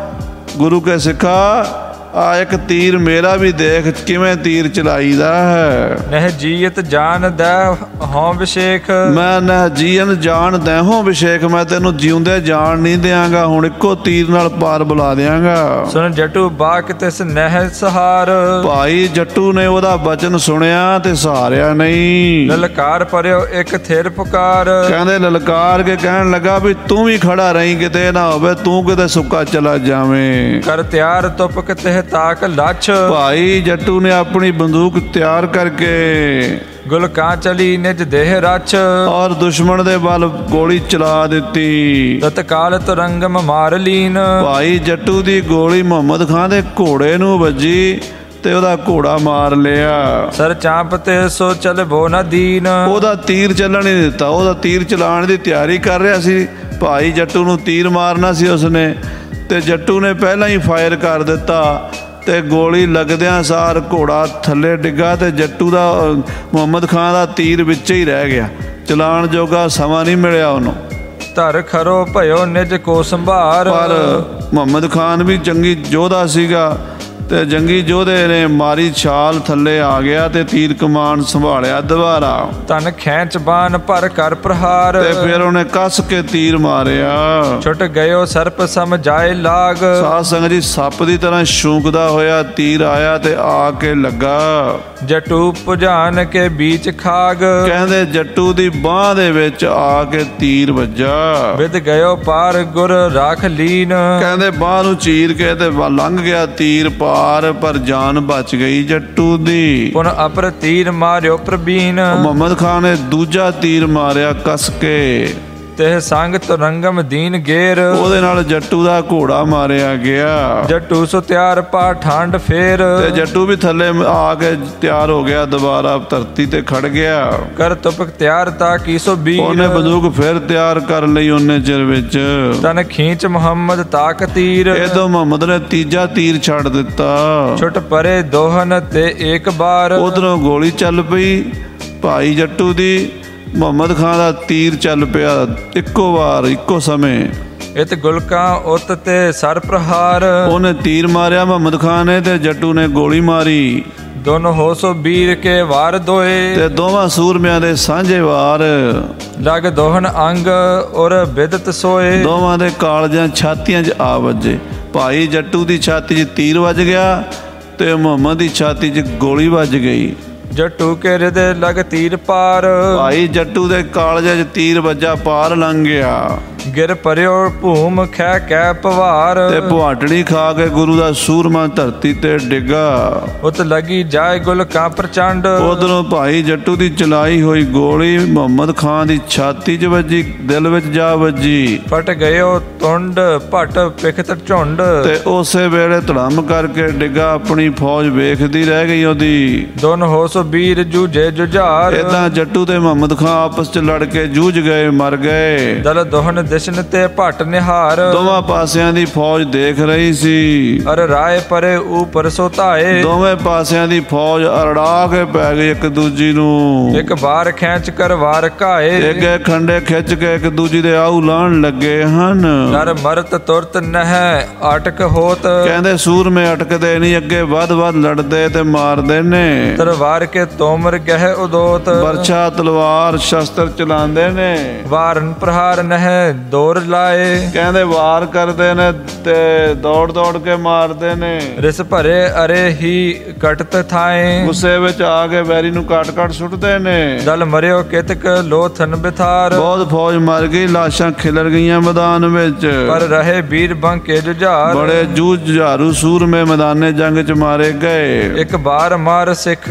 ਗੁਰੂ ਕੇ ਸਿੱਖਾ, ਆ ਇੱਕ ਤੀਰ ਮੇਰਾ ਵੀ ਦੇਖ ਕਿਵੇਂ ਤੀਰ ਚਲਾਈਦਾ ਹੈ। ਨਹਿ ਜੀਅਤ ਜਾਨ ਦੈ ਹੋਂ ਵਿਸ਼ੇਖ। ਮੈਂ ਨਹਿ ਜੀਨ ਜਾਨ ਦੈਹੋਂ ਵਿਸ਼ੇਖ, ਮੈਂ ਤੈਨੂੰ ਜਿਉਂਦੇ ਜਾਣ ਨਹੀਂ ਦਿਆਂਗਾ, ਹੁਣ ਇੱਕੋ ਤੀਰ ਨਾਲ ਪਾਰ ਬੁਲਾ ਦਿਆਂਗਾ। ਸੁਣ ਜਟੂ ਬਾਕ ਤਿਸ ਨਹਿ ਸਹਾਰ। ਭਾਈ ਜੱਟੂ ਨੇ ਉਹਦਾ ਬਚਨ ਸੁਣਿਆ ਤੇ ਸਹਾਰਿਆ ਨਹੀਂ। ਲਲਕਾਰ ਪਰਿਓ ਇੱਕ ਥਿਰ ਪੁਕਾਰ। ਕਹਿੰਦੇ ਲਲਕਾਰ ਕੇ ਕਹਿਣ ਲੱਗਾ ਵੀ ਤੂੰ ਵੀ ਖੜਾ ਰਹੀਂ, ਕਿਤੇ ਨਾ ਹੋਵੇ ਤੂੰ ਕਿਤੇ ਸੁੱਕਾ ਚਲਾ ਜਾਵੇਂ। ਕਰ ਤਿਆਰ ਤੁਪਕ ਤਿਹ ਤਾਕ ਲੱਛ। ਭਾਈ ਜੱਟੂ ਨੇ ਆਪਣੀ ਬੰਦੂਕ ਤਿਆਰ ਕਰਕੇ ਗੁਲਕਾਂ ਚਲੀ ਨਿਜ ਦੇਹ ਰਛ। ਔਰ ਦੁਸ਼ਮਣ ਦੇ ਵੱਲ ਗੋਲੀ ਚਲਾ ਦਿੱਤੀ। ਤਤਕਾਲ ਤੁਰੰਗਮ ਮਾਰ ਲੀਨ। ਭਾਈ ਜੱਟੂ ਦੀ ਗੋਲੀ ਮੁਹੰਮਦ ਖਾਨ ਦੇ ਘੋੜੇ ਨੂੰ ਵੱਜੀ ਤੇ ਉਹਦਾ ਘੋੜਾ ਮਾਰ ਲਿਆ। ਸਰ ਚਾਂਪ ਤੇ ਸੋ ਚਲਬੋ ਨਾ ਦੀਨ। ਉਹਦਾ ਤੀਰ ਚੱਲਣ ਨਹੀਂ ਦਿੱਤਾ, ਉਹਦਾ ਤੀਰ ਚਲਾਉਣ ਦੀ ਤਿਆਰੀ ਕਰ ਰਿਹਾ ਸੀ। ਭਾਈ ਜੱਟੂ ਨੂੰ ਤੀਰ ਮਾਰਨਾ ਸੀ ਉਸਨੇ, ਤੇ ਜੱਟੂ ਨੇ ਪਹਿਲਾਂ ਹੀ ਫਾਇਰ ਕਰ ਦਿੱਤਾ ਤੇ ਗੋਲੀ ਲੱਗਦਿਆਂ ਸਾਰ ਘੋੜਾ ਥੱਲੇ ਡਿੱਗਾ ਤੇ ਜੱਟੂ ਦਾ ਮੁਹੰਮਦ ਖਾਨ ਦਾ ਤੀਰ ਵਿੱਚ ਹੀ ਰਹਿ ਗਿਆ, ਚਲਾਉਣ ਜੋਗਾ ਸਮਾਂ ਨਹੀਂ ਮਿਲਿਆ ਉਹਨੂੰ। ਧਰ ਖਰੋ ਭਇਓ ਨਿਜ ਕੋ ਸੰਭਾਰ। ਪਰ ਮੁਹੰਮਦ ਖਾਨ ਵੀ ਚੰਗੀ ਯੋਧਾ ਸੀਗਾ ਤੇ ਜੰਗੀ ਯੋਧੇ ਨੇ ਮਾਰੀ ਛਾਲ ਥੱਲੇ ਆ ਗਿਆ ਤੇ ਤੀਰ ਕਮਾਨ ਸੰਭਾਲਿਆ ਦੁਬਾਰਾ। ਤਨ ਖੈਂਚ ਬਾਨ ਭਰ ਕਰ ਪ੍ਰਹਾਰ। ਤੇ ਫਿਰ ਉਹਨੇ ਕੱਸ ਕੇ ਤੀਰ ਮਾਰਿਆ। ਛੁੱਟ ਗਇਓ ਸਰਪ ਸਮ ਜਾਏ ਲਾਗ। ਸਾਧ ਸੰਗਤ ਜੀ, ਸੱਪ ਦੀ ਤਰ੍ਹਾਂ ਛੂਕਦਾ ਹੋਇਆ ਤੀਰ ਆਇਆ ਤੇ ਆ ਕੇ ਲੱਗਾ ਜਟੂ ਭੁਜਾਨ ਕੇ ਬੀਚ ਖਾਗ। ਕਹਿੰਦੇ ਜੱਟੂ ਦੀ ਬਾਹ ਦੇ ਵਿੱਚ ਆ ਕੇ ਤੀਰ ਵੱਜਾ। ਵਿਦ ਗਇਓ ਪਾਰ ਗੁਰ ਰਾਖ ਲੀਨ। ਕਹਿੰਦੇ ਬਾਹ ਨੂੰ ਚੀਰ ਕੇ ਤੇ ਲੰਘ ਗਿਆ ਤੀਰ ਪਾਰ, ਪਰ ਜਾਨ ਬਚ ਗਈ ਜੱਟੂ ਦੀ। ਪੁਨ ਅਪਰ ਤੀਰ ਮਾਰਿਓ ਪ੍ਰਬੀਨ। ਮੁਹੰਮਦ ਖਾਨ ਨੇ ਦੂਜਾ ਤੀਰ ਮਾਰਿਆ ਕੱਸ ਕੇ। ਤੇ ਸੰਗ ਤੁਰੰਗਮ ਦੀਨ ਗੇਰ। ਉਹਦੇ ਨਾਲ ਜੱਟੂ ਦਾ ਘੋੜਾ ਮਾਰਿਆ ਗਿਆ। ਜੱਟੂ ਸੋ ਤਿਆਰ ਪਾ ਠੰਡ ਫੇਰ। ਤੇ ਜੱਟੂ ਵੀ ਥੱਲੇ ਆ ਕੇ ਤਿਆਰ ਹੋ ਗਿਆ, ਦੁਬਾਰਾ ਧਰਤੀ ਤੇ ਖੜ ਗਿਆ। ਕਰ ਤੁਪਕ ਤਿਆਰ ਤਾ ਕੀ ਸੋ ਬੀਰ। ਉਹਨੇ ਬੰਦੂਕ ਫਿਰ ਤਿਆਰ ਕਰ ਲਈ ਉਹਨੇ ਚਿਰ ਵਿੱਚ। ਤਨ ਖੀਂਚ ਮੁਹੰਮਦ ਤਾਕ ਤੀਰ। ਇਹਦੋਂ ਮੁਹੰਮਦ ਨੇ ਤੀਜਾ ਤੀਰ ਛੱਡ ਦਿੱਤਾ। ਛੁੱਟ ਪਰੇ ਦੋਹਨ ਤੇ ਇੱਕ ਬਾਰ। ਉਧਰੋਂ ਗੋਲੀ ਚੱਲ ਪਈ ਭਾਈ ਜੱਟੂ ਦੀ, ਮੁਹੰਮਦ ਖਾਨ ਦਾ ਤੀਰ ਚੱਲ ਪਿਆ ਇੱਕੋ ਵਾਰ ਇੱਕੋ ਸਮੇਂ। ਇਤ ਗੁਲਕਾਂ ਉਤ ਤੇ ਸਰ ਪ੍ਰਹਾਰ। ਉਹਨੇ ਤੀਰ ਮਾਰਿਆ ਮੁਹੰਮਦ ਖਾਨ ਨੇ ਤੇ ਜੱਟੂ ਨੇ ਗੋਲੀ ਮਾਰੀ। ਦੋਨੋਂ ਹੋ ਸੋ ਵੀਰ ਕੇ ਵਾਰ ਦੋਏ। ਤੇ ਦੋਵਾਂ ਸੂਰਮਿਆਂ ਦੇ ਸਾਂਝੇ ਵਾਰ। ਲਗ ਦੋਹਨ ਅੰਗ ਔਰ ਬਿਦਤ ਸੋਏ। ਦੋਵਾਂ ਦੇ ਕਾਲਜਾਂ ਛਾਤੀਆਂ 'ਚ ਆ ਵੱਜੇ। ਭਾਈ ਜੱਟੂ ਦੀ ਛਾਤੀ 'ਚ ਤੀਰ ਵੱਜ ਗਿਆ ਤੇ ਮੁਹੰਮਦ ਦੀ ਛਾਤੀ 'ਚ ਗੋਲੀ ਵੱਜ ਗਈ। ਜੱਟੂ ਕੇ ਹਿਰਦੇ ਲਗ ਤੀਰ ਪਾਰ। ਭਾਈ ਜੱਟੂ ਦੇ ਕਾਲਜੇ 'ਚ ਤੀਰ ਵੱਜਾ, ਪਾਰ ਲੰਘ ਗਿਆ। ਗਿਰ ਪਰਿਓ ਭੂਮ ਖੈ ਕੈ ਪਵਾਰ। ਤੇ ਪੁਹਾਟੜੀ ਖਾ ਕੇ ਗੁਰੂ ਦਾ ਸੂਰਮਾ ਧਰਤੀ ਤੇ ਡਿੱਗਾ। ਉਤ ਲਗੀ ਜਾਏ ਗੁਲਕਾਂ ਪ੍ਰਚੰਡ। ਉਧਰੋਂ ਭਾਈ ਜੱਟੂ ਦੀ ਚਲਾਈ ਹੋਈ ਗੋਲੀ ਮੁਹੰਮਦ ਖਾਨ ਦੀ ਛਾਤੀ 'ਚ ਵੱਜੀ, ਦਿਲ ਵਿੱਚ ਜਾ ਵੱਜੀ। ਫਟ ਗਇਓ ਤੁੰਡ ਭਟ ਪਿਖਤ ਝੁੰਡ। ਤੇ ਉਸੇ ਵੇਲੇ ਧੜਮ ਕਰਕੇ ਡਿੱਗਾ, ਆਪਣੀ ਫੌਜ ਵੇਖਦੀ ਰਹਿ ਗਈ ਉਹਦੀ। ਦੋਨੋਂ ਹੋ ਸੋ ਵੀਰ ਜੂਝੇ ਜੁਝਾਰ। ਏਦਾਂ ਜੱਟੂ ਤੇ ਮੁਹੰਮਦ ਖਾਨ ਆਪਸ 'ਚ ਲੜ ਕੇ ਜੂਝ ਗਏ, ਮਰ ਗਏ। ਦਲ ਦੋਹਨ ਦਿਸ਼ਨ ਤੇ ਭਟ ਨਿਹਾਰ। ਦੋਵਾਂ ਪਾਸਿਆਂ ਦੀ ਫੌਜ ਦੇਖ ਰਹੀ ਸੀ। ਅਰ ਰਾਏ ਪਰੇ ਉਪਰ ਸੋ ਧਾਏ। ਦੋਵੇਂ ਪਾਸਿਆਂ ਦੀ ਫੌਜ ਅਰੜਾ ਕੇ ਪੈ ਗਈ ਇੱਕ ਦੂਜੀ ਨੂੰ। ਇੱਕ ਬਾਰ ਖੈਂਚ ਕਰ ਵਾਰ ਘਾਏ। ਇੱਕ ਖੰਡੇ ਖਿੱਚ ਕੇ ਇੱਕ ਦੂਜੀ ਦੇ ਆਉ ਲਾਣ ਲੱਗੇ ਹਨ। ਨਰ ਮਰਤ ਤੁਰਤ ਨਹਿ ਅਟਕ ਹੋਤ। ਕਹਿੰਦੇ ਸੂਰਮੇ ਅਟਕਦੇ ਨਹੀਂ, ਅੱਗੇ ਵੱਧ ਵੱਧ ਲੜਦੇ ਤੇ ਮਾਰਦੇ ਨੇ। ਤਰਵਾਰ ਕੇ ਤੋਮਰ ਗਹਿ ਉਦੋਤ। ਬਰਛਾ ਤਲਵਾਰ ਸ਼ਸਤਰ ਚਲਾਉਂਦੇ ਨੇ। ਵਾਰਨ ਪ੍ਰਹਾਰ ਨਹਿ ਦੌਰ ਲਾਏ। ਕਹਿੰਦੇ ਵਾਰ ਕਰਦੇ ਨੇ ਤੇ ਦੌੜ ਦੌੜ ਕੇ ਮਾਰਦੇ ਨੇ। ਰਿਸ ਭਰੇ ਅਰੇ ਹੀ ਕਟਤ ਥਾਏ। ਗੁੱਸੇ ਵਿੱਚ ਆ ਕੇ ਵੈਰੀ ਨੂੰ ਕੱਟ ਕੱਟ ਸੁੱਟਦੇ ਨੇ। ਦਲ ਮਰਿਓ ਕਿਤਕ ਲੋਥਨ ਬਿਥਾਰ। ਬਹੁਤ ਫੌਜ ਮਰ ਗਈ, ਲਾਸ਼ਾਂ ਖਿਲਰ ਗਈਆਂ ਮੈਦਾਨ ਵਿੱਚ। ਪਰ ਰਹੇ ਵੀਰ ਬੰਕੇ ਜੁਝਾਰ। ਬੜੇ ਜੂਝਾਰੂ ਸੂਰਮੇ ਮੈਦਾਨੇ ਜੰਗ 'ਚ ਮਾਰੇ ਗਏ। ਇੱਕ ਬਾਰ ਮਾਰ ਸਿੱਖਣ ਸੋ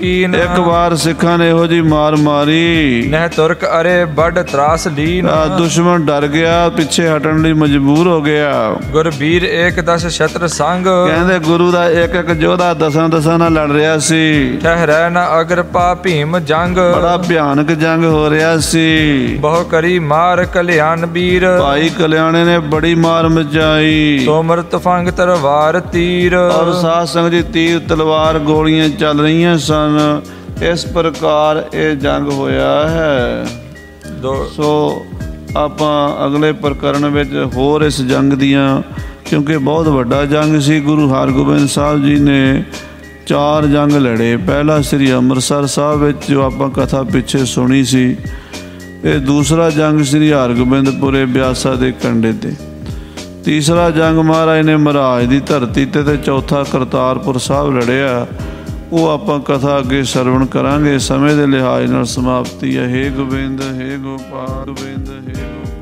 कीन। एक बार सिखा ने ਇਹੋ ਜੀ ਮਾਰ ਮਾਰੀ, नह तुर्क अरे बड़ त्रास लीन। दुश्मन डर गया, पिछे हटन ਲਈ ਮਜਬੂਰ ਹੋ ਗਿਆ। गुरबीर एक दस छत्र संग। ਕਹਿੰਦੇ ਗੁਰੂ ਦਾ ਇੱਕ ਇੱਕ ਯੋਧਾ ਦਸਾਂ ਨਾਲ ਲੜ ਰਿਹਾ ਸੀ। ठहरै न अगर पा भीम जंग। ਬੜਾ ਭਿਆਨਕ ਜੰਗ ਹੋ ਰਿਹਾ ਸੀ। बहु करी मार कल्याण बीर। ਭਾਈ ਕਲਿਆਣੇ ਨੇ ਬੜੀ ਮਾਰ ਮਚਾਈ। तोमर तुफंग तरवार तीर। ਔਰ ਸਾਧ ਸੰਗਤ ਜੀ ਤੀਰ ਤਲਵਾਰ ਗੋਲੀਆਂ ਚੱਲ ਰਹੀਆਂ ਸਨ। ਇਸ ਪ੍ਰਕਾਰ ਇਹ ਜੰਗ ਹੋਇਆ ਹੈ। ਸੋ ਆਪਾਂ ਅਗਲੇ ਪ੍ਰਕਰਨ ਵਿੱਚ ਹੋਰ ਇਸ ਜੰਗ ਦੀਆਂ, ਕਿਉਂਕਿ ਬਹੁਤ ਵੱਡਾ ਜੰਗ ਸੀ, ਗੁਰੂ ਹਰਗੋਬਿੰਦ ਸਾਹਿਬ ਜੀ ਨੇ 4 ਜੰਗ ਲੜੇ। ਪਹਿਲਾ ਸ੍ਰੀ ਅੰਮ੍ਰਿਤਸਰ ਸਾਹਿਬ ਵਿੱਚ ਜੋ ਆਪਾਂ ਕਥਾ ਪਿੱਛੇ ਸੁਣੀ ਸੀ, ਇਹ ਦੂਸਰਾ ਜੰਗ ਸ੍ਰੀ ਹਰਗੋਬਿੰਦਪੁਰੇ ਬਿਆਸਾ ਦੇ ਕੰਢੇ ਤੇ, ਤੀਸਰਾ ਜੰਗ ਮਹਾਰਾਜ ਨੇ ਮਹਾਰਾਜ ਦੀ ਧਰਤੀ ਤੇ ਚੌਥਾ ਕਰਤਾਰਪੁਰ ਸਾਹਿਬ ਲੜਿਆ। ਉਹ ਆਪਾਂ ਕਥਾ ਅੱਗੇ ਸਰਵਣ ਕਰਾਂਗੇ। ਸਮੇਂ ਦੇ ਲਿਹਾਜ਼ ਨਾਲ ਸਮਾਪਤੀ ਹੈ। ਹੇ ਗੋਬਿੰਦ, ਹੇ ਗੋਪਾਲ, ਗੋਬਿੰਦ, ਹੇ ਗੋਪਾਲ।